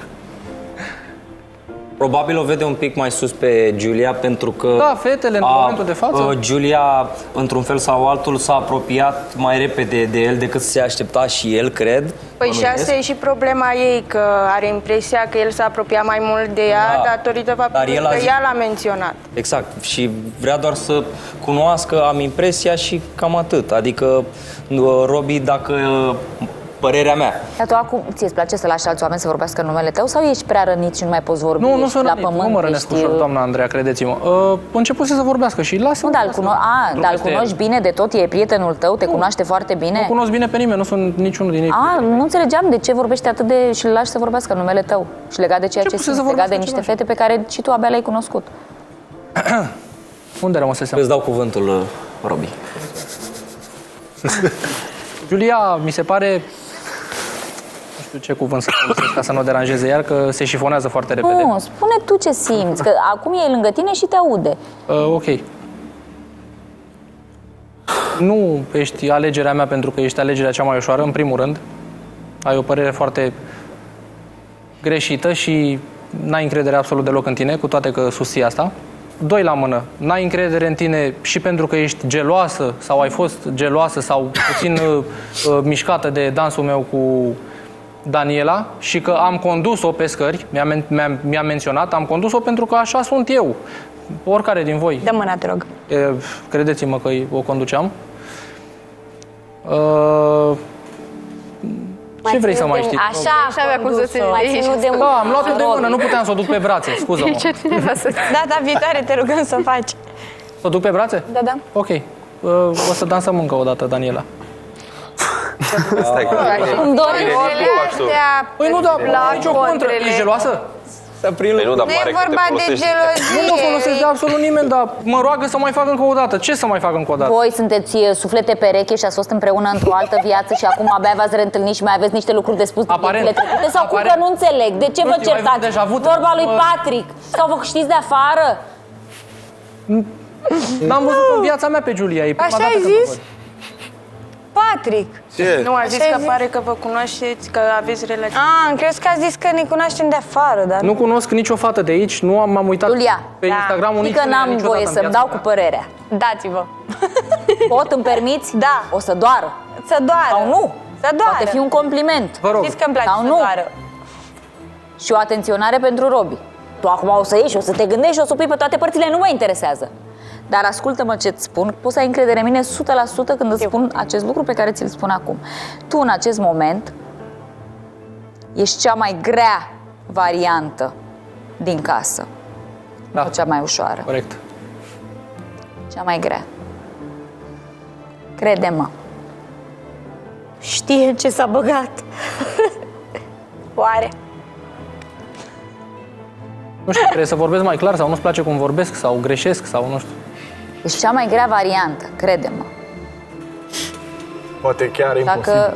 Probabil o vede un pic mai sus pe Giulia pentru că... Da, fetele în a, momentul de față. a, Giulia, într-un fel sau altul, s-a apropiat mai repede de el decât se aștepta și el, cred. Păi și asta e și problema ei, că are impresia că el s-a apropiat mai mult de ea Da. datorită Dar faptului el a că zis- ea l-a menționat. Exact. Și vrea doar să cunoască, am impresia și cam atât. Adică, Robi, dacă... Părerea mea. Dar tu acum, ție îți place să lași alți oameni să vorbească în numele tău sau ești prea rănit și nu mai poți vorbi? Nu, nu ești sunt la rănit, pământ, nu mă rănesc ești... ușor, doamna Andreea, credeți-mă. Uh, începuse să vorbească și lasă. Nu, dar îl cuno... A, dar îl cunoști bine de tot, e prietenul tău, te cunoaște foarte bine? Nu cunosc bine pe nimeni, nu sunt niciunul din ei. A, nu înțelegeam de ce vorbești atât de... și îl lași să vorbească în numele tău. Și legat de ceea ce Începuse simți, să legat de vorbească niște fete pe care și tu abia le-ai cunoscut. Unde rămăsesem? Îți dau cuvântul, Robi. Giulia, mi se pare... Nu știu ce cuvânt să folosesc ca să nu o deranjeze iar, că se șifonează foarte repede. Nu, spune tu ce simți, că acum e lângă tine și te aude. Uh, ok. Nu ești alegerea mea pentru că ești alegerea cea mai ușoară, în primul rând. Ai o părere foarte greșită și n-ai încredere absolut deloc în tine, cu toate că susții asta. Doi la mână, n-ai încredere în tine și pentru că ești geloasă sau ai fost geloasă sau puțin uh, uh, mișcată de dansul meu cu Daniela și că am condus-o pe scări, mi-a, men- mi-a, mi-a menționat, am condus-o pentru că așa sunt eu. Oricare din voi. Dă mâna, te rog. E, credeți-mă că o conduceam. Uh, ce vrei să mai știi? Așa, Nu avea cum să se mai ținut de Da, am luat-o de mână, nu puteam să o duc pe brațe, scuză-mă. Data viitoare te rugăm să faci. Să o duc pe brațe? Da, da. Ok. Uh, o să dansăm încă o dată, Daniela. Stai, că... Îmi dor Păi nu, da, nicio contră. Ești geloasă? Păi nu, dar Nu pare e că te vorba de folosești. gelozie. Nu mă folosesc de absolut nimeni, dar mă roagă să mai fac încă o dată. Ce să mai fac încă o dată? Voi sunteți uh, suflete pereche și ați fost împreună într-o altă viață și acum abia v-ați reîntâlnit și mai aveți niște lucruri de spus din Aparent. viețile trecute? Sau cum Aparent. că nu înțeleg? De ce Nu vă știu, ai certați? avut deja avut- Vorba lui mă- Patrick? Sau vă știți de afară? N-am văzut în viața mea pe Giulia. E prima Așa dată ai când o zis? văd. Patrick. Ce? Nu, a zis Așa ai că zis? pare că vă cunoașteți, că aveți relații. Ah, am crezut că a zis că ne cunoaștem de afară, dar Nu cunosc nicio fată de aici, nu am, m-am uitat Iulia, pe da. Instagramul știi că niciunei n-am niciodată voie în să-mi viața dau mea. cu părerea. dați-vă. Pot, îmi permiți? Da. O să doară. Să doară. Sau nu. Să doară. Poate fi un compliment. Vă rog. Știți că îmi place Sau să nu. doară. Și o atenționare pentru Robi. Tu acum o să ieși, o să te gândești și o să pui pe toate părțile, nu mă interesează. Dar ascultă-mă ce-ți spun, poți să ai încredere în mine o sută la sută când îți spun acest lucru pe care ți-l spun acum. Tu în acest moment ești cea mai grea variantă din casă. Da. Nu cea mai ușoară, Corect. cea mai grea. Crede-mă. Știe ce s-a băgat. Oare? Nu știu, trebuie să vorbesc mai clar sau nu-ți place cum vorbesc sau greșesc sau nu știu. Ești cea mai grea variantă, crede-mă. Poate chiar imposibil. Dacă...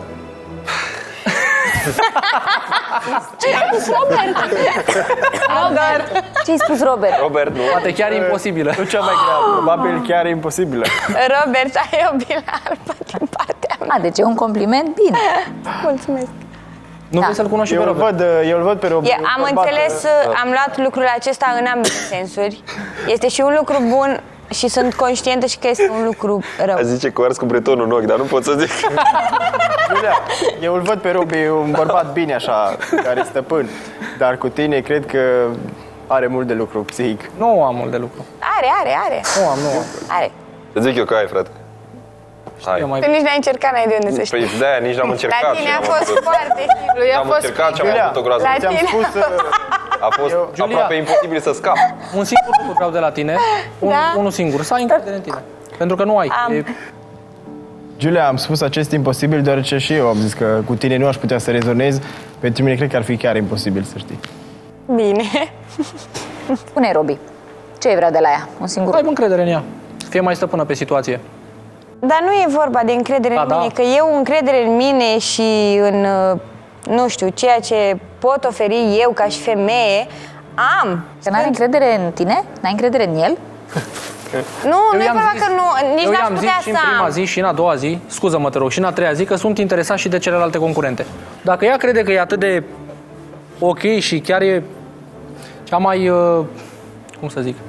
Ce-ai spus, Robert? Robert! Ce-ai spus, Robert? Robert, nu. Poate chiar imposibilă. Nu cea mai grea, probabil chiar imposibilă. Robert, ai o bilă albă din partea mea. A, deci e un compliment bine. Mulțumesc. Nu vrei să-l cunoști și Eu pe îl Robert? văd, eu îl văd pe Robert. E, am înțeles, am luat lucrul acesta în ambele sensuri. Este și un lucru bun și sunt conștientă și că este un lucru rău. Zice că o ars cu bretonul în ochi, dar nu pot să zic. Iulia, eu îl văd pe Robi, e un bărbat bine așa, care e stăpân. Dar cu tine cred că are mult de lucru psihic. Nu am mult de lucru. Are, are, are. Nu am, nu am. Are. Îți zic eu că ai, frate. Hai. Eu mai... Tu nici n-ai încercat, n-ai de unde să știi. Păi de-aia nici n-am încercat. La tine și a am fost avut- foarte simplu. Eu a Am fost încercat și am Iulia, avut o groază. la Ți-am tine spus, a fost- A fost Eu, aproape Julia, imposibil să scap. Un singur lucru vreau de la tine. Un, da? Unul singur. Să ai încredere în tine. Pentru că nu ai. Am. E... Julia, am spus acest imposibil deoarece și eu am zis că cu tine nu aș putea să rezonez. Pentru mine cred că ar fi chiar imposibil, să știi. Bine. Spune, Robi, ce vrea de la ea? Un singur. Ai încredere în ea. Să fie mai stăpână pe situație. Dar nu e vorba de încredere da, în mine, da. că eu încredere în mine și în, nu știu, ceea ce pot oferi eu ca și femeie, am. Că n-ai încredere în tine? N-ai încredere în el? Nu, nu e vorba că nu, nici eu n-aș i-am putea zis și să în prima am. zi și în a doua zi, scuză-mă te rog, și în a treia zi că sunt interesat și de celelalte concurente. Dacă ea crede că e atât de ok și chiar e cea mai, uh, cum să zic,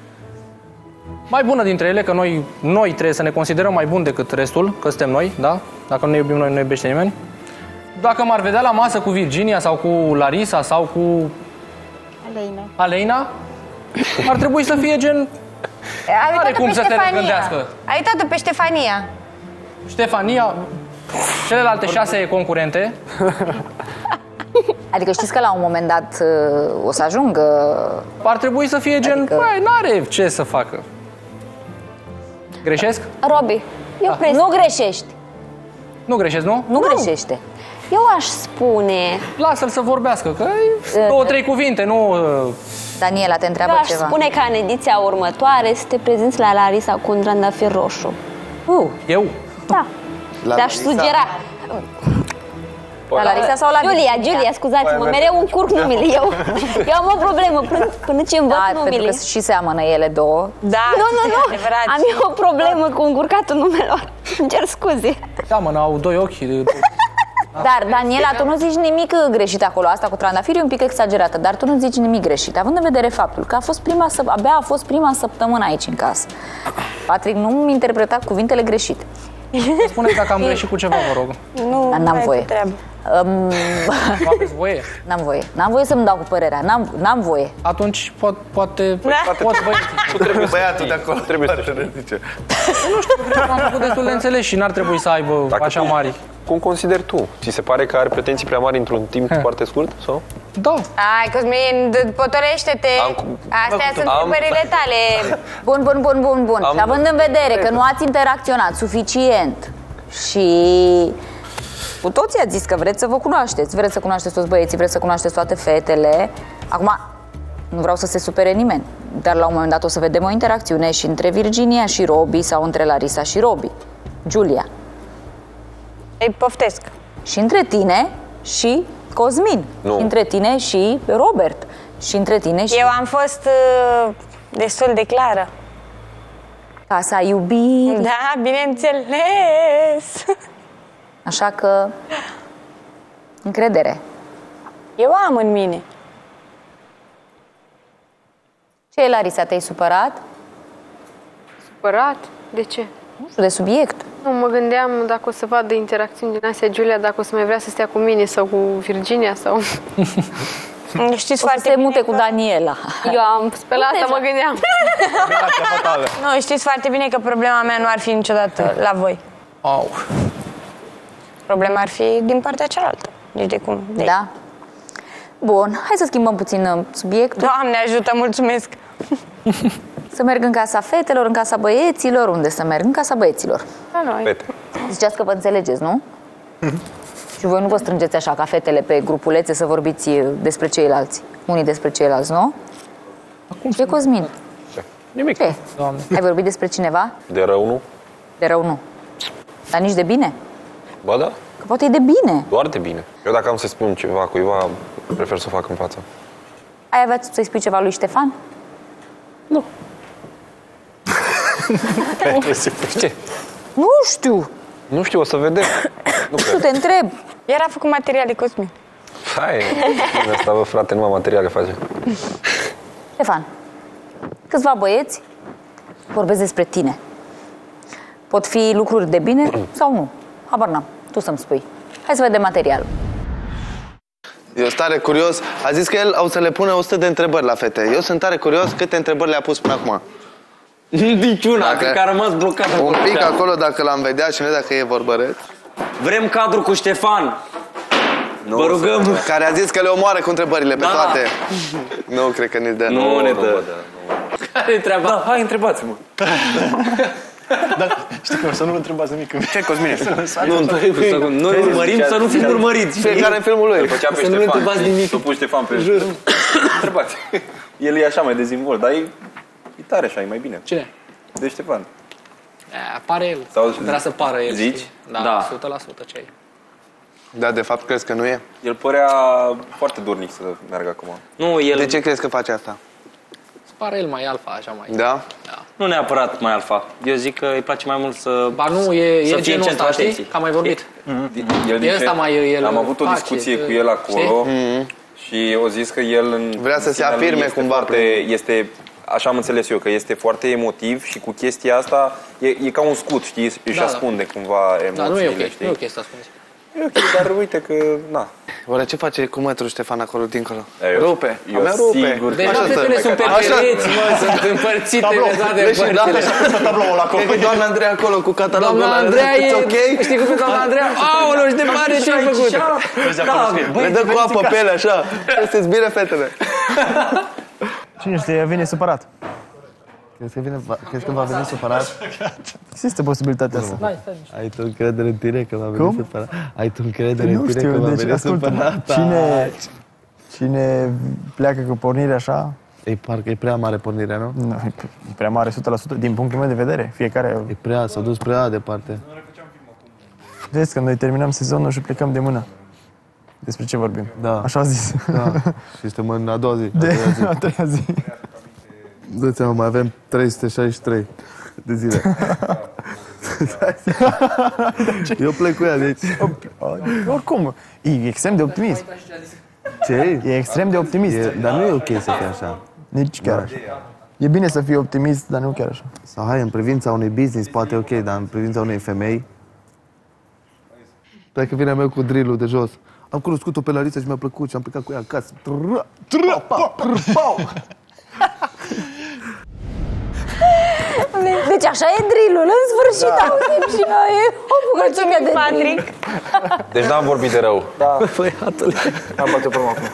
mai bună dintre ele, că noi, noi trebuie să ne considerăm mai buni decât restul, că suntem noi, da? Dacă nu ne iubim noi, nu ne iubește nimeni. Dacă m-ar vedea la masă cu Virginia sau cu Larisa sau cu Aleina, Aleina ar trebui să fie gen... Ai uitat-o cum pe să te Ștefania. regândească. Ai uitat-o pe Ștefania. Ștefania, celelalte șase concurente. Adică știți că la un moment dat o să ajungă... Ar trebui să fie gen, adică... băi, n-are ce să facă. Greșesc? Robi, eu ah. Nu greșești. Nu greșesc, nu? Nu, nu greșește. Eu aș spune... Lasă-l să vorbească, că e două, trei cuvinte, nu... Daniela, te întreabă eu aș ceva. spune ca în ediția următoare să te prezinți la Larisa cu un trandafir roșu. Uh. Eu? Da. Te-aș sugera... La Larisa sau la Julia, Julia, scuzați-mă, mereu încurc numele. Eu, eu am o problemă până, până ce învăț da, numele. pentru că și seamănă ele două. Da, nu, nu, nu, am eu o problemă cu încurcatul numelor. Îmi cer scuze. Da, mă, au doi ochi. Dar, Daniela, tu nu zici nimic greșit acolo. Asta cu trandafiri e un pic exagerată, dar tu nu zici nimic greșit, având în vedere faptul că a fost prima, abia a fost prima săptămână aici în casă. Patrick, nu mi interpreta cuvintele greșit. Spune dacă am greșit cu ceva, vă rog. Nu, n-am voie. Um... Nu aveți voie? N-am voie. N-am voie să-mi dau cu părerea. N-am, n-am voie. Atunci po- poate... Poate poți băieții. Tu trebuie băiatul de acolo. Trebuie să ne zice. Nu știu, cred că am făcut destul de înțeles și n-ar trebui să aibă dacă așa tu, mari. Cum consideri tu? Ți se pare că are pretenții prea mari într-un timp He. foarte scurt? Sau? Da. Ai, Cosmin, potorește-te. Astea sunt întrebările tale. Bun, bun, bun, bun, bun. Și având în vedere că nu ați interacționat suficient și cu toții ați zis că vreți să vă cunoașteți, vreți să cunoașteți toți băieții, vreți să cunoașteți toate fetele. Acum, nu vreau să se supere nimeni, dar la un moment dat o să vedem o interacțiune și între Virginia și Robi sau între Larisa și Robi. Julia. Îi poftesc. Și între tine și Cosmin. Nu. Și între tine și Robert. Și între tine și... Eu am fost uh, destul de clară. Casa iubirii. Da, bineînțeles. Așa că... încredere. Eu am în mine. Ce e, Larisa? Te-ai supărat? Supărat? De ce? Nu știu, de subiect. Nu, mă gândeam dacă o să vadă interacțiuni din astea, Julia, dacă o să mai vrea să stea cu mine sau cu Virginia sau... Știți o să se mute cu Daniela. Eu am... Pe la asta mă gândeam. Nu, știți foarte bine că problema mea nu ar fi niciodată la voi. Au. Problema ar fi din partea cealaltă. Deci de cum? De da. Bun, hai să schimbăm puțin subiectul. Doamne ajută, mulțumesc! Să merg în casa fetelor, în casa băieților. Unde să merg? În casa băieților. Da, noi. Fete. Ziceați că vă înțelegeți, nu? Și voi nu vă strângeți așa ca fetele pe grupulețe să vorbiți despre ceilalți. Unii despre ceilalți, nu? Acum ce, Cosmin? Ce? Nimic. Ce? Doamne. Ai vorbit despre cineva? De rău nu? De rău nu. Dar nici de bine? Ba da. Că poate e de bine. Doar de bine. Eu dacă am să spun ceva cuiva, prefer să o fac în față. Ai avea să-i spui ceva lui Ștefan? Nu. Ce? Nu știu. Nu știu, o să vedem. Nu știu, te întreb. Iar a făcut materiale, Cosmin. Hai, asta, bă, frate, numai materiale face. Ștefan, câțiva băieți vorbesc despre tine. Pot fi lucruri de bine sau nu? Habar n-am. Tu să-mi spui. Hai să vedem materialul. Eu sunt tare curios. A zis că el o să le pună o sută de întrebări la fete. Eu sunt tare curios câte întrebări le-a pus până acum. Niciuna, cred că a rămas blocat. Un pic acolo, dacă l-am vedea și nu dacă e vorbăreț. Vrem cadru cu Ștefan. Vă rugăm. Care a zis că le omoară cu întrebările pe Da. toate. Nu, cred că ne dă. Nu ne dă. Care-i treaba? Da, hai, întrebați-mă. Da, știi că să nu întrebați nimic. Ce, Cosmine? Nu, noi urmărim să nu fim urmăriți. Fiecare în filmul lui. Făcea pe Să nu ne Ștefan. întrebați nimic. Să pui Ștefan pe jur. Întrebați. El e așa mai dezvolt, dar e, e tare așa, e mai bine. Cine? De Ștefan. E, pare el. Sau Vrea să pară el. zici? știi? Da, Da. o sută la sută ce e. Da, de fapt crezi că nu e? El părea foarte dornic să meargă acum. Nu, el... De ce crezi că face asta? Pare el mai alfa, așa mai... Da? Nu neapărat mai alfa. Eu zic că îi place mai mult să... Ba nu, e, să e fie genul centru ăsta, știi? atenției. Că am mai vorbit. El E ăsta mai, el am avut o face, discuție e- cu el acolo știi? și o zis că el în Vrea să se sinea lui afirme este cumva foarte, este, așa am înțeles eu, că este foarte emotiv și cu chestia asta e, e ca un scut, știi? Își Da, da. ascunde cumva emoțiile, Da, nu e ok, știi? nu e ok să ascunzi. E ok, dar uite că, na. Oare ce face cu mătru Ștefan acolo dincolo? Eu- Rupe. eu Mea rupe. sigur că- Deja Așa fetele stă. sunt pe Așa. pereți, mă, sunt împărțite pe toate Deci, da, părțile. așa, tabloul acolo. Cred că doamna Andreea acolo cu catalogul Doamna ăla, Andreea e... e... ok? Știi cum e doamna Andreea? Aoleu, și de mare ce ai făcut? Da, le dă cu apă pe ele, așa. Sunteți bine, fetele. Cine știe, vine supărat. Crezi că, vine, crezi că va veni supărat? Există posibilitatea asta. Ai tu încredere în tine că va veni Cum? supărat? Ai tu încredere în Nu tine știu, că va deci veni ascultă, supărat? cine, cine pleacă cu pornire așa, E, parcă e prea mare pornirea, nu? nu, e prea mare, o sută la sută, din punctul meu de vedere. Fiecare... E prea, s-a dus prea departe. Vezi că noi terminăm sezonul și plecăm de mână. Despre ce vorbim? Da. Așa a zis. Da. Și suntem în a doua zi. De a treia zi. Dă-ți seama, mai avem trei sute șaizeci și trei de zile. Eu plec cu ea, deci... Oricum, e extrem de optimist. Ce? E extrem de optimist. E, dar nu e ok să fie așa. Nici chiar așa. E bine să fii optimist, dar nu chiar așa. Sau hai, în privința unui business poate ok, dar în privința unei femei... Dacă vine meu cu drill-ul de jos. Am cunoscut-o pe Larisa și mi-a plăcut și am plecat cu ea acasă. Tră, tră, pau, tră, pau. Deci așa e drill-ul, în sfârșit da. Auzim și noi o bucățică de Patrick. Deci n-am vorbit de rău. Da. Băiatule. Am bătut pe acum.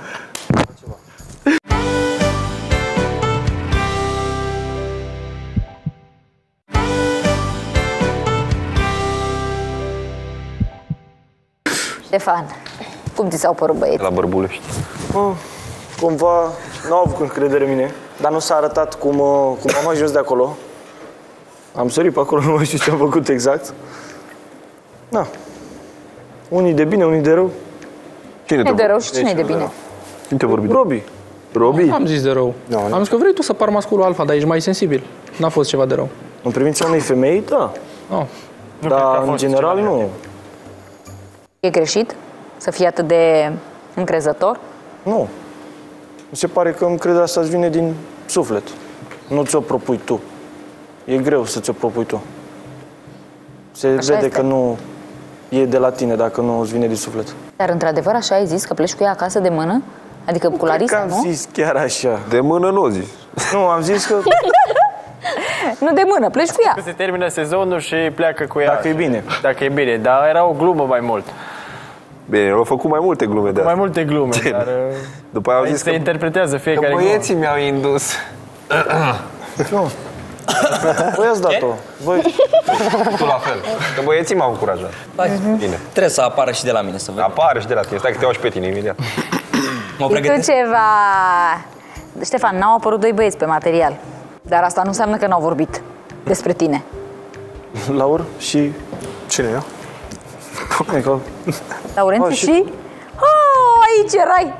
Ștefan, cum ți s-au părut băieți? La Bărbulești. Oh, cumva n-au avut încredere în mine, dar nu s-a arătat cum, uh, cum am ajuns de acolo. Am sărit pe acolo, nu mai știu ce am făcut exact. Da. Unii de bine, unii de rău. Cine E de rău și cine e de bine? Cine te vorbi? Robi. Robi? Am zis de rău. Nu, nu. Am zis că vrei tu să par masculul alfa, dar ești mai sensibil. N-a fost ceva de rău. În privința unei femei, da. Oh. Dar în general nu. E greșit să fii atât de încrezător? Nu. Mi se pare că încrederea asta îți vine din suflet. Nu ți-o propui tu. E greu să ți-o propui tu. Se Așa vede este. că nu e de la tine dacă nu îți vine din suflet. Dar într-adevăr așa ai zis că pleci cu ea acasă de mână? Adică cu Larisa, Cred că am nu? zis chiar așa. De mână nu o zis. Nu, am zis că Nu de mână, pleci cu ea. Că se termină sezonul și pleacă cu ea. dacă e bine. Dacă e bine, dar era o glumă mai mult. Bine, el a făcut mai multe glume de Mai asta. multe glume, dar După aia au aici zis se că, interpretează că fiecare băieții mi-au indus. Nu. Voi ați dat-o. Voi... Tu la fel. Că băieții m-au încurajat. Bine. Trebuie să apară și de la mine, să vedem. Apare și de la tine. Stai că te iau și pe tine imediat. Mă E tu pregătesc. ceva... Ștefan, n-au apărut doi băieți pe material. Dar asta nu înseamnă că n-au vorbit despre tine. Laur și... Cine e? Adică... Laurențiu Ah, și... și- Oh, aici erai!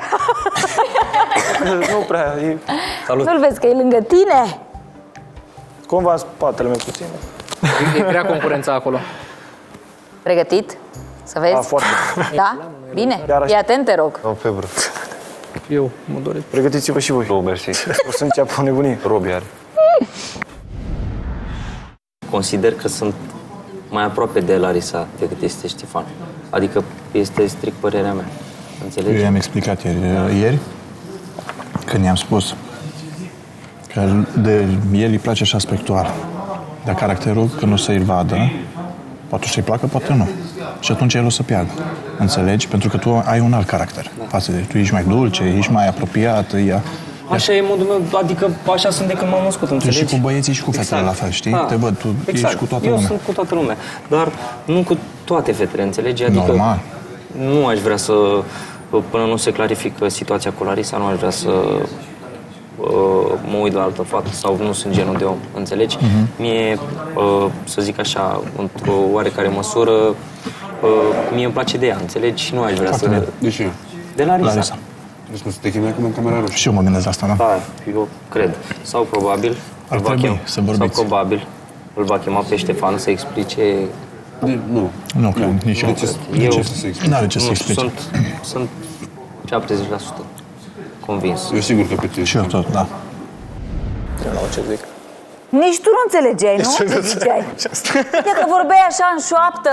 Nu prea, e Salut. Nu-l vezi că e lângă tine? cumva în spatele meu puțin. E prea concurența acolo. Pregătit? Să vezi? A, foarte. Da? Bine? Chiar așa. Fii atent, te rog. Am febră. Eu mă doresc. Pregătiți-vă și voi. Nu, mersi. O să înceapă o nebunie. Robi are. Consider că sunt mai aproape de Larisa decât este Ștefan. Adică este strict părerea mea. Înțelegi? Eu i-am explicat ieri, ieri când i-am spus că de el îi place și aspectul ăla. Dar caracterul, când o să-i vadă, poate să-i placă, poate nu. Și atunci el o să piardă. Înțelegi? Pentru că tu ai un alt caracter față de... Tu ești mai dulce, ești mai apropiat, ea... Așa e modul meu, adică așa sunt de când m-am născut, înțelegi? Tu și cu băieții și cu fetele exact. la fel, știi? Da. Te văd, tu exact. ești cu toată Eu lumea. sunt cu toată lumea, dar nu cu toate fetele, înțelegi? Adică normal. Nu aș vrea să, până nu se clarifică situația cu Larisa, nu aș vrea să uh, mă uit la altă fată sau nu sunt genul de om, înțelegi? Uh-huh. Mie, uh, să zic așa, într-o oarecare măsură, uh, mie îmi place de ea, înțelegi? Și nu aș vrea foarte să... bine. De ce? De Larisa. Larisa. Deci nu să te chemi acum în camera roșie. Și eu mă gândesc la asta, da? Da, eu cred. Sau probabil... Ar trebui chem, să vorbiți. Sau probabil îl va chema pe Ștefan să explice... De, nu. Nu, cred, nici eu. De ce, de ce să se explice? N-are ce să explice. Sunt, sunt șaptezeci la sută convins. Eu sigur că pe tine. Și eu tot, da. Nu ce zic. Nici tu nu înțelegeai, nu? Ce ziceai? Uite că vorbeai așa în șoaptă.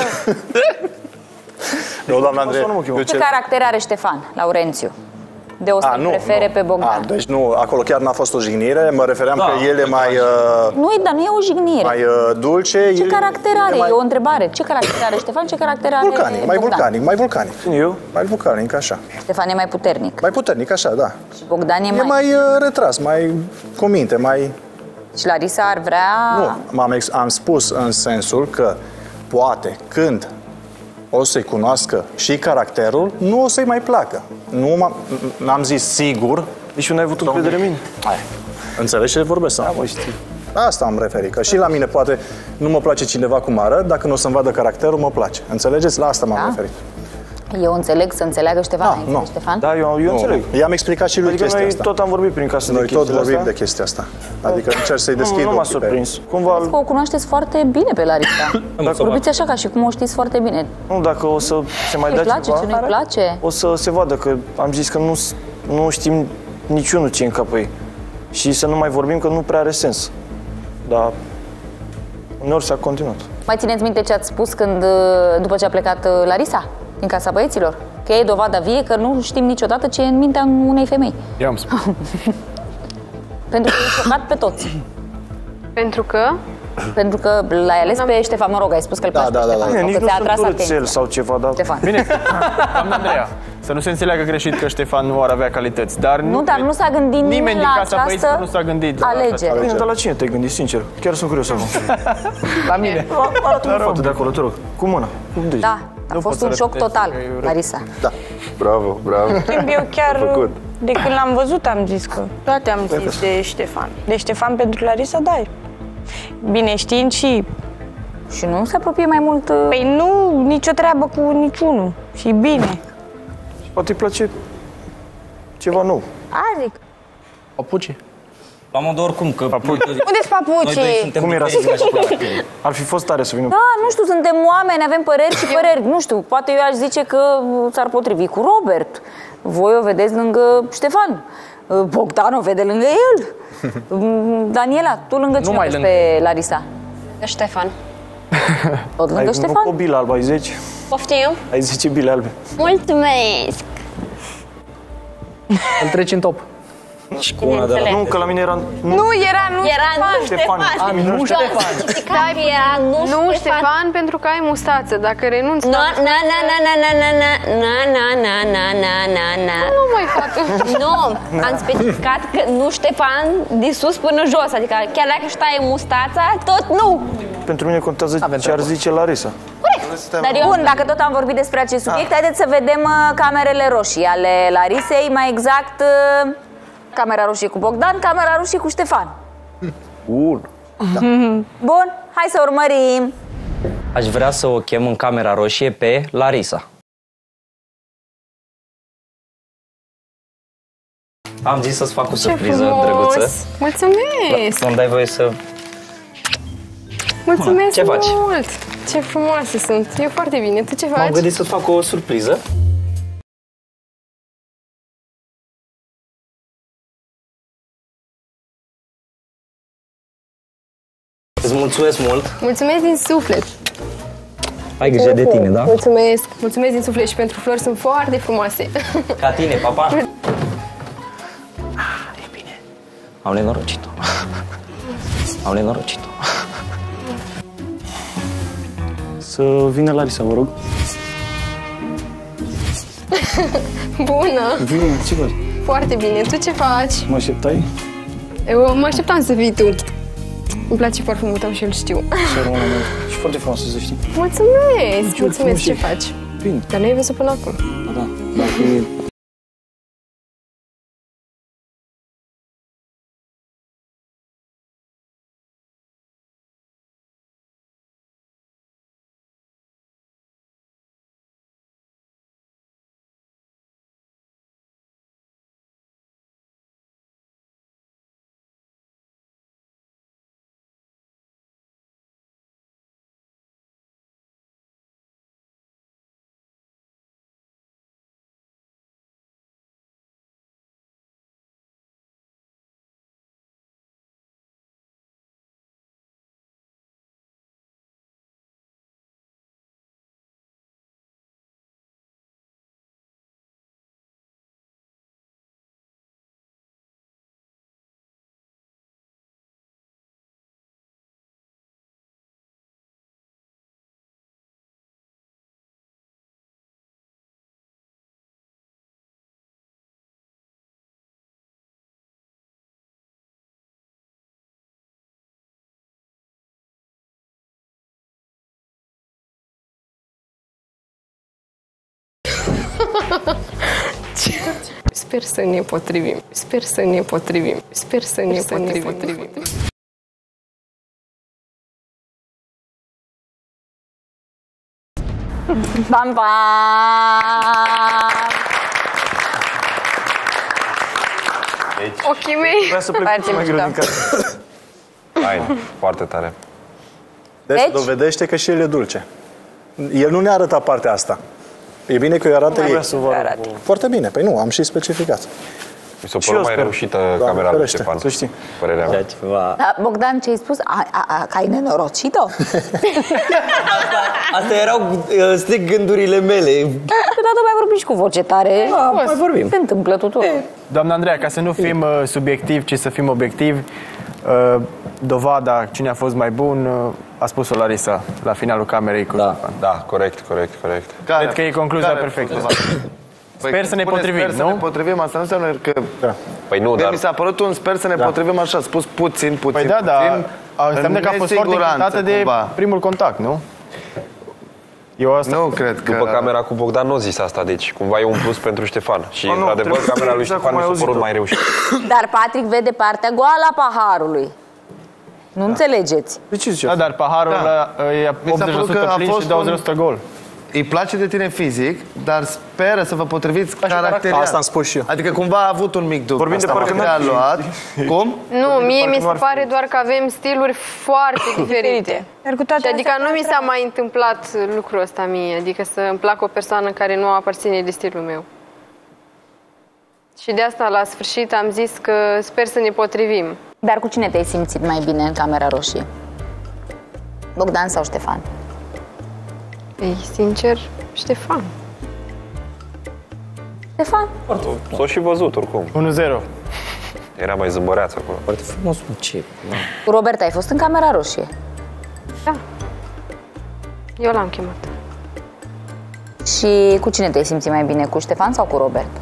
Nu, doamna Andrei. Ce caracter are Ștefan Laurențiu? De o să-l prefere nu. pe Bogdan. A, deci nu, acolo chiar n-a fost o jignire, mă refeream da, că el e mai... Uh, nu, dar nu e o jignire. Mai uh, dulce. Ce el, caracter are? E, mai... e o întrebare. Ce caracter are Ștefan? Ce caracter are vulcanic, mai Bogdan? vulcanic, mai vulcanic. Eu? Mai vulcanic, așa. Ștefan e mai puternic. Mai puternic, așa, da. Și Bogdan e, e mai... E mai uh, retras, mai cu minte, mai... Și Larisa ar vrea... Nu, am, am spus în sensul că poate când o să-i cunoască și caracterul, nu o să-i mai placă. Nu n-am zis sigur. Deci nu ai avut încredere în mine? Hai. Înțelegi ce vorbesc? Da, mă, știi. Asta am referit, că și la mine poate nu mă place cineva cum arăt, dacă nu o să-mi vadă caracterul, mă place. Înțelegeți? La asta m-am da? referit. Eu înțeleg să înțeleagă Ștefan, da, ai înțeles, Ștefan? Da, eu, eu înțeleg. I-am explicat și lui adică chestia noi asta. tot am vorbit prin casă noi de chestia tot vorbim asta. de chestia asta. Adică încerc să-i deschid. Nu, nu m-a surprins. Cumva... Că o cunoașteți foarte bine pe Larisa. Vorbiți așa ca și cum o știți foarte bine. Nu, dacă o să se mai dea place, ceva, ce nu-i place? O să se vadă că am zis că nu, nu știm niciunul ce în capul ei. Și să nu mai vorbim că nu prea are sens. Dar uneori s-a continuat. Mai țineți minte ce ați spus când, după ce a plecat Larisa din casa băieților? Că e dovada vie că nu știm niciodată ce e în mintea unei femei. Eu am spus. Pentru că e șocat pe toți. Pentru că? Pentru că l-ai ales pe Ștefan, mă rog, ai spus că îl place da, pe da, Ștefan. da, da. Nici nu sunt urățel sau ceva, dar... Ștefan. Bine, doamna Andreea, să nu se înțeleagă greșit că Ștefan nu ar avea calități, dar Nu, dar nu s-a gândit nimeni, nimeni din la casa băieților nu s-a gândit. alegere. Bine, dar la cine te-ai gândit, sincer? Chiar sunt curios acum. La mine. Arată-mi o foto de acolo, te rog. Cu mâna. Cu degi. Da, a Nu fost pot un să șoc repetez, total, că e urât. Larisa. Da. Bravo, bravo. Eu chiar, Făcut. de când l-am văzut, am zis că toate am zis de Ștefan. De Ștefan pentru Larisa, da. Bine știind și... Și nu se apropie mai mult... Păi nu, nicio treabă cu niciunul. Și bine. Poate îi place ceva nou. Adică... Papuci? La modul oricum, că... Papuci. Unde-s papucii? Cum era să Ar fi fost tare să vină. Da, nu știu, suntem oameni, avem păreri și păreri. Nu știu, poate eu aș zice că s-ar potrivi cu Robert. Voi o vedeți lângă Ștefan. Bogdan o vede lângă el. Daniela, tu lângă cine mai ești lângă. pe Larisa? Ștefan. Tot lângă Ai Ștefan? o bilă albă, ai zece? Poftim? Ai zece bile albe. Mulțumesc! Îl treci în top. Și cu una de la... Nu, că la mine era... Nu, era nu Era nu Ștefan. Ștefan. A, nu Ștefan. Stai, era nu, Nu, Ștefan. Ștefan, pentru că ai mustață. Dacă renunți Na, la... na, na, na, na, na, na, na, na, na, na, na, na, na. Nu mai fac. Nu, am specificat că nu Ștefan de sus până jos. Adică chiar dacă își taie mustața, tot nu. Pentru mine contează ce ar zice Larisa. Dar eu... Bun, dacă tot am vorbit despre acest subiect, haideți să vedem uh, camerele roșii ale Larisei, mai exact uh, camera roșie cu Bogdan, camera roșie cu Ștefan. Bun. Da. Bun, hai să urmărim. Aș vrea să o chem în camera roșie pe Larisa. Am zis să-ți fac o surpriză drăguță. Mulțumesc! Să-mi dai voie să... Mulțumesc Ce faci? mult! Ce frumoase sunt! E foarte bine. Tu ce faci? M-am gândit să-ți fac o surpriză. Îți mulțumesc mult. Mulțumesc din suflet! Ai grijă de tine, da? Mulțumesc! Mulțumesc din suflet și pentru flori sunt foarte frumoase. Ca tine, papa. Ah, e bine. Am nenorocit-o. Am nenorocit-o. Să vină Larisa, vă rog. Bună! Bine, ce faci? Foarte bine. Tu ce faci? Mă așteptai? Eu mă așteptam să vii tu. Îmi place parfumul tău și îl știu. Și rămâne mult. Și foarte frumoasă, să știi. Mulțumesc! Ce Mulțumesc, ce frumos e. faci? Bine. Dar n-ai văzut până acum. Da, da. Dacă e... Sper să ne potrivim. Sper să ne potrivim. Sper să ne potrivim. Bam, bam! Deci, Ochii mei. Vreau să plec mai greu din casă. Hai, foarte tare. Deci, deci dovedește că și el e dulce. El nu ne-a arătat partea asta. E bine că îi arată ei. Foarte bine. Păi nu, am și specificat. Mi s-a părut mai reușită camera lui Ștefan. Să știi. Părerea mea. Da, Bogdan, ce ai spus? A, a, a, că ai nenorocit-o? Astea erau uh, strict gândurile mele. Câteodată mai vorbim și cu voce tare. Da, mai vorbim. Se întâmplă tuturor. Doamna Andreea, ca să nu fim uh, subiectivi, ci să fim obiectivi, uh, dovada cine a fost mai bun uh, a spus-o Larisa la finalul camerei cu Da, Ștefan. da, corect, corect, corect. Cred că e concluzia perfectă. Sper să ne potrivim, sper nu? să ne potrivim, asta nu înseamnă că... Da. Păi nu, de dar... mi s-a părut un sper să ne Da. potrivim așa, spus puțin, puțin, Păi da, puțin, da, înseamnă că a fost foarte încântată de cumva. primul contact, nu? Eu asta... Nu cred că... După camera cu Bogdan nu a zis asta, deci cumva e un plus pentru Ștefan. Și, Bă, nu, într-adevăr, trebuie camera să lui exact Ștefan cum ai mi s-a părut auzit-o. mai reușită. Dar Patrick vede partea goală a paharului. Nu înțelegeți? De ce zice? Da, dar paharul Da. ăla e Mi s-a optzeci la părut că sută a plin și fost douăzeci la un- sută gol. Îi place de tine fizic, dar speră să vă potriviți caracterial. Asta am spus și eu. Adică cumva a avut un mic duc. Vorbim de Asta parcă te-a n-ar fi. luat. Cum? Nu, mie mi se pare doar că avem stiluri foarte diferite. Dar cu toate Și adică nu mi s-a mai întâmplat lucrul ăsta mie, adică să îmi placă o persoană care nu aparține de stilul meu. Și de asta la sfârșit am zis că sper să ne potrivim. Dar cu cine te-ai simțit mai bine în Camera Roșie? Bogdan sau Ștefan? Ei, sincer, Ștefan. Ștefan? S-o și văzut, oricum. unu zero. Era mai zâmbăreață acolo. Foarte frumos cu ce? Cu Robert ai fost în Camera Roșie? Da. Eu l-am chemat. Și cu cine te-ai simțit mai bine? Cu Ștefan sau cu Robert?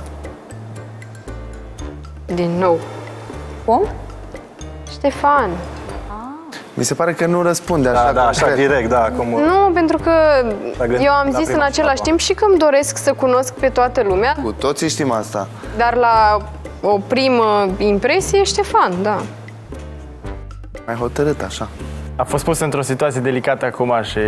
Din nou. Cum? Ștefan. Mi se pare că nu răspunde așa. Da, da, așa concret. direct, da. Cum... Nu, pentru că gândit eu am la zis prima în același etapă. timp și că îmi doresc să cunosc pe toată lumea, Cu toții știm asta. dar la o primă impresie, Ștefan, da. Mai hotărât așa. A fost pus într-o situație delicată acum și...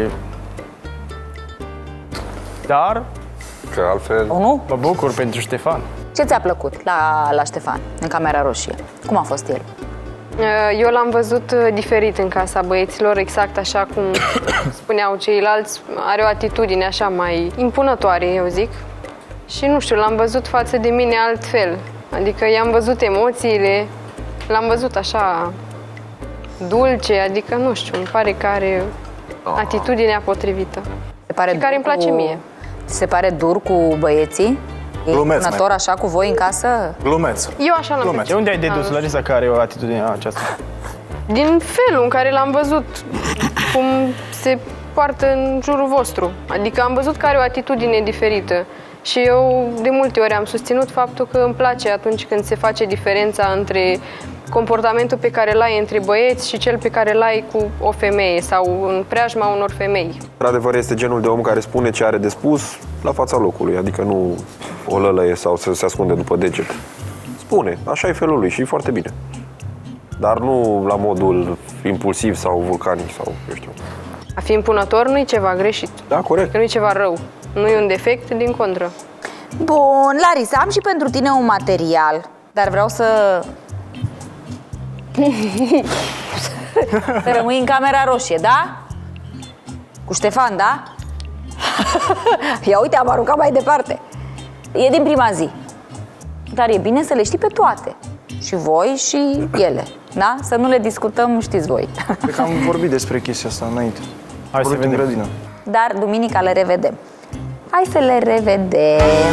Dar Că altfel... Nu? mă bucur pentru Ștefan. Ce ți-a plăcut la, la Ștefan, în Camera Roșie? Cum a fost el? Eu l-am văzut diferit în casa băieților, exact așa cum spuneau ceilalți. Are o atitudine așa mai impunătoare, eu zic. Și nu știu, l-am văzut față de mine altfel. Adică i-am văzut emoțiile, l-am văzut așa dulce, adică nu știu, îmi pare că are atitudinea potrivită. Se pare Și care îmi place cu... mie. Se pare dur cu băieții? E Glumeț, punător mai. așa cu voi în casă? Glumeț. Eu așa l-am De perceput. unde ai dedus, Larisa, că are o atitudine aceasta? Din felul în care l-am văzut, cum se poartă în jurul vostru. Adică am văzut că are o atitudine diferită. Și eu de multe ori am susținut faptul că îmi place atunci când se face diferența între comportamentul pe care l-ai între băieți și cel pe care l-ai cu o femeie sau în preajma unor femei. Într-adevăr, este genul de om care spune ce are de spus la fața locului, adică nu o lălăie sau să se ascunde după deget. Spune, așa e felul lui și e foarte bine. Dar nu la modul impulsiv sau vulcanic sau eu știu. A fi impunător nu e ceva greșit. Da, corect. Că nu e ceva rău. Nu e un defect, din contră. Bun, Larisa, am și pentru tine un material, dar vreau să... să rămâi în camera roșie, da? Cu Ștefan, da? Ia uite, am aruncat mai departe. E din prima zi. Dar e bine să le știi pe toate. Și voi și ele, da? Să nu le discutăm, știți voi. Cred că am vorbit despre chestia asta înainte. Hai să vedem grădină. Dar duminica le revedem. Hai să le revedem.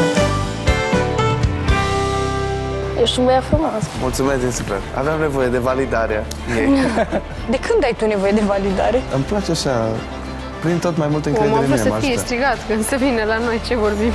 Ești un băiat frumos. Mulțumesc din suflet. Aveam nevoie de validarea ei. De când ai tu nevoie de validare? Îmi place așa, prin tot mai multă Om încredere a în vrut mine, să mă fie ajută. strigat când se vine la noi, ce vorbim.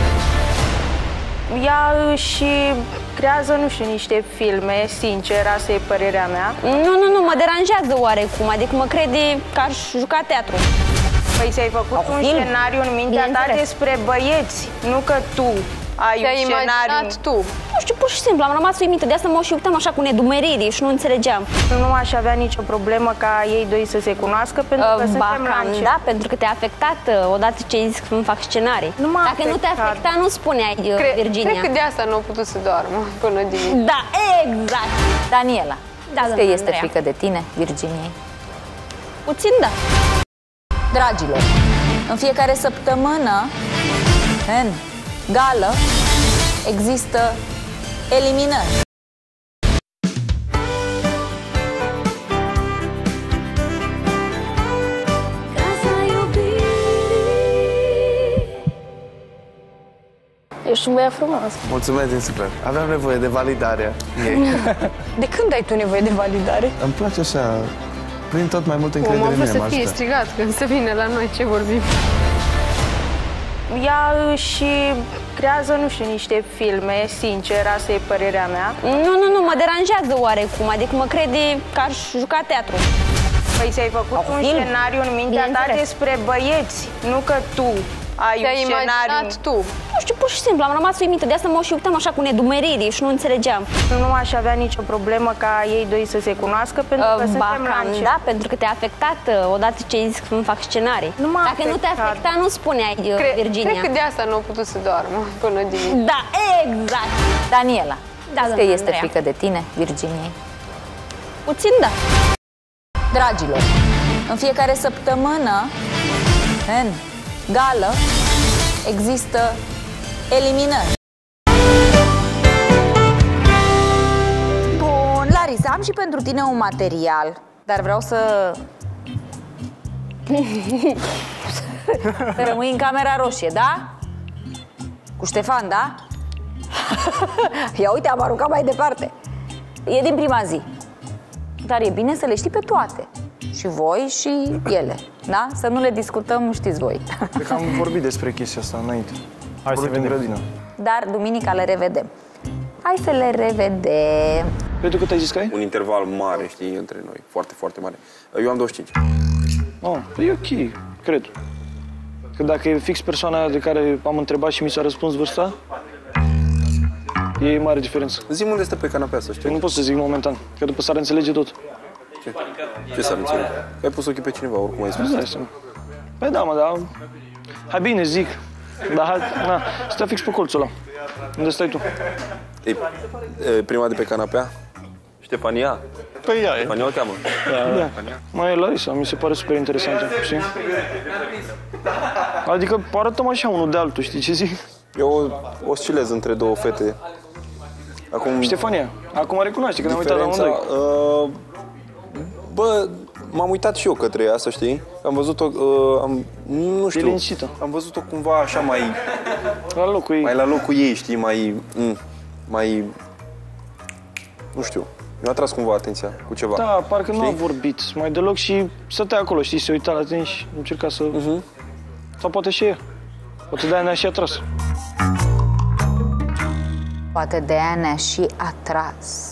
Ea și creează, nu știu, niște filme, sincer, asta e părerea mea. Nu, nu, nu, mă deranjează oarecum, adică mă crede că aș juca teatru. Păi ți-ai făcut un film? scenariu în mintea ta despre băieți, nu că tu ai Te-ai un scenariu. imaginat tu. Nu știu, pur și simplu, am rămas uimită, de asta mă și uitam așa cu nedumerire și nu înțelegeam. Nu aș avea nicio problemă ca ei doi să se cunoască, pentru că Uh, suntem ba, la cam început. da, pentru că te-a afectat uh, odată ce ai zis că îmi fac scenarii. Nu m-a Dacă nu te afectat. afecta, nu spuneai, uh, Cre Virginia. Cred că de asta nu a putut să doarmă până dimineața. Da, exact. Daniela, Da, că doamna este Andreea. frică de tine, Virginiei? Puțin, da. Dragilor, în fiecare săptămână, în gală, există eliminări. Ești un băiat frumos. Mulțumesc din suflet. Aveam nevoie de validarea ei. De când ai tu nevoie de validare? Îmi place așa, prin tot mai multă Om a încredere în vrut mine, să mă fie ajută. strigat când se vine la noi, ce vorbim. Ea și creează, nu știu, niște filme, sincer, asta e părerea mea. Nu, nu, nu, mă deranjează oarecum, adică mă crede că aș juca teatru. Păi ți-ai făcut un film? scenariu în mintea ta Bineînțeles. despre băieți, nu că tu ai Te-ai un scenariu. imaginat tu. Nu știu, pur și simplu, am rămas uimită, de asta mă și uitam așa cu nedumerire și nu înțelegeam. Nu aș avea nicio problemă ca ei doi să se cunoască, pentru că Uh, ba, suntem la cam început. da, pentru că te-a afectat uh, odată ce ai zis că îmi fac scenarii. Nu m-a Dacă nu te afectat. afecta, nu spuneai, uh, Cre Virginia. Cred că de asta nu a putut să doarmă până dimineața. Da, exact. Daniela, Da, că doamna este Andreea. frică de tine, Virginiei? Puțin, da. Dragilor, în fiecare săptămână, în gală, există eliminări. Bun, Larisa, am și pentru tine un material, dar vreau să... să rămâi în camera roșie, da? Cu Ștefan, da? Ia uite, am aruncat mai departe. E din prima zi. Dar e bine să le știi pe toate. Și voi și ele, da? Să nu le discutăm, știți voi. Cred că am vorbit despre chestia asta înainte. Hai să Vorbit în vedem. grădină. Dar duminica le revedem. Hai să le revedem. Pentru cât ai zis că ai? Un interval mare, știi, între noi. Foarte, foarte mare. Eu am douăzeci și cinci. Oh, e ok, cred. Că dacă e fix persoana aia de care am întrebat și mi s-a răspuns vârsta, e mare diferență. Zi-mi unde stă pe canapea, să știu. Nu pot să zic momentan, că după s-ar înțelege tot. Ce, Ce s-ar înțelege? Că ai pus ochii pe cineva, oricum ai spus. Nu dai seama. Păi da, mă, da. Hai bine, zic. Dar hai, na, stai fix pe colțul ăla. Unde stai tu? E, e prima de pe canapea? Ștefania? Păi ea e. Ștefania o cheamă. Da. Mai e Larisa, mi se pare super interesantă, știi? Adică arătăm așa unul de altul, știi ce zic? Eu oscilez între două fete. Acum... Ștefania, acum recunoaște că ne-am uitat la Diferența, amândoi. uh, bă, m-am uitat și eu către ea, să știi. Am văzut-o, uh, am, nu știu, liniștită. am văzut-o cumva așa mai... La locul ei. Mai la locul ei, știi, mai... Mm, mai... Nu știu, mi-a atras cumva atenția cu ceva. Da, parcă nu au vorbit mai deloc și stătea acolo, știi, se uita la tine și încerca să... Uh-huh. Sau poate și ea. Poate de-aia ne-a și atras. Poate de aia ne-a și atras.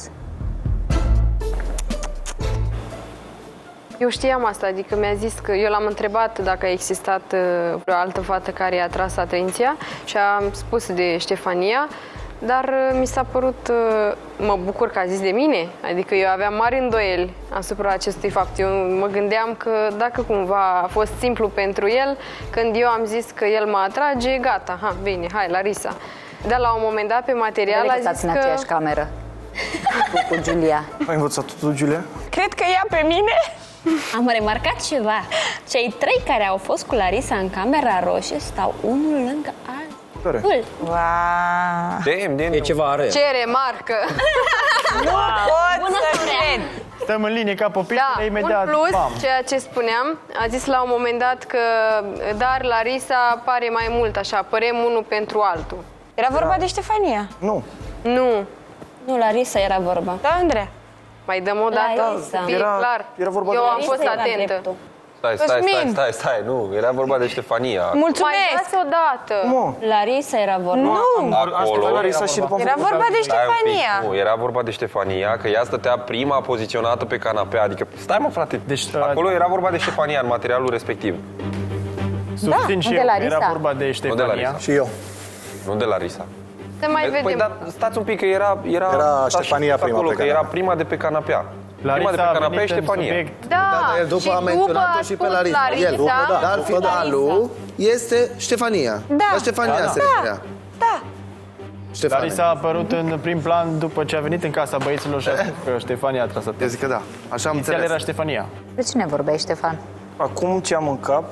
Eu știam asta, adică mi-a zis că eu l-am întrebat dacă a existat uh, vreo altă fată care i-a atras atenția și am spus de Ștefania, dar uh, mi s-a părut, uh, mă bucur că a zis de mine, adică eu aveam mari îndoieli asupra acestui fapt. Eu mă gândeam că dacă cumva a fost simplu pentru el, când eu am zis că el mă atrage, gata, ha, bine, hai, Larisa. Dar la un moment dat pe material a zis în că... aceeași cameră cu Giulia. Ai învățat tu, Giulia? Cred că ea pe mine. Am remarcat ceva. Cei trei care au fost cu Larisa în camera roșie stau unul lângă altul. Wow. Damn, damn. E ceva are. Ce remarcă! Nu pot să cred! Stăm în linie ca popitele, Da, imediat, un plus, bam. ceea ce spuneam, a zis la un moment dat că dar Larisa pare mai mult așa, părem unul pentru altul. Era vorba de Ștefania. Nu. Nu. Nu, Larisa era vorba. Da, Andreea. Mai dăm o dată, Larisa. să fie Era- clar. era vorba Eu de am Larisa. fost Era atentă. dreptul. Stai, stai, stai, Cosmin. stai, stai, nu, era vorba de Ștefania. Mulțumesc! Mai dați o dată. Nu. Larisa era vorba. Nu! Acolo Larisa și după Era vorba de Stai un pic, Ștefania. nu, era vorba de Ștefania, că ea stătea prima poziționată pe canapea, adică, stai mă frate, Deci, acolo era vorba de Ștefania în materialul respectiv, Susțin nu și de eu, Larisa. era vorba de nu de Ștefania. Larisa. Și eu. Nu de Larisa. Să mai vedem. Păi, dar stați un pic, că era... Era, Era stați Ștefania acolo, prima pe că era canapea. prima de pe canapea. Prima de Larisa pe a canapea e venit în Ștefania. subiect. Da, Dar el după și a menționat-o a și pe spus Larisa. Larisa. El, da. dar finalul este Ștefania. Da. La Ștefania Da. se referea. Da. Ștefania. Larisa a apărut în prim plan după ce a venit în casa băieților și a spus că Ștefania a tras Eu atenția. zic că da. Așa am Inițial înțeles. era Ștefania. De cine vorbeai, Ștefan? Acum ce am în cap,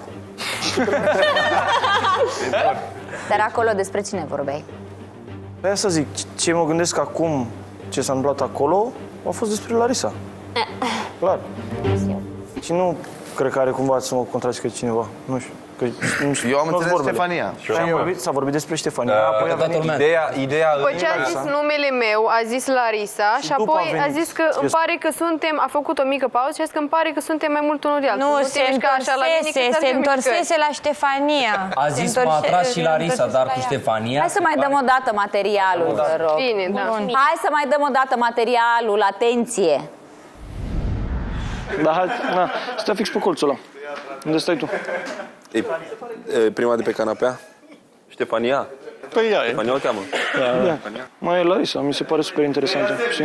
Dar acolo despre cine vorbeai? pe aia să zic, ce mă gândesc acum, ce s-a întâmplat acolo, a fost despre Larisa. Clar. Și nu cred că are cumva să mă contrazică cineva. Nu știu. Că, nu știu Eu am nu-s înțeles vorbele. Ștefania. Și am vorbit, s-a vorbit despre Ștefania, Uh, apoi a toată venit... lumea. Ideea, ideea După în ce a zis numele meu, a zis Larisa și, Și după apoi a venit. a zis că îmi pare că suntem, a făcut o mică pauză și a zis că îmi pare că suntem mai mult unul de altul. Nu, te se mișca așa la mine, că întorsese, ți-ar se fi întorsese la Ștefania. A Se zis, întorse- m-a atras și se Larisa, întorsese dar la cu ea. Ștefania. Hai să mai dăm o dată materialul, vă rog. Bine, da. Hai să mai dăm o dată materialul, atenție. Da, hai, na, stai fix pe colțul ăla. Unde stai tu? E, e, prima de pe canapea? Ștefania? Păi ea e. Ștefania o cheamă. Da. Mai e Larisa, mi se pare super interesantă, știi?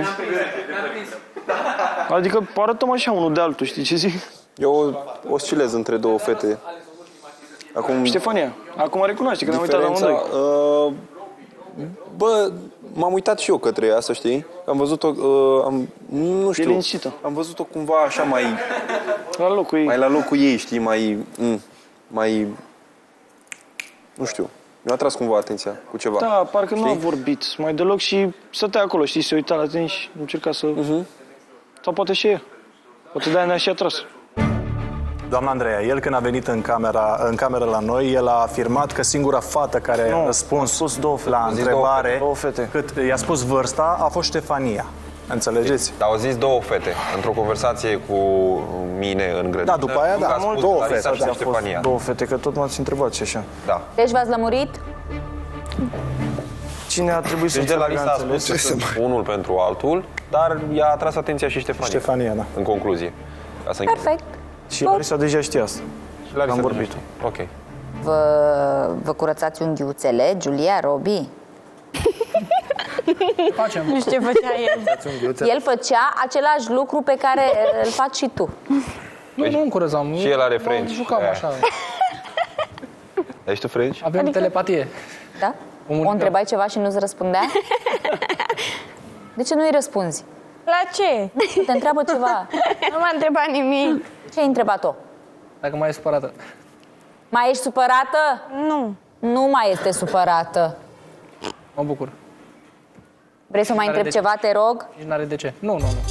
Adică arătăm așa unul de altul, știi ce zic? Eu oscilez între două fete. Acum, Ștefania, acum recunoaște că ne-am uitat la diferența, amândoi. uh, bă, m-am uitat și eu către ea, să știi. Am văzut-o, uh, am, nu știu, liniștită. am văzut-o cumva așa mai, La locul ei. mai la locul ei, știi, mai, mm, mai, nu știu, mi-a atras cumva atenția cu ceva. Da, parcă nu a știi? vorbit mai deloc și stătea acolo, știi, se uita la tine și încerca să... Uh-huh. Sau poate și ea. Poate de-aia ne-a și atras. Doamna Andreea, el când a venit în, camera, în cameră la noi, el a afirmat că singura fată care Nu, a răspuns spus două fete. la A zis întrebare, două fete. cât i-a spus vârsta, a fost Ștefania. Înțelegeți? Dar au zis două fete, într-o conversație cu mine în grădină. Da, după aia, Nu da, că a mult spus două Larisa fete, și da, Ștefania. Două fete, că tot m-ați întrebat și așa. Da. Deci v-ați lămurit? Cine a trebuit să Deci de la înțeleagă, Larisa a înțeles? spus că sunt unul pentru altul, dar i-a atras atenția și Ștefania. Ștefania, da. În concluzie. Ca să închid. Perfect. Și Larisa deja știa asta. Și Larisa Am deja vorbit. știe. Ok. Vă, vă curățați unghiuțele, Giulia, Robi? Facem. Nu știu ce făcea el. El făcea același lucru pe care îl faci și tu. Nu, nu încurăzam. Și el are mă French. Jucam Eh. așa. Ești tu French? Avem adică... telepatie. Da? O întrebai ceva și nu-ți răspundea? De ce nu-i răspunzi? La ce? Te întreabă ceva. Nu m-a întrebat nimic. Ce ai întrebat-o? Dacă mai e supărată. Mai ești supărată? Nu. Nu mai este supărată. Mă bucur. Vrei să mai N-are întrebi de ceva, te rog? Nici n-are de ce. Nu, nu, nu.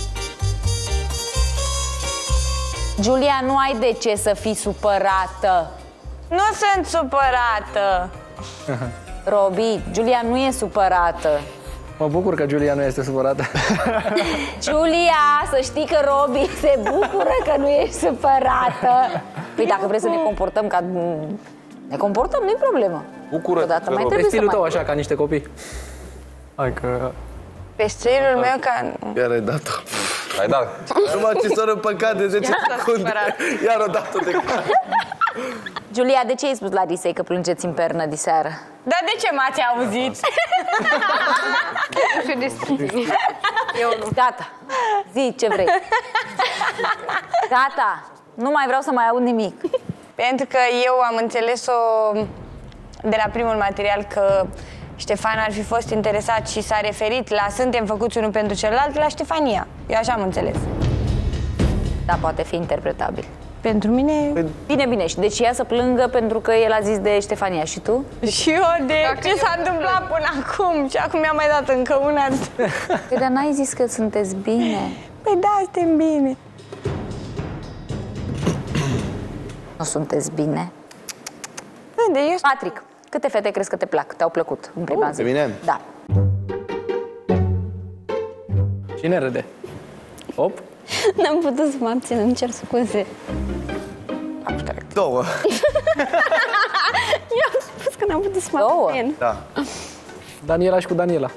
Giulia, nu ai de ce să fii supărată. Nu sunt supărată. Robi, Giulia nu e supărată. Mă bucur că Giulia nu este supărată. Giulia, să știi că Robi se bucură că nu ești supărată. Păi dacă vrei să ne comportăm ca... Ne comportăm, nu-i problemă. Bucură-te. Pe stilul tău, așa, ca niște copii. Hai că... Pe stilul meu ca... Iar ai dat-o. Ai dat. Numai ce s-a răpăcat de zece secunde. Iar o dat-o de cap. Giulia, de ce ai spus Larisei că plângeți în pernă diseară? Dar de ce m-ați auzit? Nu știu despre tine. Eu nu. Gata. Zi ce vrei. Gata. Nu mai vreau să mai aud nimic. Pentru că eu am înțeles-o de la primul material că Ștefan ar fi fost interesat și s-a referit la suntem făcuți unul pentru celălalt la Ștefania. Eu așa am înțeles. Da, poate fi interpretabil. Pentru mine... Bine, bine. Și deci ea să plângă pentru că el a zis de Ștefania. Și tu? Și eu de Dacă ce s-a întâmplat până acum. Și acum mi-a mai dat încă una. Păi, dar n-ai zis că sunteți bine? Păi da, suntem bine. Nu sunteți bine? De eu... Patrick, câte fete crezi că te plac? Te-au plăcut în prima Uh, zi? pe mine? Da. Cine râde? Op? N-am putut să mă abțin, îmi cer scuze. Două. Eu am spus că n-am putut să mă abțin. Da. Daniela și cu Daniela.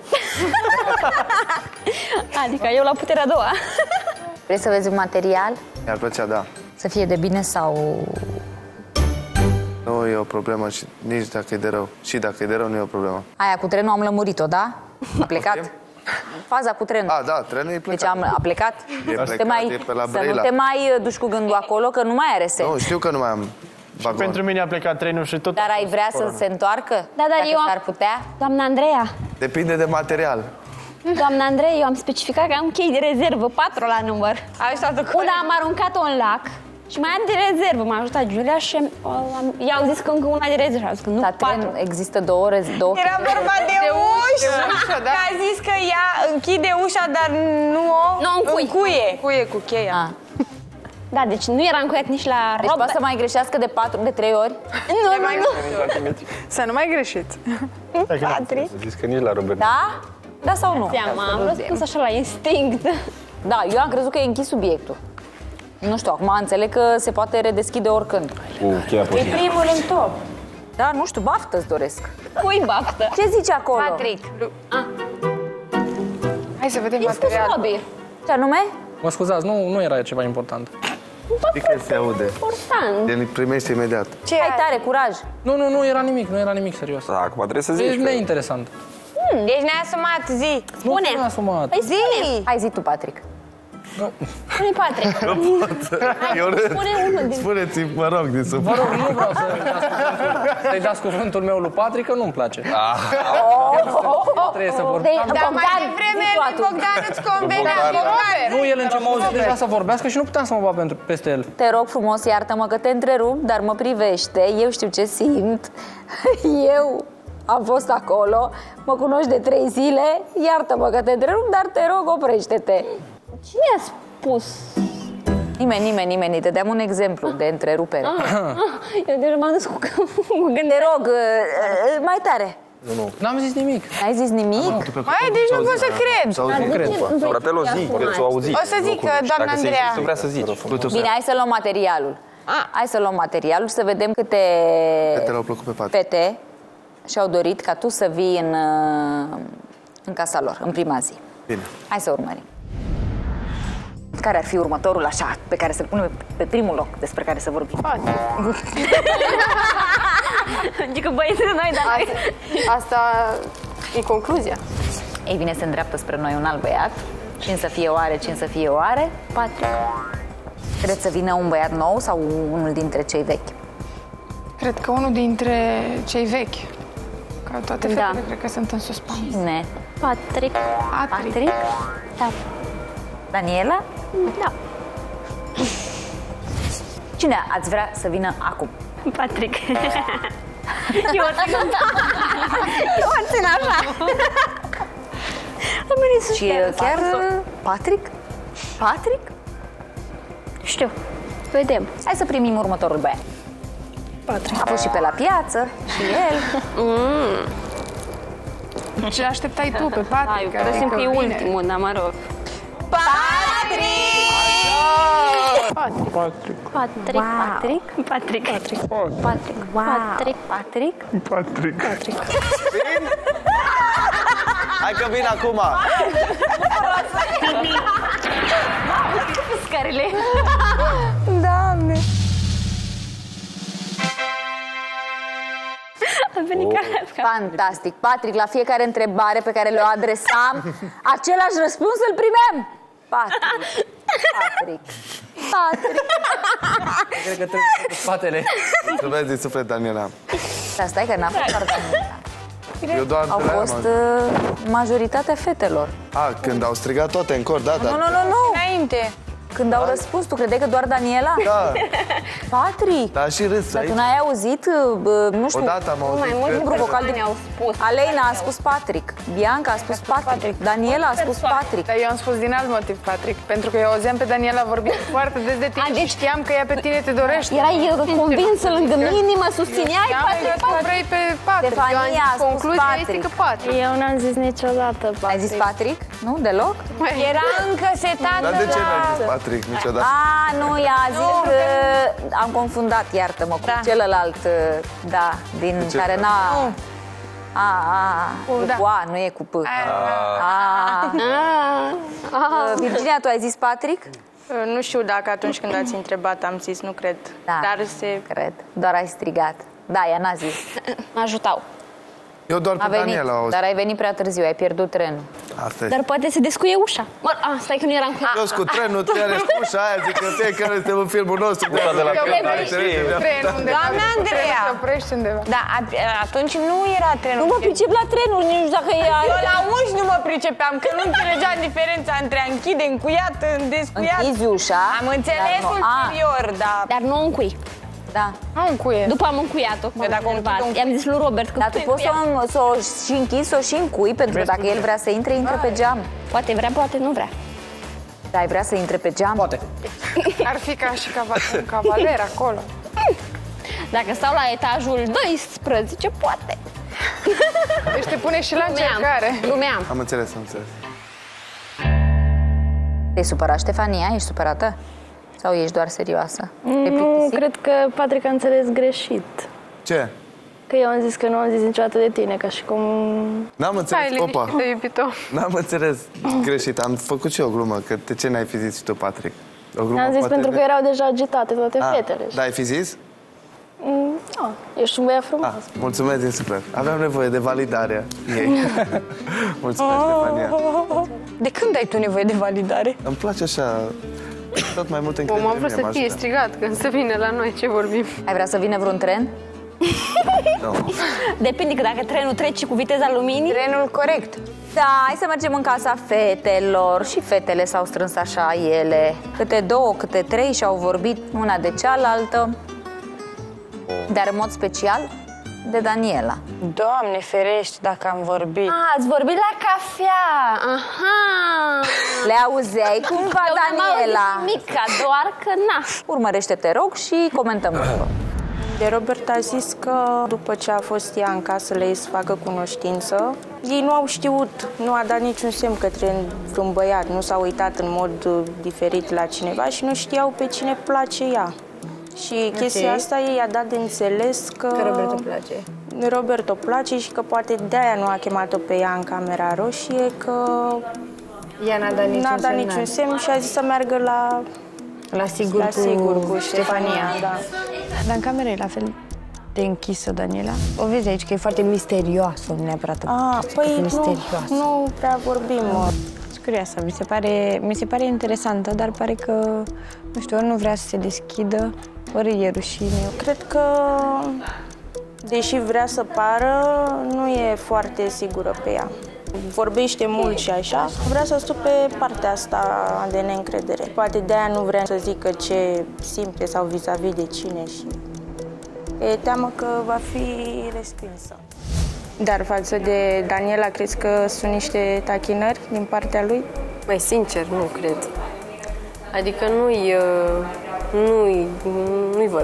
Adică eu la puterea a doua. Vrei să vezi un material? Mi-ar plăcea, da. Să fie de bine sau... Nu e o problemă și nici dacă e de rău. Și dacă e de rău, nu e o problemă. Aia cu trenul am lămurit-o, da? A plecat? Faza cu trenul. A, da, trenul e plecat. Deci am, a plecat? E plecat, te mai, e pe la să nu Brăila. te mai duci cu gândul acolo, că nu mai are sens. Nu, știu că nu mai am vagon. Pentru mine a plecat trenul și tot... Dar ai vrea să se întoarcă? Da, dar Dacă eu am... s-ar putea? Doamna Andreea, Depinde de material. doamna Andreea, eu am specificat că am chei de rezervă, patru la număr. Una am aruncat-o în lac și mai am de rezervă. M-a ajutat Giulia și o, am, i-au zis că încă una de rezervă. Au zis că nu, Dar tren, patru. există două, rez- două Era vorba de, De ușă. ușă, da. Că a zis că ea închide ușa, dar nu o Nu, încuie. încuie. Cuie cu cheia. Ah. Da, deci nu era încuiat nici la Deci robă. poate să mai greșească de patru, de trei ori? Nu, nu, nu. Să nu mai greșiți. Patrick. Zis că nici la Robert. Da? Da sau nu? Seama, am răspuns așa la instinct. Da, eu am crezut că e închis subiectul. Nu știu, acum înțeleg că se poate redeschide oricând. Cu cheia E pozitivă. primul în top. Da, nu știu, baftă îți doresc. Cui baftă? Ce zici acolo? Patrick. Hai să vedem I-a spus material. Robi. Ce anume? Mă scuzați, nu, nu era ceva important. Știi că se aude. Important. El îi primește imediat. Ce Hai tare, curaj. Nu, nu, nu era nimic, nu era nimic serios. Da, acum trebuie să E zici că... neinteresant. Deci ne-ai asumat, zi. Nu mi-am asumat. Păi Zi. Hai zi tu, Patrick. Spune Patrick. Eu râd. Spune unul din... Spuneți, mă rog, din Vă suflet. rog, nu vreau să să-i dați cuvântul meu lui Patrick, că nu-mi place. Trebuie să vorbim. Dar mai devreme lui Bogdan îți convenea. Bogdan. Nu, el început deja să vorbească și nu puteam să mă bat pentru, peste el. Te rog frumos, iartă-mă că te întrerup, dar mă privește, eu știu ce simt. Eu am fost acolo, mă cunoști de trei zile, iartă-mă că te întrerup, dar te rog, oprește-te. Cine a spus? Nimeni, nimeni, nimeni, te dăm un exemplu de întrerupere. Eu deja m-am dus cu gândire. Te rog, uh, mai tare. Nu, nu. N-am zis nimic. N-ai zis nimic? Mai, deci nu pot să cred. Nu cred. Fratelo, zi, că ți-o auzit. O să zic, doamna Andreea. Să vrea să zici. Bine, hai să luăm materialul. Hai să luăm materialul și să vedem câte Fetele au plăcut pe pat. fete și-au dorit ca tu să vii în, uh, în casa lor, în prima zi. Bine. Hai să urmărim. Care ar fi următorul așa, pe care să-l punem pe primul loc, despre care să vorbim? Adică băieții de noi, dar noi... Asta e concluzia. Ei bine, se îndreaptă spre noi un alt băiat. Cine să fie oare, cine să fie oare? Patrick. Credeți să vină un băiat nou sau unul dintre cei vechi? Cred că unul dintre cei vechi. Că toate Da. fetele cred că sunt în suspans. Ne. Patrick. Patrick. Patrick? Da. Daniela? Da. Cine ați vrea să vină acum? Patrick. Eu o țin Eu o țin așa. Am venit să Și chiar Patrick? Patrick? Știu. Vedem. Hai să primim următorul băiat. Patrick. A fost și pe la piață, și el. Mm. Și așteptai tu pe Patrick. Da, eu sunt pe ultimul, dar mă rog. Patrick! Patrick. Patrick. Patrick. Patrick. Patrick. Patrick. Patrick. Patrick. Patrick. Patrick. Patrick. Hai că vin acum. Scările. Doamne. A venit Oh. ca... Fantastic. Patrick, la fiecare întrebare pe care le-o adresam, același răspuns îl primeam. Patrick. Patrick. Patrick. Cred că trebuie cu spatele. Trebuie din suflet, Daniela. Dar stai că n-a fost doar Daniela. Eu doar Au fost uh, majoritatea fetelor. A, când au strigat toate în cor, da, da. Nu, nu, nu, nu. Înainte. Când au răspuns, tu credeai că doar Daniela? Da. Patrick. Da, și râs Dar aici. tu n-ai auzit, uh, nu știu, Odată am auzit mai mult că- membru vocal de... au spus. Aleina a spus Patrick, Bianca a spus Patrick, Daniela a spus Patrick. Dar eu am spus din alt motiv, Patrick, pentru că eu auzeam pe Daniela vorbind foarte des de tine A, și deci- știam că ea pe tine te dorește. Erai convinsă lângă mine, mă susțineai, Știam Patrick, că tu vrei pe Patrick. Eu am Stefania a zis, spus concluzia este Patrick. că Patrick. Eu n-am zis niciodată Patrick. Ai zis Patrick? Nu, deloc? Era încă setată Dar de ce la... n-ai zis Patrick niciodată? A, nu, ea a zis că am confundat, iartă-mă, cu celălalt, uh, da, din ce? care n-a... A, a, e da. cu A, nu e cu P. A. Uh, Virginia, tu ai zis Patrick? Nu știu dacă atunci când ați întrebat am zis, nu cred. Da, Dar se... cred. Doar ai strigat. Da, ea n-a zis. Mă ajutau. Eu doar pe A venit, Daniela au dar ai venit prea târziu, ai pierdut trenul. Asta e. Dar poate se descuie ușa. Mă, a, stai că nu eram cu... Eu cu trenul, tu are ușa aia, zic că fiecare suntem în filmul nostru. Ușa de la Că- Creta, care știi? trece de- Trenul undeva. Doamna Andreea. Trebuie să oprești undeva. Da, a- atunci nu era trenul. Nu mă pricep la trenul, nici nu știu dacă e... Eu la uși nu mă pricepeam, că nu înțelegeam diferența între a închide încuiat, descuiat. Închizi ușa. Am înțeles dar nu- ulterior, dar... Dar nu încui. Da. Am încuie. După am încuiat-o. Păi dacă o închid, o închid. I-am zis lui Robert că Dar tu poți să o, să o și închizi, să o și încui, pentru că dacă el vrea să intre, intră pe geam. Poate vrea, poate nu vrea. Da, ai vrea să intre pe geam? Poate. Ar fi ca și cava- un cavaler acolo. Dacă stau la etajul doisprezece, poate. Deci te pune și la Glumeam. încercare. Glumeam. Am înțeles, am înțeles. Te-ai supărat, Ștefania? Ești supărată? Sau ești doar serioasă? Te-ai Nu, plictisit? cred că Patrick a înțeles greșit. Ce? Că eu am zis că nu am zis niciodată de tine, ca și cum... N-am înțeles, Hai, opa. liniște, iubito. N-am înțeles greșit. Am făcut și eu o glumă, că de ce n-ai fi zis și tu, Patrick? O glumă Am zis poate pentru de- că erau deja agitate toate Ah, fetele. Da, ai fi zis? Mm, da, ești un băiat frumos. Ah, mulțumesc din suflet. Aveam nevoie de validarea ei. Mulțumesc, Stefania. De când ai tu nevoie de validare? Îmi place așa, tot mai mult încredere. Om a vrut în mine, să mă fie ajută. strigat când să vină la noi, ce vorbim. Ai vrea să vină vreun tren? Nu. Depinde că dacă trenul trece cu viteza luminii... Trenul corect. Da, hai să mergem în casa fetelor. Și fetele s-au strâns așa ele. Câte două, câte trei și au vorbit una de cealaltă. Dar în mod special de Daniela. Doamne ferești dacă am vorbit. A, ați vorbit la cafea. Aha. Le auzeai cumva, Eu n-am Daniela? auzit nimica, doar că na. Urmărește, te rog, și comentăm după. De Robert a zis că după ce a fost ea în casă la ei să facă cunoștință, ei nu au știut, nu a dat niciun semn către vreun băiat, nu s-a uitat în mod uh, diferit la cineva și nu știau pe cine place ea. Și chestia asta ei a dat de înțeles că... Că Robert îmi place. Robert o place și că poate de-aia nu a chemat-o pe ea în Camera Roșie, că Ea n-a dat niciun n-a dat semnal. niciun semn și a zis să meargă la, La sigur, la cu, sigur cu Ștefania. Da. Dar în cameră e la fel de închisă, Daniela. O vezi aici că e foarte misterioasă, nu neapărat Ah, păi nu, misterioasă. nu prea vorbim. mă. Curioasă, mi se pare, mi se pare interesantă, dar pare că, nu știu, ori nu vrea să se deschidă, ori e rușine. Cred că, deși vrea să pară, nu e foarte sigură pe ea. Vorbește mult și așa, vrea să stupe partea asta de neîncredere. Poate de-aia nu vrea să zică ce simte sau vis-a-vis de cine și e teamă că va fi respinsă. Dar față de Daniela, crezi că sunt niște tachinări din partea lui? Mai sincer, nu cred. Adică nu-i, nu-i, nu-i văd.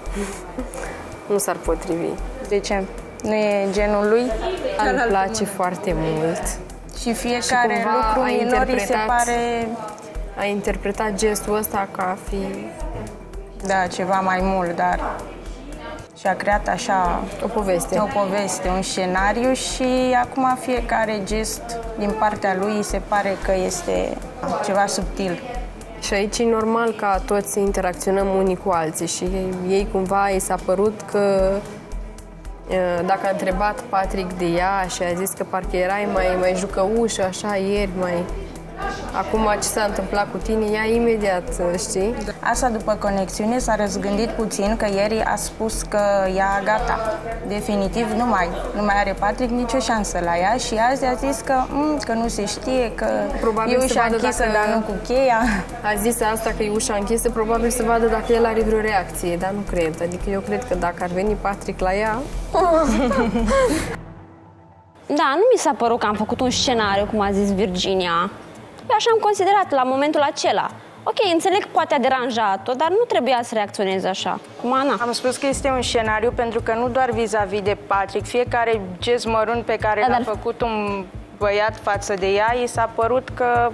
Nu s-ar potrivi. De ce? Nu e genul lui? Îmi place foarte mult. Și fiecare Și cumva lucru a minor îi se interpretat- pare a interpretat gestul ăsta ca a fi... Da, ceva mai mult, dar... Și a creat așa... O poveste. O poveste, un scenariu și acum fiecare gest din partea lui se pare că este ceva subtil. Și aici e normal ca toți să interacționăm unii cu alții și ei cumva i s-a părut că dacă a întrebat Patrick de ea și a zis că parcă erai mai, mai jucăușă, așa, ieri, mai... Acum ce s-a întâmplat cu tine, ea imediat, știi? Asta după conexiune s-a răzgândit puțin, că ieri a spus că ea gata, definitiv nu mai, nu mai are Patrick nicio șansă la ea și azi a zis că, m, că nu se știe, că probabil e ușa închisă, dacă... dar nu cu cheia. A zis asta că e ușa închisă, probabil să vadă dacă el are vreo reacție, dar nu cred. Adică eu cred că dacă ar veni Patrick la ea... Da, nu mi s-a părut că am făcut un scenariu, cum a zis Virginia. Eu așa am considerat la momentul acela. Ok, înțeleg că poate a deranjat-o, dar nu trebuia să reacționeze așa, cum Ana. Am spus că este un scenariu pentru că nu doar vis-a-vis de Patrick, fiecare gest mărunt pe care da, l-a dar... făcut un băiat față de ea, i s-a părut că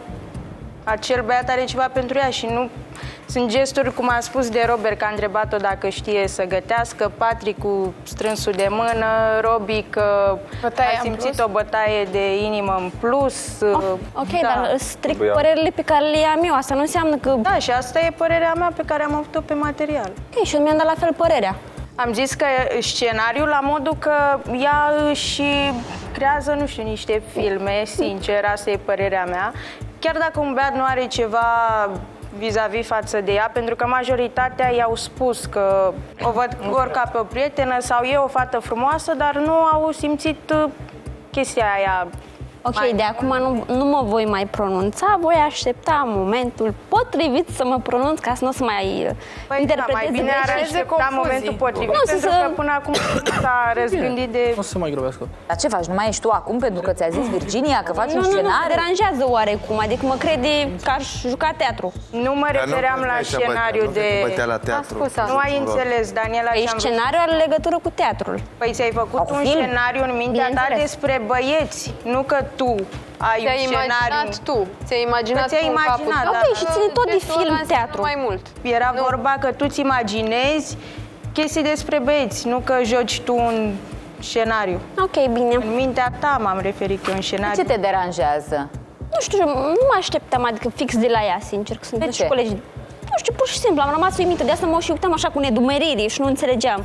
acel băiat are ceva pentru ea și nu... Sunt gesturi, cum a spus de Robert, că a întrebat-o dacă știe să gătească, Patrick cu strânsul de mână, Robi că bătaie a simțit o bătaie de inimă în plus. Oh, ok, da. Dar strict părerile pe care le am eu, asta nu înseamnă că... Da, și asta e părerea mea pe care am avut-o pe material. Ok, și eu mi-am dat la fel părerea. Am zis că scenariul la modul că ea își creează, nu știu, niște filme, sincer, asta e părerea mea. Chiar dacă un băiat nu are ceva vis-a-vis față de ea, pentru că majoritatea i-au spus că o văd ori ca pe o prietenă sau e o fată frumoasă, dar nu au simțit chestia aia. Ok, mai... de acum nu, nu mă voi mai pronunța, voi aștepta momentul potrivit să mă pronunț ca să nu o să mai păi interpretez. Da, mai bine ar aștepta momentul potrivit, nu, pentru să... că până acum s-a răzgândit de... Nu să mai grăbească. Dar ce faci? Nu mai ești tu acum pentru că ți-a zis Virginia că faci nu, un nu, scenariu? Nu, nu, deranjează oarecum, adică mă crede că aș juca teatru. Nu mă refeream la scenariu de... La teatru. Nu ai înțeles, Daniela. Păi scenariul are legătură cu teatrul. Păi ți-ai făcut un scenariu în mintea ta despre băieți, nu că tu ai ți-ai un imaginat scenariu. tu. Ți-ai imaginat, ți-ai imaginat da. Ok, și ține tot de film teatru. Mai mult. Era nu. vorba că tu ți imaginezi chestii despre băieți, nu că joci tu un scenariu. Ok, bine. În mintea ta m-am referit că e un scenariu. Ce te deranjează? Nu știu, nu mă așteptam, adică fix de la ea, sincer, că sunt și colegi. Nu știu, pur și simplu, am rămas uimită, de asta mă și uitam așa cu nedumerire și nu înțelegeam.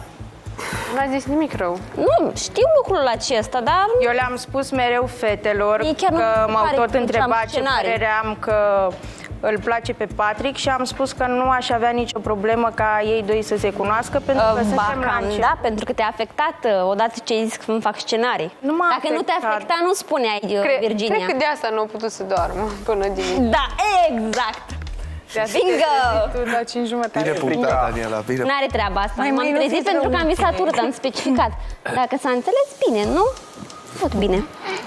N-a zis nimic rău. Nu, știu lucrul acesta, dar... Eu le-am spus mereu fetelor că m-au tot întrebat ce părere am, că îl place pe Patrick și am spus că nu aș avea nicio problemă ca ei doi să se cunoască pentru că uh, suntem la început. Da, pentru că te-a afectat odată ce ai zis că îmi fac scenarii. Nu m-a Dacă afectat. nu te-a afectat, nu spuneai, Cre Virginia. Cred că de asta nu a putut să doarmă până dimineața. Da, exact. Bingo! Tu la cinci jumătate. Bine punctat, Daniela, bine. N-are treaba asta. Mai, M-am mai trezit pentru că am visat urât, am specificat. Dacă s-a înțeles, bine, nu? Tot bine.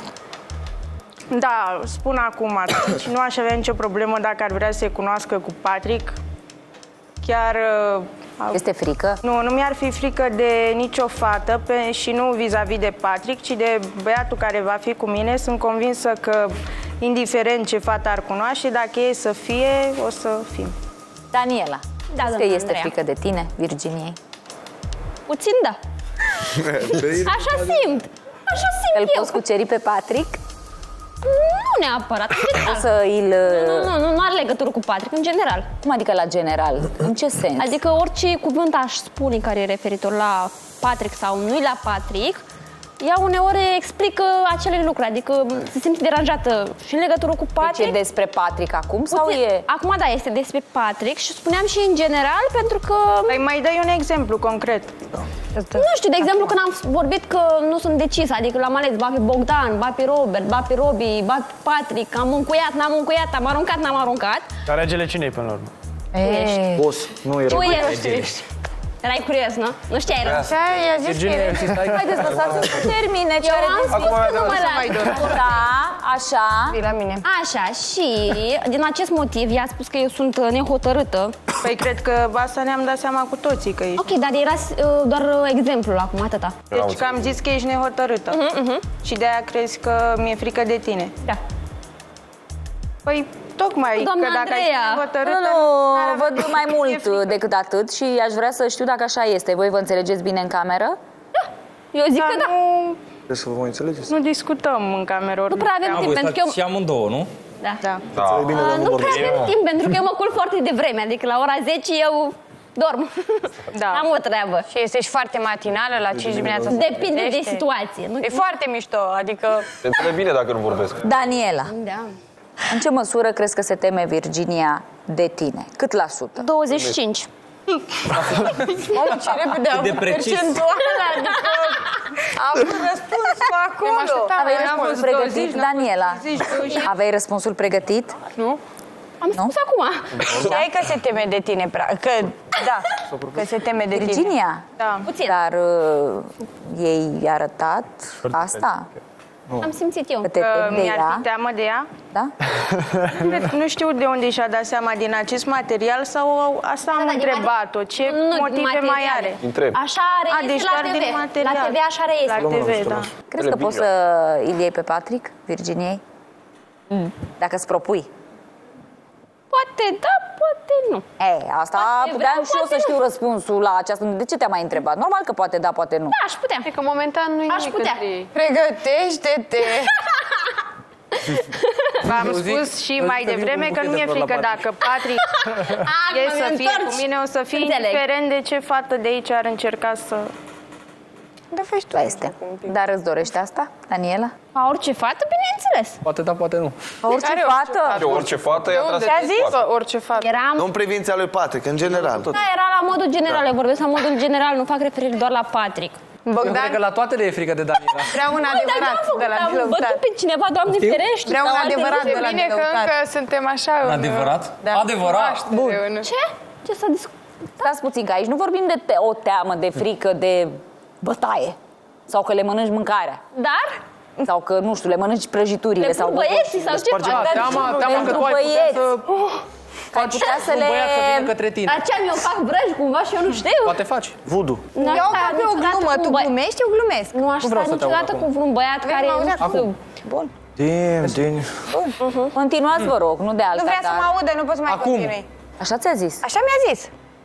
Da, spun acum, atunci nu aș avea nicio problemă dacă ar vrea să se cunoască cu Patrick. Chiar... Este frică? Nu, nu mi-ar fi frică de nicio fată pe, și nu vis-a-vis de Patrick, ci de băiatul care va fi cu mine. Sunt convinsă că, indiferent ce fată ar cunoaște, dacă e să fie, o să fim. Daniela, da, că este Andreea. frică de tine, Virginiei? Puțin, da. Așa simt. Așa simt Îl eu. poți cuceri pe Patrick? Nu neapărat, în general. O să îl... Nu, nu, nu, nu are legătură cu Patrick, în general. Cum adică la general? În ce sens? Adică orice cuvânt aș spune care e referitor la Patrick sau nu la Patrick, ea uneori explică acele lucruri, adică se simte deranjată și în legătură cu Patrick. Deci e despre Patrick acum sau Puțin, e... Acum da, este despre Patrick și spuneam și în general pentru că... Păi mai dai un exemplu concret. Da. Nu știu, de exemplu, când am vorbit că nu sunt decis, adică l-am ales, ba pe Bogdan, ba pe Robert, ba pe Robi, ba pe Patrick, am încuiat, n-am încuiat, am aruncat, n-am aruncat. Dar regele cine-i până la urmă? Ești. Boss, nu e Tu Robert. ești. Erai curios, nu? Nu știai rău. Da, i-a zis că e. Haideți, lăsați-mi să termine ce Eu am spus că nu mă las. Da, așa. Vii la mine. Așa, și din acest motiv i-a spus că eu sunt nehotărâtă. Păi cred că asta ne-am dat seama cu toții că ești. Ok, dar era uh, doar exemplul acum, atâta. Deci că am zis că ești nehotărâtă. Uh-huh, uh-huh. Și de-aia crezi că mi-e frică de tine. Da. Păi Tocmai, Doamna că dacă Andreea. ai fi hotărâtă... Nu, nu, văd mai mult decât atât și aș vrea să știu dacă așa este. Voi vă înțelegeți bine în cameră? Eu zic Dar că da. nu, Trebuie să vă mai înțelegeți. nu discutăm în cameră. Nu prea avem timp, pentru că eu... Și amândouă, nu? Da. Da. Da. Uh, nu prea avem timp, pentru că eu mă culc foarte devreme, adică la ora zece eu dorm. Da. Am o treabă. Și este și foarte matinală, la cinci dimineața. se Depinde de trezește. situație. Nu? E foarte mișto, adică... Te înțeleg bine dacă nu vorbesc. Daniela, Da. în ce măsură crezi că se teme Virginia de tine? Cât la sută? douăzeci și cinci. Mamă, ce repede am de precis. percentuala, adică am răspunsul acolo. Aveai răspunsul pregătit, Daniela? Aveai răspunsul pregătit? Nu? Am spus acum. Știi că se teme de tine, pra- că, da, că se teme de tine. Virginia? Da. Puțin. Dar uh, ei i-a arătat asta? Am simțit eu. Că te Că temi de mi-ar ea? fi teamă de ea? Da? Nu știu de unde și-a dat seama, din acest material sau asta am Da, da, din întrebat-o. Ce Nu, motive mai materiale. are? Întreb. Așa A, reiese deci la doar T V. din material. La T V așa reiese. La T V, da. Crezi că poți să îl iei pe Patrick, Virginiei? Mm. Dacă îți propui? Poate da, poate nu. E, asta Poate puteam vreau, și eu să poate știu nu. răspunsul la această... De ce te-am mai întrebat? Normal că poate da, poate nu. Da, aș putea. E că momentan nu e Aș nimic putea. între ei. Pregătește-te! V-am Eu zic- spus și eu zic mai că vin devreme cu un că nu buchet mi-e de flori frică la dacă Patrick Ah, e mă să fie întorci. cu mine, o să fie Înțeleg. indiferent de ce fată de aici ar încerca să... Da, faci tu Este. Dar îți dorește asta, Daniela? A orice fată, bineînțeles. Poate da, poate nu. Orice Are fată? Și orice fată e atrasă Ce-a de zis? fată. Orice fată. Eram... Nu în privința lui Patrick, în general. Da, era la modul general, eu vorbesc la modul general, nu fac referire doar la Patrick. Eu cred Bogdan, că la toate le e frică de Daniela. vreau un adevărat de la Am nelăutat. văzut pe cineva, Doamne Știu? ferește. Vreau sau un alte adevărat lucruri. de la Bine că nelăutat. încă suntem așa în... Adevărat? Da. Adevărat? Bun. Ce? Ce s-a discutat? Stați puțin, că aici nu vorbim de te- o teamă, de frică, de bătaie. Sau că le mănânci mâncarea. Dar? Sau că, nu știu, le mănânci prăjiturile. Pentru sau băieții sau ce? Da, teama, teama că Pentru tu ai putea băieți. să Că ai putea să un le... băiat să vină către tine. Dar ce am eu fac vrăji cumva și eu nu știu? Poate faci. Voodoo. Nu aș Eu sta fac o niciodată glumă, cu tu un băiat- glumești, eu glumesc. Nu aș Nu vreau sta să te aud niciodată acum. cu vreun băiat care mă nu auzi știu. Bun. Damn, Dani. Continuați, vă rog, nu de alta. Nu vrea să dar- mă audă, nu pot să mai Acum. continui. Așa ți-a zis? Așa mi-a zis.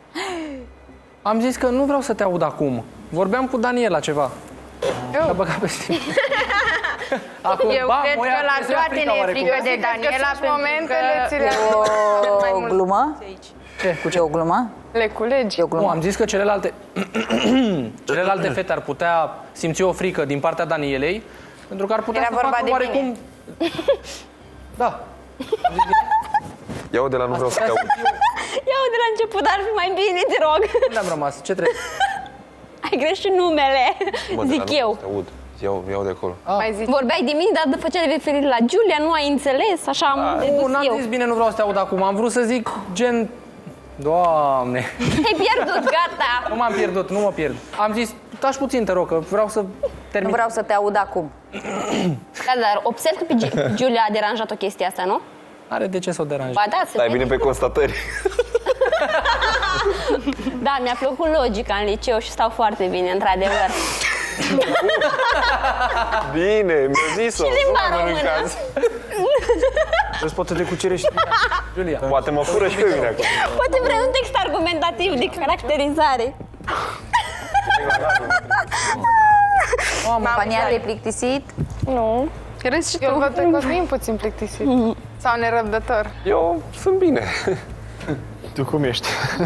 Am zis că nu vreau să te aud acum. Vorbeam cu Daniela ceva. S-a băgat peste tine. Acum, Eu bam, cred o ia că la peste toate frica ne e oarecum. frică de Cred că Daniela sunt pentru momentele, că... ți le O glumă? Ce? Cu E o glumă? Le culegi. E o Nu, glumă. am zis că celelalte, celelalte fete ar putea simți o frică din partea Danielei, pentru că ar putea Era să vorba facă de oarecum... Da. Ia-o de la nu vreau să te aud. Ia-o de la început, ar fi mai bine, te rog. Unde am rămas? Ce trebuie? Ai greșit numele, Mă, de la zic nu eu. vreau să te aud. Iau, iau de acolo. Mai zici. Vorbeai de mine, dar făceai referire la Giulia, nu ai înțeles, așa am Nu, dedus n-am eu. zis bine, nu vreau să te aud acum. Am vrut să zic gen... Doamne, Te-ai pierdut, gata. nu m-am pierdut, nu mă pierd. Am zis, taci puțin, te rog, că vreau să Nu termin. vreau să te aud acum. Da, dar observ că pe Gi- Giulia a deranjat o chestie asta, nu? Are de ce să o deranji. Ba da, să Stai bine pe constatări. Da, mi-a plăcut logica în liceu și stau foarte bine, într-adevăr. Bine, mi-a zis-o. Și limba Nu mă română. mănâncați. Îți poate te cucerești. Julia. Poate mă fură și pe mine acum. Poate vrei un text argumentativ de caracterizare. Compania te-ai plictisit? Nu. Râzi și tu. Eu văd pe Cosmin puțin plictisit. Sau nerăbdător. Eu sunt bine. Tu cum ești?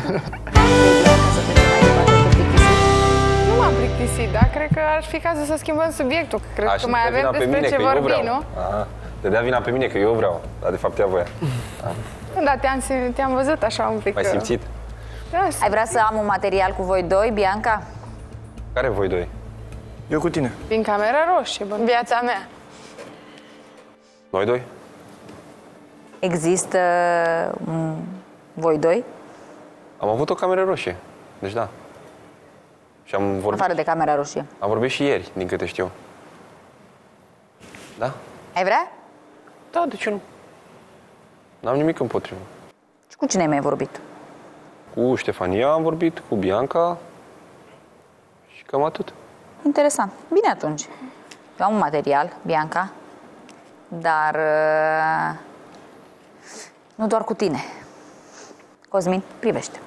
Nu m-am plictisit, dar cred că ar fi cazul să schimbăm subiectul. Cred Așa, că mai dă vina avem pe despre mine, ce că eu vorbi, vreau. nu? Aha. Te dea vina pe mine, că eu vreau. Dar de fapt ea voia. Nu, dar te-am, sim- te-am văzut așa un pic. Mai că- simțit? Da, Ai vrea să am un material cu voi doi, Bianca? Care voi doi? Eu cu tine. din camera roșie, bă. Viața mea. Noi doi? Există um, voi doi? Am avut o cameră roșie. Deci da. Și am vorbit, Afară de camera roșie. am vorbit și ieri, din câte știu. Da? Ai vrea? Da, de ce nu? N-am nimic împotrivă. Și cu cine ai mai vorbit? Cu Ștefania am vorbit, cu Bianca și cam atât. Interesant. Bine atunci. Eu am un material, Bianca, dar uh, Nu doar cu tine. Cosmin, privește.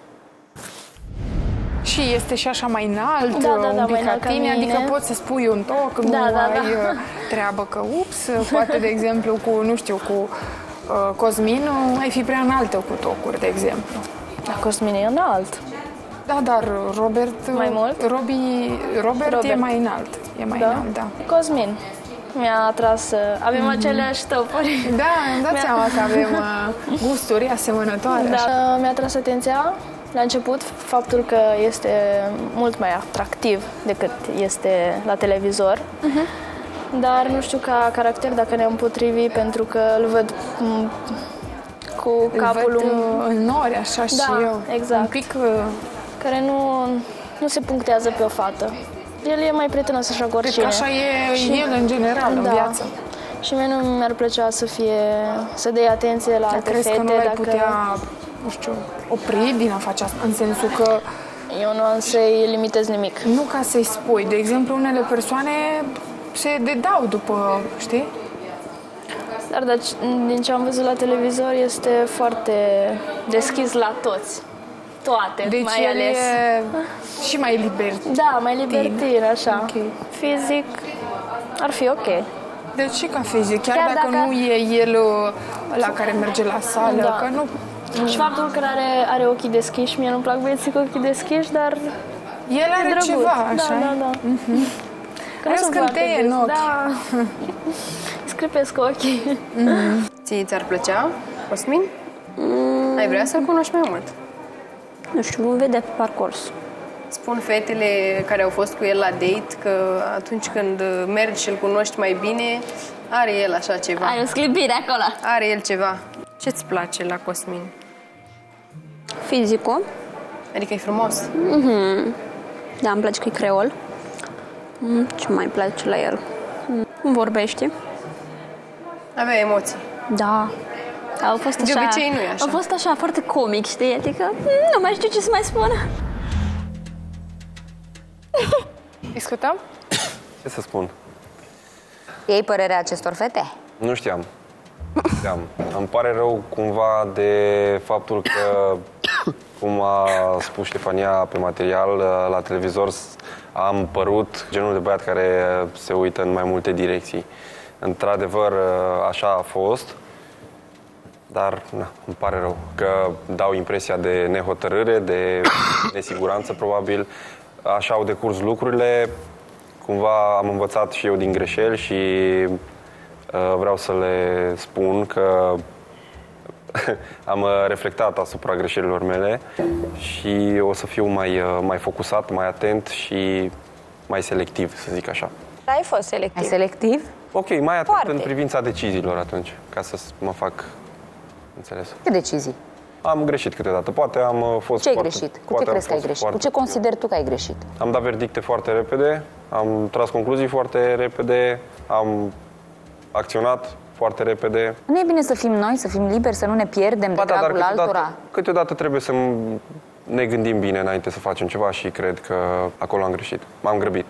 Și este și așa mai înalt, Da, da, da, un pic mai ca înalt ca tine, mine. adică poți să spui un toc, Da, nu da, ai da. uh, treabă că, ups, poate, de exemplu, cu, nu știu, cu uh, Cosmin, uh, ai fi prea înaltă cu tocuri, de exemplu. Da, Cosmin e înalt. Da, dar Robert... Mai mult? Robbie, Robert, Robert. e mai înalt. E mai Da? înalt, da. Cosmin. Mi-a atras, uh, avem Mhm. aceleași topuri. Da, îmi dați Mi-a- seama că avem uh, gusturi asemănătoare. Da, așa. mi-a atras atenția la început faptul că este mult mai atractiv decât este la televizor. Uh-huh. Dar nu știu ca caracter dacă ne-am potrivit, pentru că îl văd m, cu Îl capul văd, un... uh, în nori, așa da, și eu. exact. Un pic... Uh, care nu, nu se punctează pe o fată. El e mai prietenos așa cu oricine. Cred că așa e el în general, în da. viață. Și mie nu mi-ar plăcea să fie, să dea atenție la Dar alte crezi fete. că nu l-ai dacă... putea, nu știu, opri din a face asta? În sensul că... Eu nu am să-i limitez nimic. Nu ca să-i spui. De exemplu, unele persoane se dedau după, știi? Dar, dar din ce am văzut la televizor este foarte deschis la toți. Toate, Deci mai el ales. e și mai libertin. Da, mai libertin, așa. Okay. Fizic ar fi ok. Deci și ca fizic, chiar, Chiar dacă, dacă- nu e el la care merge la sală, Da. că nu... Și faptul că are, are ochii deschiși, mie nu-mi plac băieții cu ochii deschiși, dar El e are drăguț. ceva, Da, așa? da, da. Mhm. Că Are nu o sunt foarte scânteie în des. ochi. Da. Scripesc ochii. Ție ți-ar plăcea, Cosmin? Mm. Ai vrea să-l cunoști mai mult? Nu știu, vom vedea pe parcurs. Spun fetele care au fost cu el la date că atunci când mergi și îl cunoști mai bine, are el așa ceva. Are o sclipire acolo. Are el ceva. Ce-ți place la Cosmin? Fizicul. Adică e frumos? Mhm. Da, îmi place că e creol. Mm, ce mai place la el? Mm, vorbește. Avea emoții. Da. Au fost De așa, obicei nu e așa. Au fost așa foarte comic, știi? Adică mm, nu mai știu ce să mai spun. Discutăm? Ce să spun? Ei părerea acestor fete? Nu știam. știam. Îmi pare rău cumva de faptul că, cum a spus Ștefania pe material, la televizor am părut genul de băiat care se uită în mai multe direcții. Într-adevăr, așa a fost, dar na, îmi pare rău că dau impresia de nehotărâre, de nesiguranță probabil. Așa au decurs lucrurile. Cumva am învățat și eu din greșeli și uh, vreau să le spun că am reflectat asupra greșelilor mele și o să fiu mai, uh, mai focusat, mai atent și mai selectiv, să zic așa. Dar ai fost selectiv. Ai selectiv? Ok, mai atent Foarte. în privința deciziilor atunci, ca să mă fac înțeles. Ce decizii? Am greșit câteodată, poate am uh, fost Ce ai foarte, greșit? Cu poate ce am crezi că ai fost greșit? Cu foarte- ce consideri tu că ai greșit? Am dat verdicte foarte repede, am tras concluzii foarte repede, am acționat foarte repede. Nu e bine să fim noi, să fim liberi, să nu ne pierdem Ba de da, dar dragul altora? câteodată, câteodată trebuie să ne gândim bine înainte să facem ceva și cred că acolo am greșit. M-am grăbit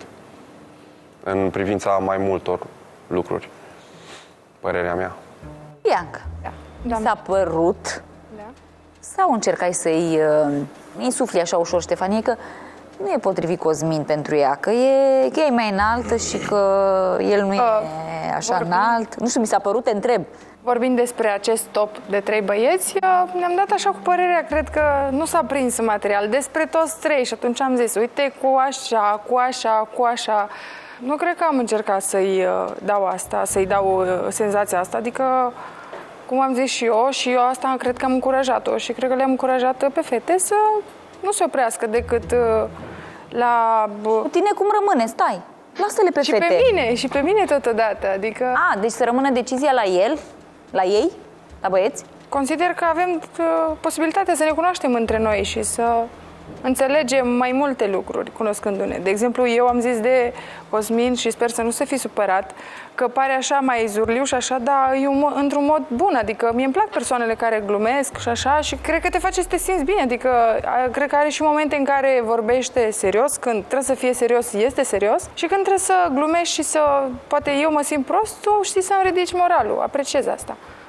în privința mai multor lucruri. Părerea mea. Bianca, da. s-a părut Da. sau încercai să-i uh, insufli așa ușor Ștefanie că nu e potrivit Cosmin pentru ea, că e, că e mai înaltă și că el nu e Uh, așa vorbim- înalt? Nu știu, mi s-a părut, te întreb. Vorbind despre acest top de trei băieți, ne-am dat așa cu părerea, cred că nu s-a prins în material, despre toți trei și atunci am zis, uite, cu așa, cu așa, cu așa. Nu cred că am încercat să-i uh, dau asta, să-i dau uh, senzația asta, adică, cum am zis și eu, și eu asta cred că am încurajat-o și cred că le-am încurajat pe fete să nu se oprească decât uh, la... Cu tine cum rămâne? Stai, lasă-le pe și fete. pe mine, și pe mine totodată, adică... A, deci să rămână decizia la el, la ei, la băieți? Consider că avem uh, posibilitatea să ne cunoaștem între noi și să înțelegem mai multe lucruri cunoscându-ne. De exemplu, eu am zis de Cosmin și sper să nu se fi supărat că pare așa mai zurliu și așa, dar e un, mo- într-un mod bun, adică mie îmi plac persoanele care glumesc și așa și cred că te face să te simți bine, adică a, cred că are și momente în care vorbește serios, când trebuie să fie serios, este serios și când trebuie să glumești și să, poate eu mă simt prost, tu știi să-mi ridici moralul, apreciez asta.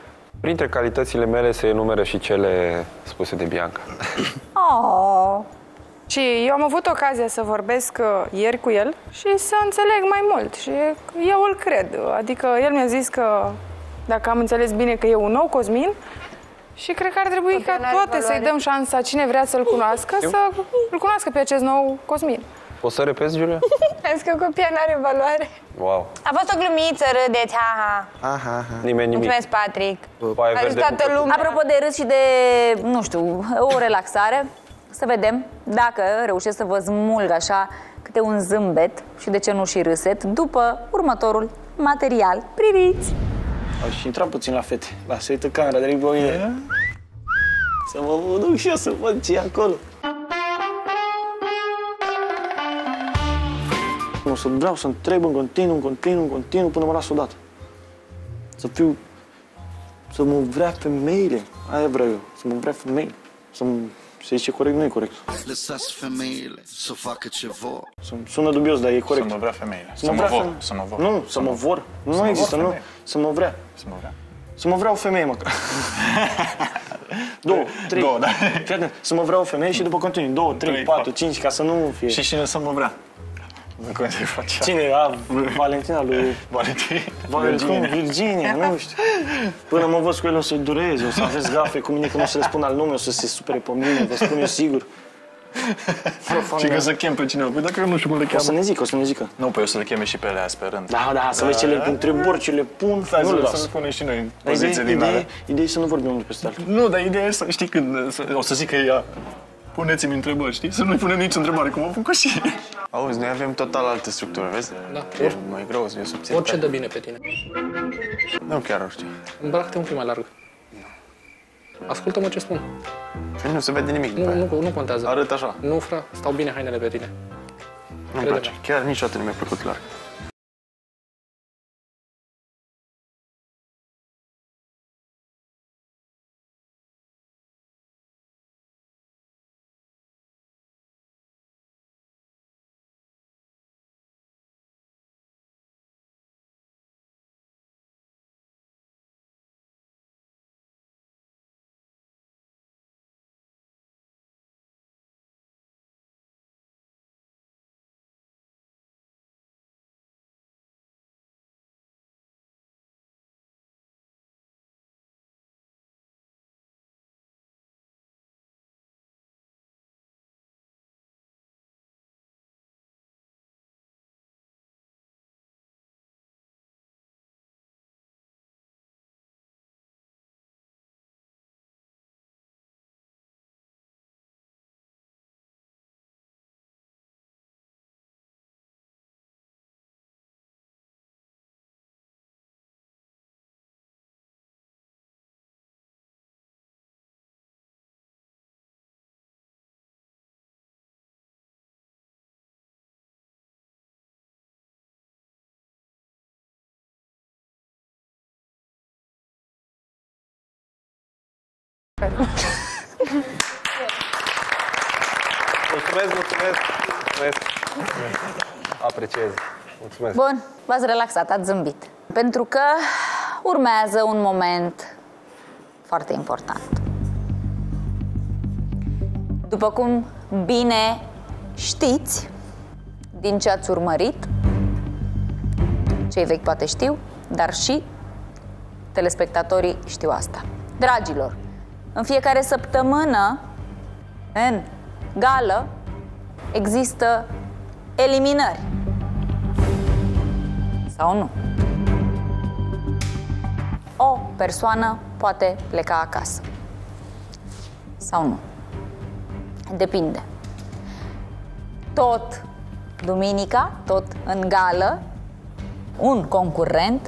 Printre calitățile mele se enumeră și cele spuse de Bianca. Oh. Și eu am avut ocazia să vorbesc uh, ieri cu el și să înțeleg mai mult și eu îl cred. Adică el mi-a zis că, dacă am înțeles bine, că e un nou Cosmin și cred că ar trebui ca toate să-i dăm șansa, cine vrea să-l cunoască, să îl cunoască pe acest nou Cosmin. Poți să repeți, Giulia? Am zis că copia n-are valoare. Wow. A fost o glumiță, râdeți, ha, ha. Aha, aha. Nimeni nimic. Mulțumesc, Patrick. Paie A zis verde toată cu- lumea. Apropo de râs și de, nu știu, o relaxare, să vedem dacă reușesc să vă smulg așa câte un zâmbet și de ce nu și râset după următorul material. Priviți! Aș intra puțin la fete. Lasă, uită camera de riboie. Să mă duc și eu să văd ce e acolo. O să vreau să întreb în continuu, în continuu, în continuu, până mă las odată. Să fiu... Să mă vrea femeile. Aia vreau eu. Să mă vrea femeile. Să mă... Se zice corect, nu e corect. Lăsați femeile să facă ce vor. Sună dubios, dar e corect. Să mă vrea femeile. Să mă vrea vor. feme- Să mă vor. Nu, să mă vor. Să Nu mă există, vor nu. femeie. Să mă vrea. Să mă vrea. Să mă vrea o femeie, măcar. Două, trei. Două, da. Fii atent, să mă vrea o femeie și după continui. Două, trei, Trei, patru, patru. cinci, ca să nu fie... Și cine să mă vrea? Nu cum se face. Cine? A, Valentina lui... Valentina. Virginia. Virginia, nu știu. Până mă văd cu el o să-i dureze, o să aveți gafe cu mine, că nu o să le spun al nume, o să se supere pe mine, vă spun eu sigur. Și că să chem pe cineva. Păi dacă eu nu știu cum le cheamă. O să ne zică, o să ne zică. Nu, păi o să le cheme și pe alea sperând. Da, da, să vezi ce le întrebări, ce le pun, Stai nu să le să las. spunem și noi în Dar poziție ideea, din ideea, alea. ideea e să nu vorbim unul peste altul. Nu, dar ideea e să știi când să, o să zic că ea puneți-mi întrebări, știi? Să nu-i punem nici întrebare, cum am făcut și Auzi, noi avem total altă structură, vezi? Da. E mai greu, e subțire. Orice dă bine pe tine. Nu chiar o știu. Îmbracă-te un pic mai larg. Ascultă-mă ce spun. Păi nu se vede nimic. Nu, nu, nu contează. Arăt așa. Nu, fra, stau bine hainele pe tine. Nu-mi place. Chiar niciodată nu mi-a plăcut larg. Mulțumesc, mulțumesc, mulțumesc. Apreciez. Mulțumesc. Bun, v-ați relaxat, ați zâmbit. Pentru că urmează un moment foarte important. După cum bine știți, din ce ați urmărit, cei vechi poate știu, dar și telespectatorii știu asta. Dragilor, în fiecare săptămână, în gală, există eliminări. Sau nu? O persoană poate pleca acasă. Sau nu? Depinde. Tot duminica, tot în gală, un concurent,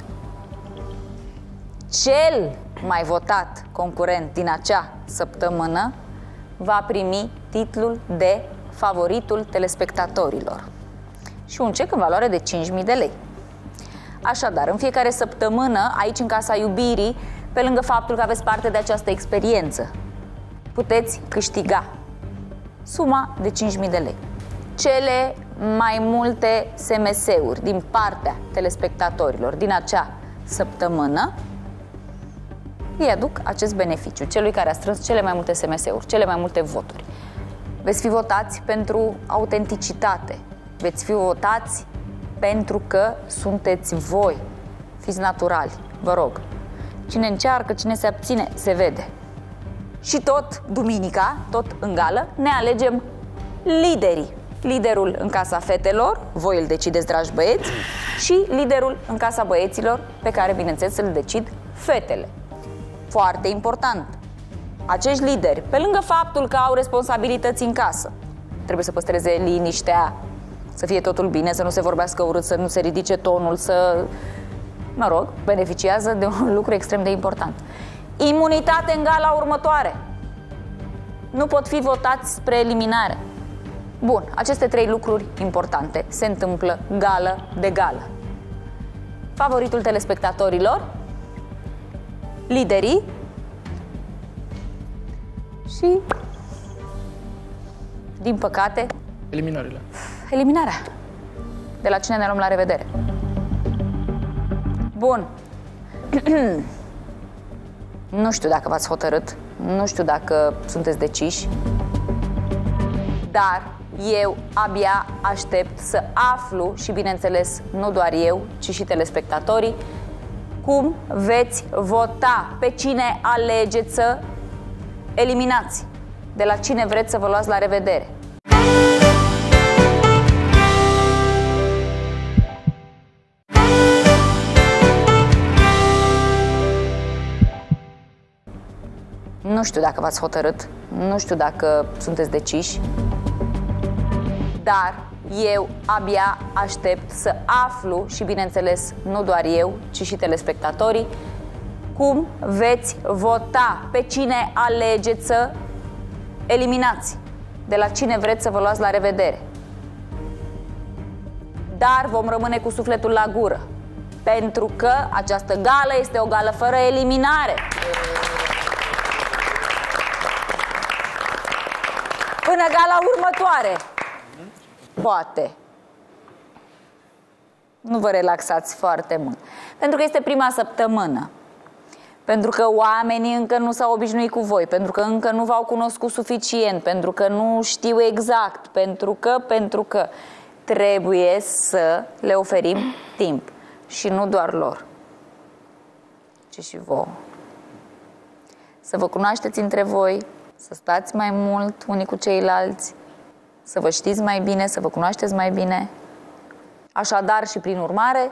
cel mai votat concurent din acea săptămână, va primi titlul de favoritul telespectatorilor și un cec în valoare de cinci mii de lei. Așadar, în fiecare săptămână, aici în Casa Iubirii, pe lângă faptul că aveți parte de această experiență, puteți câștiga suma de cinci mii de lei. Cele mai multe S M S-uri din partea telespectatorilor din acea săptămână îi aduc acest beneficiu celui care a strâns cele mai multe S M S-uri, cele mai multe voturi. Veți fi votați pentru autenticitate, veți fi votați pentru că sunteți voi. Fiți naturali, vă rog. Cine încearcă, cine se abține, se vede. Și tot duminica, tot în gală, ne alegem liderii. Liderul în casa fetelor, voi îl decideți, dragi băieți, și liderul în casa băieților, pe care, bineînțeles, îl decid fetele. Foarte important. Acești lideri, pe lângă faptul că au responsabilități în casă, trebuie să păstreze liniștea, să fie totul bine, să nu se vorbească urât, să nu se ridice tonul, să, mă rog, beneficiază de un lucru extrem de important. Imunitate în gala următoare. Nu pot fi votați spre eliminare. Bun, aceste trei lucruri importante se întâmplă gală de gală. Favoritul telespectatorilor, liderii și, din păcate, eliminările. Eliminarea. De la cine ne luăm la revedere? Bun. Nu știu dacă v-ați hotărât, nu știu dacă sunteți deciși, dar eu abia aștept să aflu, și bineînțeles nu doar eu, ci și telespectatorii, cum veți vota, pe cine alegeți să eliminați, de la cine vreți să vă luați la revedere. Nu știu dacă v-ați hotărât, nu știu dacă sunteți deciși, dar eu abia aștept să aflu, și bineînțeles nu doar eu, ci și telespectatorii, cum veți vota, pe cine alegeți să eliminați, de la cine vreți să vă luați la revedere. Dar vom rămâne cu sufletul la gură, pentru că această gală este o gală fără eliminare. Până gala următoare. Poate. Nu vă relaxați foarte mult. Pentru că este prima săptămână. Pentru că oamenii încă nu s-au obișnuit cu voi. Pentru că încă nu v-au cunoscut suficient. Pentru că nu știu exact. Pentru că, pentru că trebuie să le oferim timp. Și nu doar lor, ci și vouă. Să vă cunoașteți între voi, să stați mai mult unii cu ceilalți, să vă știți mai bine, să vă cunoașteți mai bine. Așadar și prin urmare,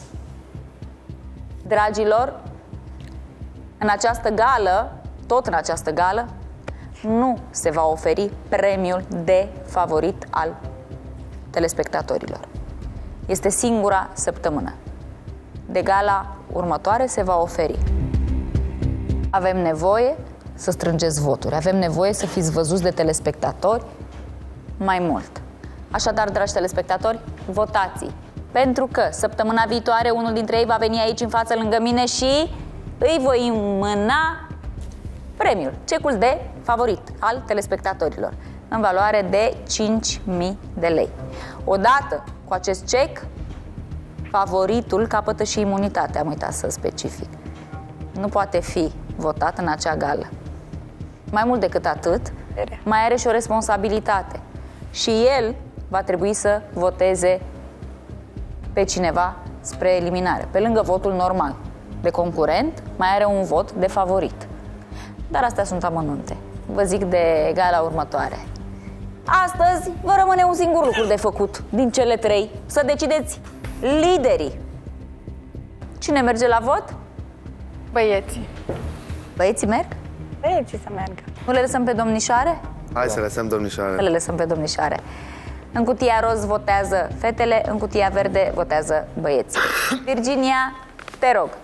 dragilor, în această gală, tot în această gală, nu se va oferi premiul de favorit al telespectatorilor. Este singura săptămână. De gala următoare se va oferi. Avem nevoie să strângeți voturi. Avem nevoie să fiți văzuți de telespectatori mai mult. Așadar, dragi telespectatori, votați. Pentru că săptămâna viitoare unul dintre ei va veni aici în față lângă mine și îi voi înmâna premiul, cecul de favorit al telespectatorilor, în valoare de cinci mii de lei. Odată cu acest cec, favoritul capătă și imunitate, am uitat să specific. Nu poate fi votat în acea gală. Mai mult decât atât, mai are și o responsabilitate. Și el va trebui să voteze pe cineva spre eliminare. Pe lângă votul normal de concurent, mai are un vot de favorit. Dar astea sunt amănunte. Vă zic de gala următoare. Astăzi vă rămâne un singur lucru de făcut din cele trei. Să decideți liderii. Cine merge la vot? Băieții. Băieții merg? Băieții să meargă. Nu le lăsăm pe domnișoare? Hai să lăsăm domnișoare. Să le lăsăm pe domnișoare. În cutia roz votează fetele, în cutia verde votează băieții. Virginia, te rog.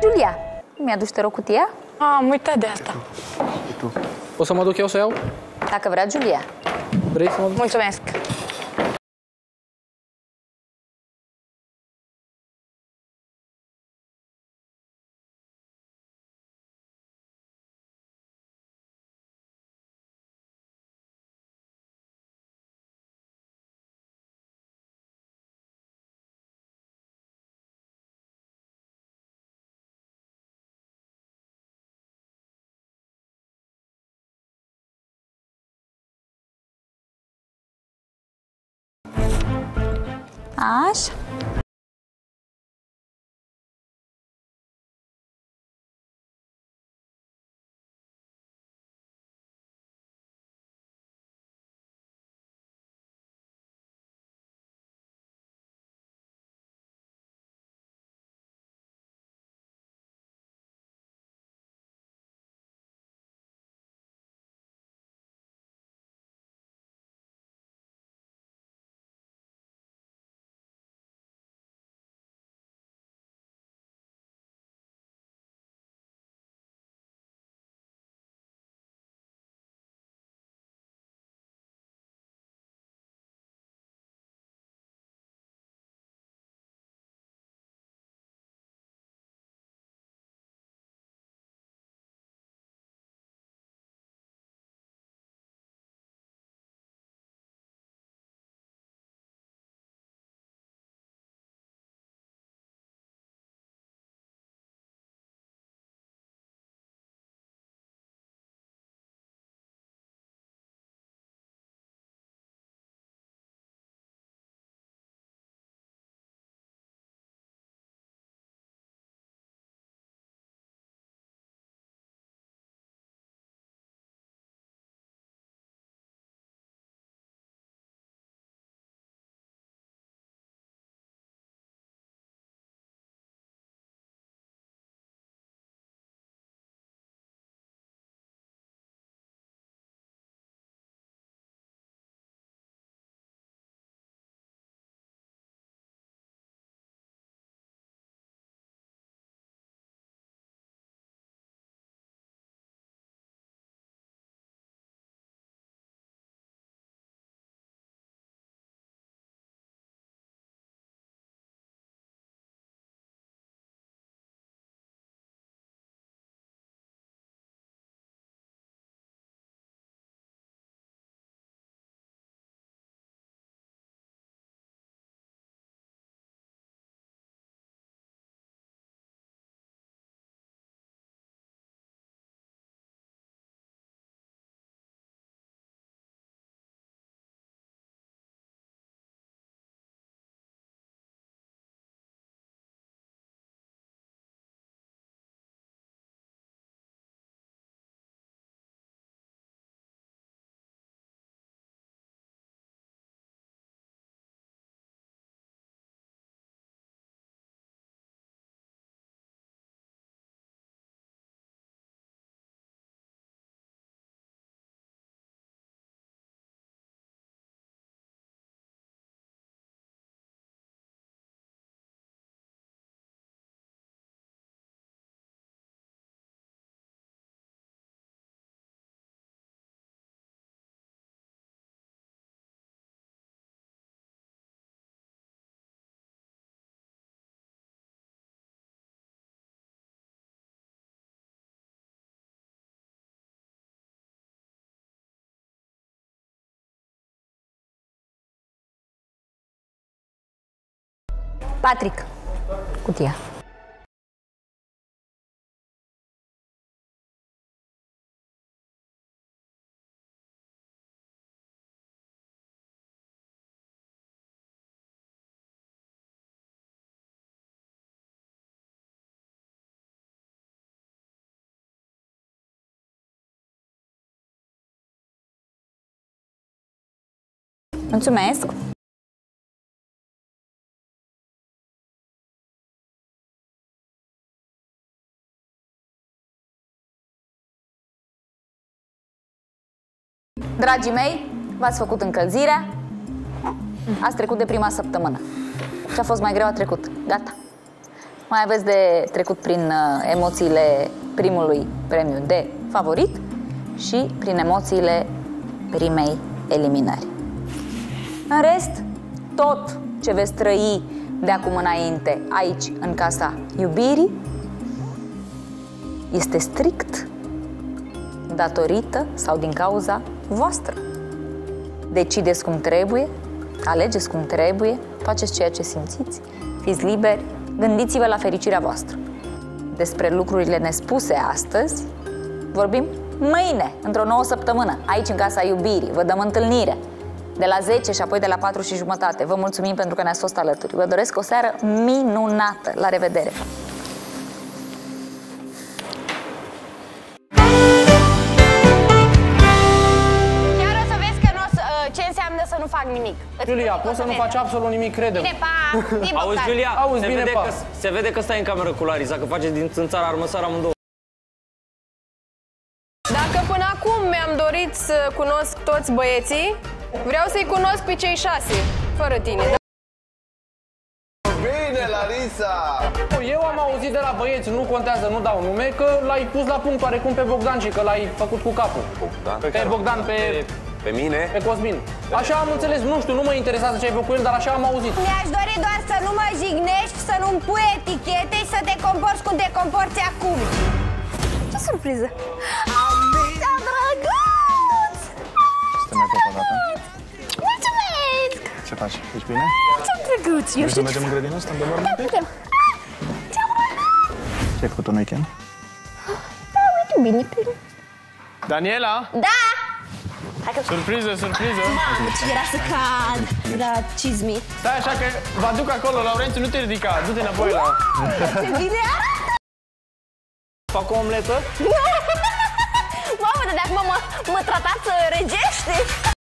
Giulia. Mi-aduci, te rog, cutia? Am uitat de asta. O să mă duc eu să o iau? Dacă vrea Giulia. Vrei să mă duc? Mulțumesc. Așa. Patrick, cutia. Mulțumesc! Dragii mei, v-ați făcut încălzirea, ați trecut de prima săptămână. Ce a fost mai greu a trecut. Gata. mai aveți de trecut prin uh, emoțiile primului premiu de favorit și prin emoțiile primei eliminări. În rest, tot ce veți trăi de acum înainte aici, în Casa Iubirii, este strict datorită sau din cauza voastră. Decideți cum trebuie, alegeți cum trebuie, faceți ceea ce simțiți, fiți liberi, gândiți-vă la fericirea voastră. Despre lucrurile nespuse astăzi vorbim mâine, într-o nouă săptămână, aici în Casa Iubirii. Vă dăm întâlnire de la zece și apoi de la patru și jumătate. Vă mulțumim pentru că ne-ați fost alături. Vă doresc o seară minunată. La revedere! Chiar o să vezi că n-o să, ce înseamnă să nu fac nimic. Julia, poți să nu faci absolut nimic, crede-mă. Bine, pa! Auzi, Julia, Auzi, se, bine, vede pa. că, se vede că stai în cameră cu Larisa, că faceți din țânțara armăsar amândouă. Dacă până acum mi-am dorit să cunosc toți băieții, vreau să-i cunosc pe cei șase, fără tine. Bine, Larisa! Eu am auzit de la băieți, nu contează, nu dau nume, că l-ai pus la punct oarecum pe Bogdan și că l-ai făcut cu capul. Bogdan? Pe, pe Bogdan, pe... Pe mine? Pe Cosmin. Așa am înțeles, nu știu, nu mă interesează ce ai făcut cu el, dar așa am auzit. Mi-aș dori doar să nu mă jignești, să nu-mi pui etichete și să te comporți cum te comporți acum. Ce surpriză! Ce-a drăguț! Suntem mai pe dată? Mulțumesc! Ce faci? Ești bine? Ce drăguț! Eu Vrei să știu mergem în grădină? Stăm de vorbă? Da, putem. Ce ai făcut în weekend? Da, uite, bine. Daniela? Da! Surpriză, surpriză! Mamă, ce era să cad! Da, cizmi. Stai așa că vă aduc acolo, Laurențiu, nu te ridica, du-te înapoi la... Ce bine arată! Fac o omletă? Mamă, de acum mă, mă tratați regește!